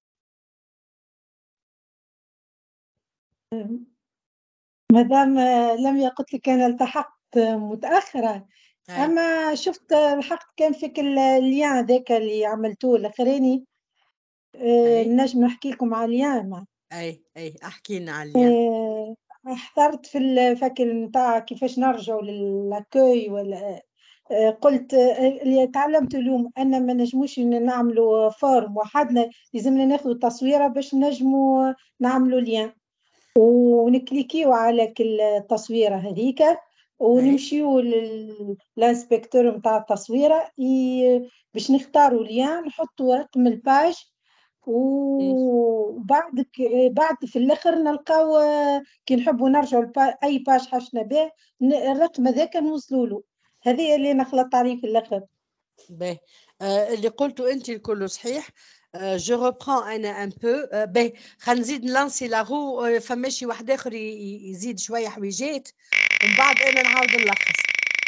H: مدام لم قلت لك أنا التحقت متأخرة،
A: هاي
H: أما شفت الحقت كان فيك اليان ذاك اللي عملتوه الأخراني. آه،
A: اي
H: نجم نحكي لكم على اليان.
A: اي اي احكي لنا على اليوم.
H: آه، حضرت في الفكر نتاع كيفاش نرجعوا للاكوي ولا آه، قلت آه، اللي تعلمت اليوم أن ما نجموش نعملوا فورم وحدنا، لازمنا ناخذ تصويرة باش نجموا نعملوا ليان ونكليكيو على كل تصويرة هذيك
A: اي
H: ونمشيو للانسبكتور نتاع التصويرة ي- باش نختاروا ليان نحطوا رقم الباج،
A: مم.
H: وبعد ك- بعد في الاخر نلقاو آه، كي نحبوا نرجعوا لبا- اي باج حشنا به ن- الرقم هذاك نوصلوا له. هذه اللي نخلط عليه في الاخر.
A: باهي آه اللي قلته انت الكل صحيح. آه جو ريبرون انا ان بو. آه باهي خلينا نزيد نلانسي لا رو. آه فما شي واحد اخر ي- ي- يزيد شويه حويجات ومن بعد انا نعاود نلخص.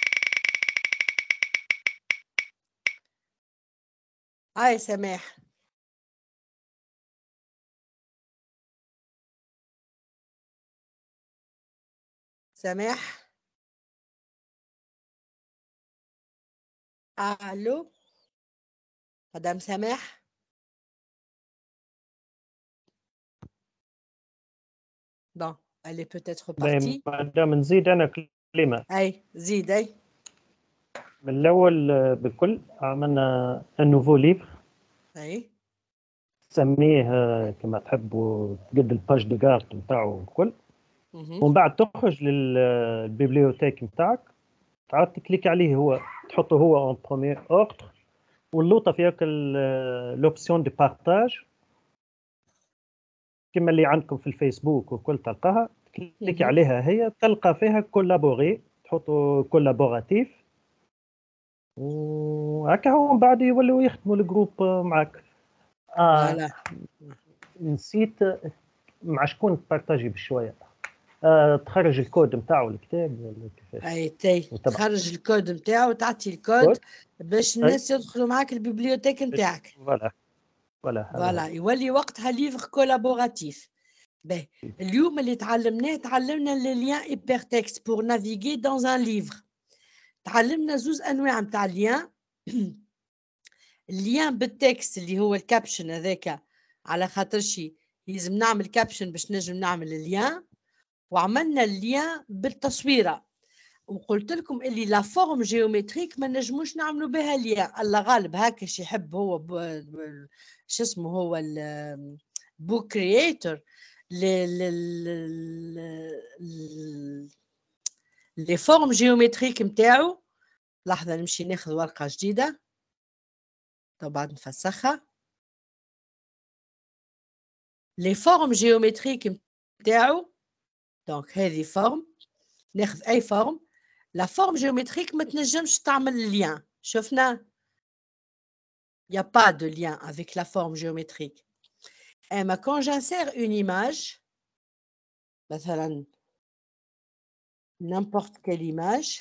A: هاي سماح. سماح الو مدام سماح. bon elle est peut-être
B: باهي
A: partie.
B: مادام نزيد انا كلمه.
A: اي زيد اي
B: من الاول آه، بالكل عملنا ان نوفو ليفر
A: اي
B: سميه آه، كما تحبوا تقد الباج دو كارت نتاعو الكل.
A: مهم.
B: ومن بعد تخرج للبيبليوتيك نتاعك تعاود تكليك عليه هو تحطه هو اون بروميير اوردر واللوطه فيك لوبسيون دي بارتاج كما اللي عندكم في الفيسبوك وكل تلقاها تكليك
A: مهم.
B: عليها هي تلقى فيها كولابوري تحطوا كولابوراتيف وهكا هو من بعد يولوا يخدموا الجروب معك. اه
A: فوالا
B: نسيت مع شكون تبارتاجي بشويه. آه تخرج الكود نتاعو الكتاب ولا كيفاش
A: اي تي
B: وتبع
A: تخرج الكود نتاعو وتعطي الكود
B: كود
A: باش
B: اي
A: الناس يدخلوا معاك البيبليوتيك
B: باش
A: نتاعك.
B: فوالا فوالا هذا
A: فوالا
B: هو.
A: يولي وقتها ليفر كولابوراتيف. باهي اليوم اللي تعلمناه تعلمنا لي ليان ايبر تكست بور نافيغي دون ان ليفر. تعلمنا زوز انواع نتاع الليان. الليان بالتكست اللي هو الكابشن هذاك على خاطرش لازم نعمل كابشن باش نجم نعمل الليان. وعملنا الليان بالتصويره وقلت لكم اللي لا فورم جيومتريك ما نجموش نعملوا بها الليان. الله غالب هكا شي يحب هو شو اسمه هو البوك كرييتور لي فورم جيومتريك نتاعو. لحظه نمشي ناخذ ورقه جديده طبعا نفسخها. لي فورم جيومتريك نتاعو دونك هذه فورم ناخذ اي فورم. لا فورم جيومتريك ما تنجمش تعمل الليان. شفنا il n'y a pas de lien avec la forme géométrique. Et quand j'insère une image مثلا n'importe quelle image.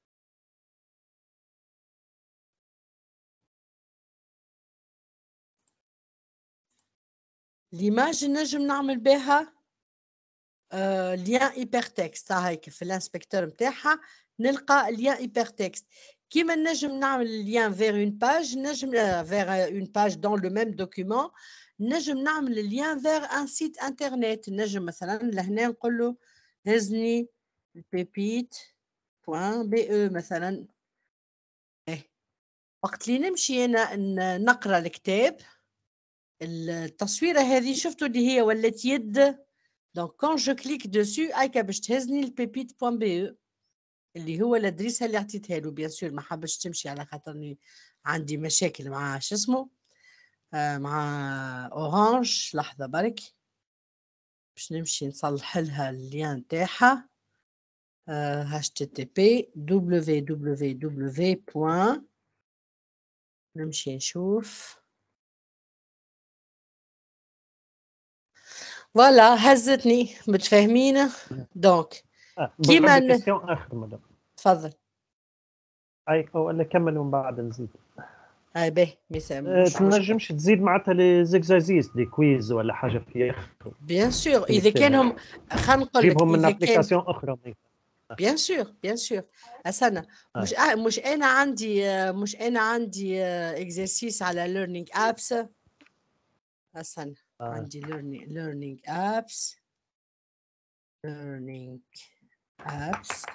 A: l'image نجم نعمل بها ليان hypertexte هيك في الانسبكتور نتاعها نلقى ليان hypertexte. كيما نجم نعمل ليان vers une page نجم vers une page dans le même document نجم نعمل ليان vers un site internet. نجم مثلا لهنا نقول له هزني pépite.be مثلا. إيه. وقت اللي نمشي أنا نقرأ الكتاب التصويرة هذه شفتوا اللي هي ولات يد. donc quand je clique dessus هيك باش تهزني البيبيت.be اللي هو الادريسة اللي عطيتها له. بيان سور ما حبش تمشي على خاطرني عندي مشاكل مع شو اسمه آه مع اورانج. لحظة برك باش نمشي نصلح لها اللين نتاعها. آه http www. نمشي نشوف. فوالا هزتني متفاهمين. دونك كيما
B: ن... اخر مدام
A: تفضل.
B: اي ولا كمل ومن بعد نزيد.
A: اي باهي مثال
B: أه تنجمش تزيد معناتها لي زيكزارسيس دي كويز ولا حاجه فيها.
A: بيان سور اذا كانهم خلينا نقول لك
B: جيبهم من ابليكاسيون اخرى.
A: بيان سور بيان سور اسانا مش آه مش انا عندي مش انا عندي اكزرسيس على ليرنينج ابس. اسانا آه. عندي learning learning apps learning apps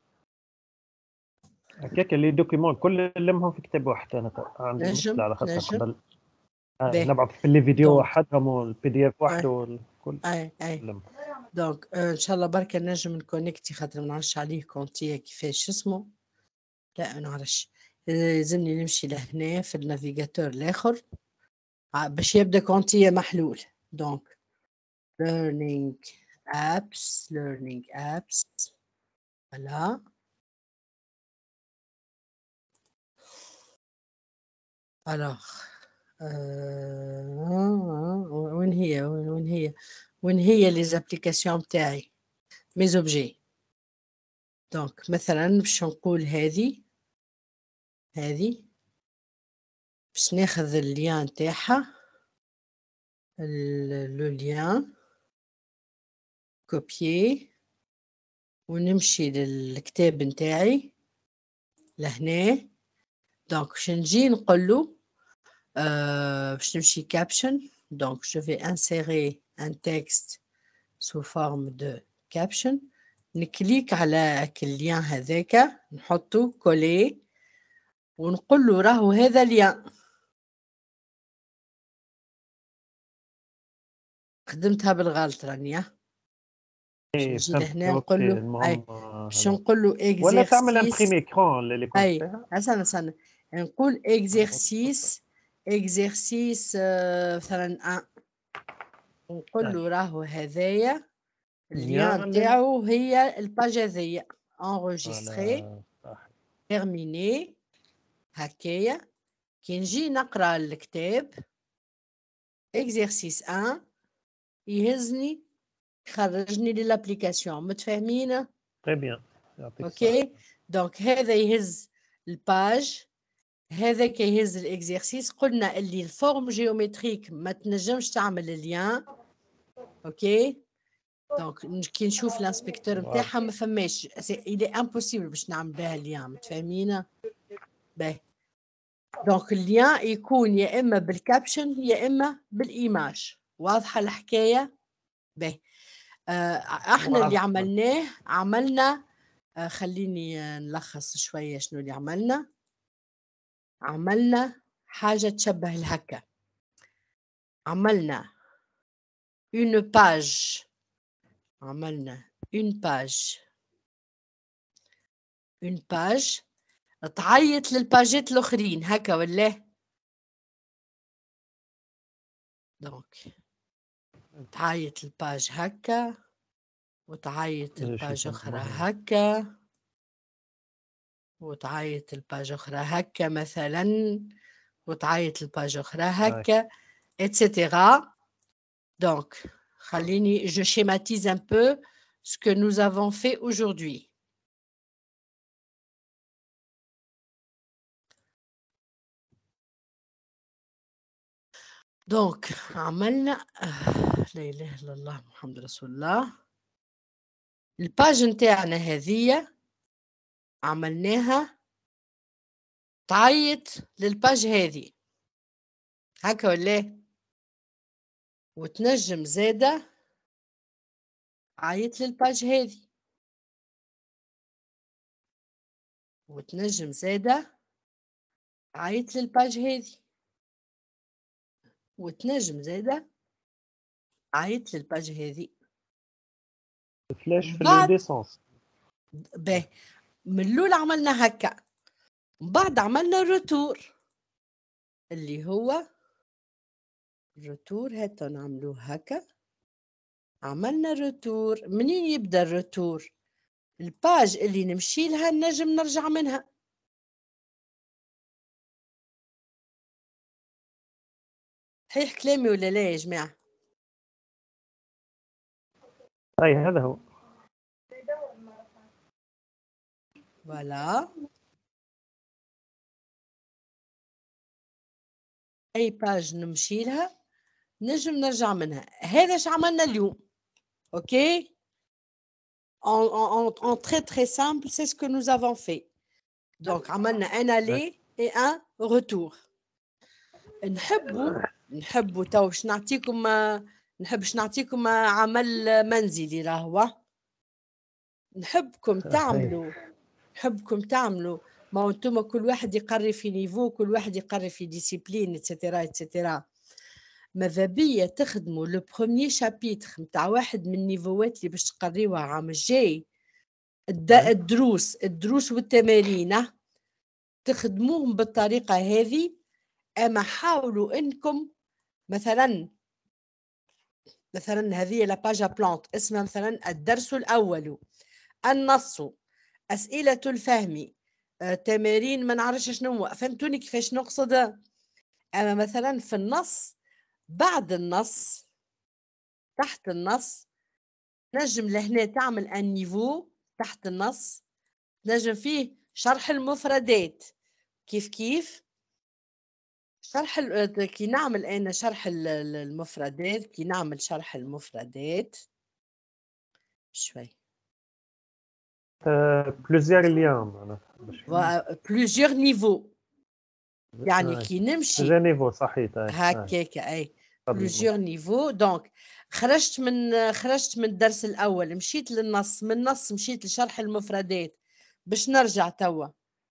B: هكاك اللي دوكيمون كل لمهم في كتاب واحد. انا عندي مشكله على خاطر قبل آه نبعث في اللي فيديو وحدهم والبي دي اف وحده والكل.
A: اي اي دونك آه ان شاء الله بركه نجم نكونيكتي خاطر ما نعرفش عليه كونتي كيفاش اسمه. لا ما نعرفش لازمني نمشي لهنا في النافيغاتور الاخر باش يبدا كونتي محلول. دونك learning apps learning apps voilà. alors euh... وين هي وين هي وين هي لي زابليكاسيون نتاعي مي زوبجي. دونك مثلا باش نقول هذه هذه باش ناخذ اللين نتاعها لو لين كوبيي ونمشي للكتاب نتاعي لهنا. دونك باش نجي نقول له euh, باش نمشي caption. donc je vais insérer un texte sous forme de caption. نكليك على اللين هذاك نحطه كولي ونقول له راهو هذا لين. خدمتها بالغلط راني نجي لهنا نقول له اي باش نقول له اكزرسيس
B: ولا تعمل امبريمي اكران اللي كنت
A: اي استنى استنى نقول اكزرسيس اكزرسيس مثلا واحد ونقول له راهو هذايا اللين تاعو هي الباج هذيا انغوجيستري تيرميني هكايا. كي نجي نقرا الكتاب اكزرسيس واحد يهزني خرجني للابليكاسيون. متفاهمين؟
B: تري بيان
A: اوكي. دونك هذا يهز الباج هذا كيهز الاكزرسيس. قلنا اللي الفورم جيومتريك ما تنجمش تعمل اللين. اوكي دونك كي نشوف الانسبكتور نتاعها ما فماش الي امبوسيبل باش نعمل بها اللين. متفاهمين؟ باهي دونك اللين يكون يا اما بالكابشن يا اما بالايماج. واضحه الحكايه؟ باهي آه احنا اللي عملناه عملنا آه خليني نلخص شويه شنو اللي عملنا. عملنا حاجه تشبه الهكا. عملنا une page عملنا une page une page تعيط للباجات الاخرين هكا ولا دونك تعيط الباج هكا وتعيط الباج اخرى هكا وتعيط الباج اخرى هكا مثلا وتعيط الباج اخرى هكا اتسيتيرا. دونك خليني جو شيماتيز ان بو ce que nous avons fait aujourd'hui. Donc, عملنا لا إله إلا الله محمد رسول الله. الباج نتاعنا هذية عملناها تعيط للباج هذه هكا ولا؟ وتنجم زادة عيط للباج هذه، وتنجم زادة عيط للباج هذه، وتنجم زادة عيط للباج هذه.
B: فلاش في
A: بعد
B: الليسونس.
A: باهي من الأول عملنا هكا، من بعد عملنا روتور اللي هو روتور. هاتو نعملوه هكا، عملنا روتور. منين يبدا الروتور؟ الباج اللي نمشي لها نجم نرجع منها. صحيح كلامي ولا لا يا جماعة؟
B: اي هذا هو.
A: فوالا اي باج نمشي لها نجم نرجع منها. هذا اش عملنا اليوم. اوكي en, en, en très très simple c'est ce que nous avons fait. donc عملنا un aller et un retour. نحبوا نحبوا تو باش نعطيكم نحبش نعطيكم عمل منزلي راهو. نحبكم تعملوا نحبكم تعملوا ما انتم كل واحد يقري في نيفو، كل واحد يقري في ديسيبلين اتسيتيرا اتسيتيرا. ماذا بيا تخدموا لو بروميير شابيتر نتاع واحد من النيفوات اللي باش تقريوها عام الجاي. الدروس الدروس والتمارين تخدموهم بالطريقة هذه. اما حاولوا انكم مثلا مثلا هذه لاباجا بلانت اسمها مثلا الدرس الاول، النص، اسئله الفهم، آه، تمارين ما نعرفش شنو. فهمتوني كيفاش نقصد؟ اما مثلا في النص بعد النص تحت النص نجم لهنا تعمل ان نيفو تحت النص، نجم فيه شرح المفردات. كيف كيف شرح كي نعمل انا شرح المفردات كي نعمل شرح المفردات شوي
B: بلوزيغ ليام
A: بلوزيغ نيفو يعني كي نمشي
B: بلوزيغ نيفو صحيح
A: هكاك اي بلوزيغ نيفو. دونك خرجت من خرجت من الدرس الاول مشيت للنص، من النص مشيت لشرح المفردات. باش نرجع توا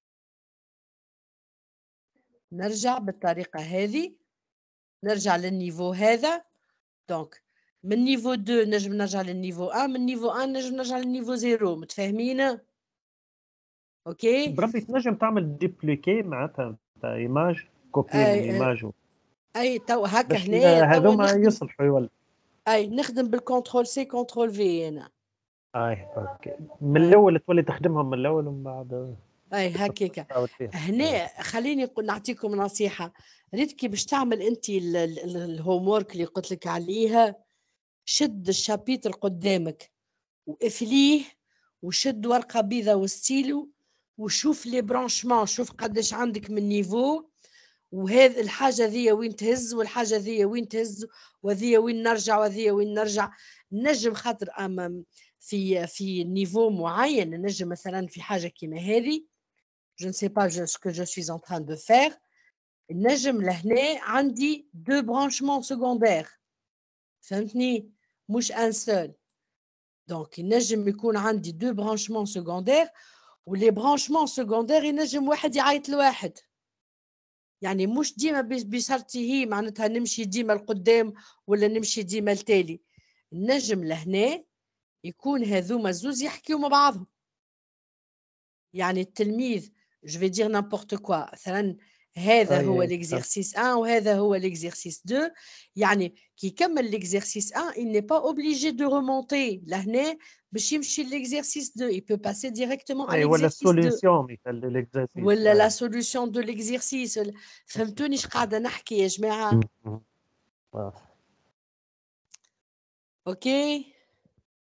A: نرجع بالطريقة هذه، نرجع للنيفو هذا. دونك من نيفو اثنين نجم نرجع للنيفو واحد، من نيفو واحد نجم نرجع للنيفو صفر. متفاهمين؟ اوكي
B: بربي تنجم تعمل ديبليكي معناتها تاع ايماج كوبي من ايماج
A: اي تو هكا
B: باش
A: هنايا
B: هذوما يصلحوا يولي.
A: اي نخدم بالكنترول سي كنترول في انا.
B: اي اوكي من الاول تولي تخدمهم من الاول ومن بعد
A: اي هكاك. هنا خليني نعطيكم نصيحه. ريت كي باش تعمل انت الهوم وورك اللي قلت لك عليها، شد الشابيتر قدامك وافليه وشد ورقه بيضاء وستيلو وشوف لي برانشمون، شوف قداش عندك من نيفو، وهذه الحاجه ذي وين تهز والحاجه ذي وين تهز وذي وين نرجع وذي وين نرجع. نجم خاطر امام في في نيفو معين نجم مثلا في حاجه كيما هذه je ne sais pas ce que je suis en train de faire. نجم لهنا عندي deux branchements secondaires. فهمتني؟ مش un seul. donc نجم يكون عندي deux branchements secondaires ولي branchements secondaires ينجم واحد يعيط لواحد. يعني مش ديما بشرطه معناتها نمشي ديما لقدام ولا نمشي ديما لتالي. النجم لهنا يكون هذوما الزوز يحكيوا مع بعضهم. يعني التلميذ جو في دير نامبورت كوا مثلا هذا هو l'exercice واحد وهذا هو l'exercice اثنين. يعني كي يكمل l'exercice واحد il n'est pas obligé de remonter لهنا باش يمشي l'exercice اثنين. il peut passer directement à l'exercice اثنين ولا لا solution de l'exercice. فهمتوني ايش قاعده نحكي يا جماعه؟ اوكي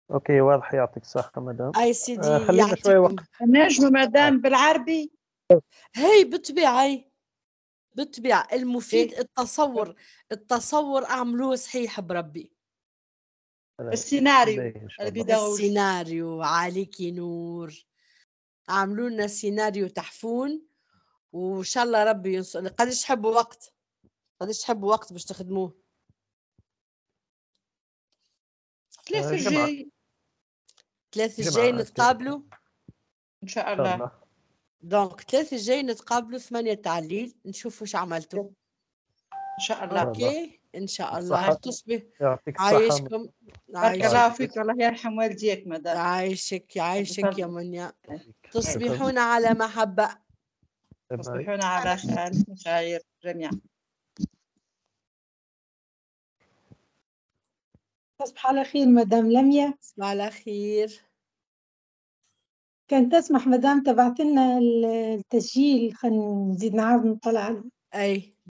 B: اوكي واضح، يعطيك الصحة مدام.
A: اي سيدي
B: آه خلينا شوي
A: يعطيكم.
B: وقت.
C: نجم مدام بالعربي.
A: هي بالطبيعة بالطبيعة المفيد
C: إيه؟
A: التصور، التصور اعملوه صحيح بربي.
C: السيناريو
B: باهي إن شاء الله.
C: البيداغوجي.
A: السيناريو عليكي نور، عملوا لنا سيناريو تحفون، وان شاء الله ربي ينصر. قداش تحبوا وقت؟ قداش تحبوا وقت باش تخدموه؟
C: ثلاثة
B: آه، جمعة.
C: الجاي
A: ثلاثة
B: جمعة
A: الجاي
B: هكا.
A: نتقابلوا.
C: ان شاء
B: إن شاء
C: الله.
B: الله.
A: دونك ثلاثة الجاي نتقابلوا ثمانية تاع الليل، نشوفوا واش عملتوا.
C: ان شاء الله.
A: اوكي ان شاء الله.
B: الصحة.
A: تصبح
B: يعطيك الصحة.
A: عايشكم.
C: بارك الله فيك، الله يرحم والديك مدام.
A: عايشك عايشك يا
C: تفضل.
A: منيا.
B: شكراً.
A: تصبحون على محبة.
B: باي.
C: تصبحون على خير جميعا.
H: تصبح على خير مدام لميا.
A: تصبح على خير.
H: كان تسمح مدام تبعت لنا التسجيل، خلينا نزيد نعاود نطلع عليه.
A: اي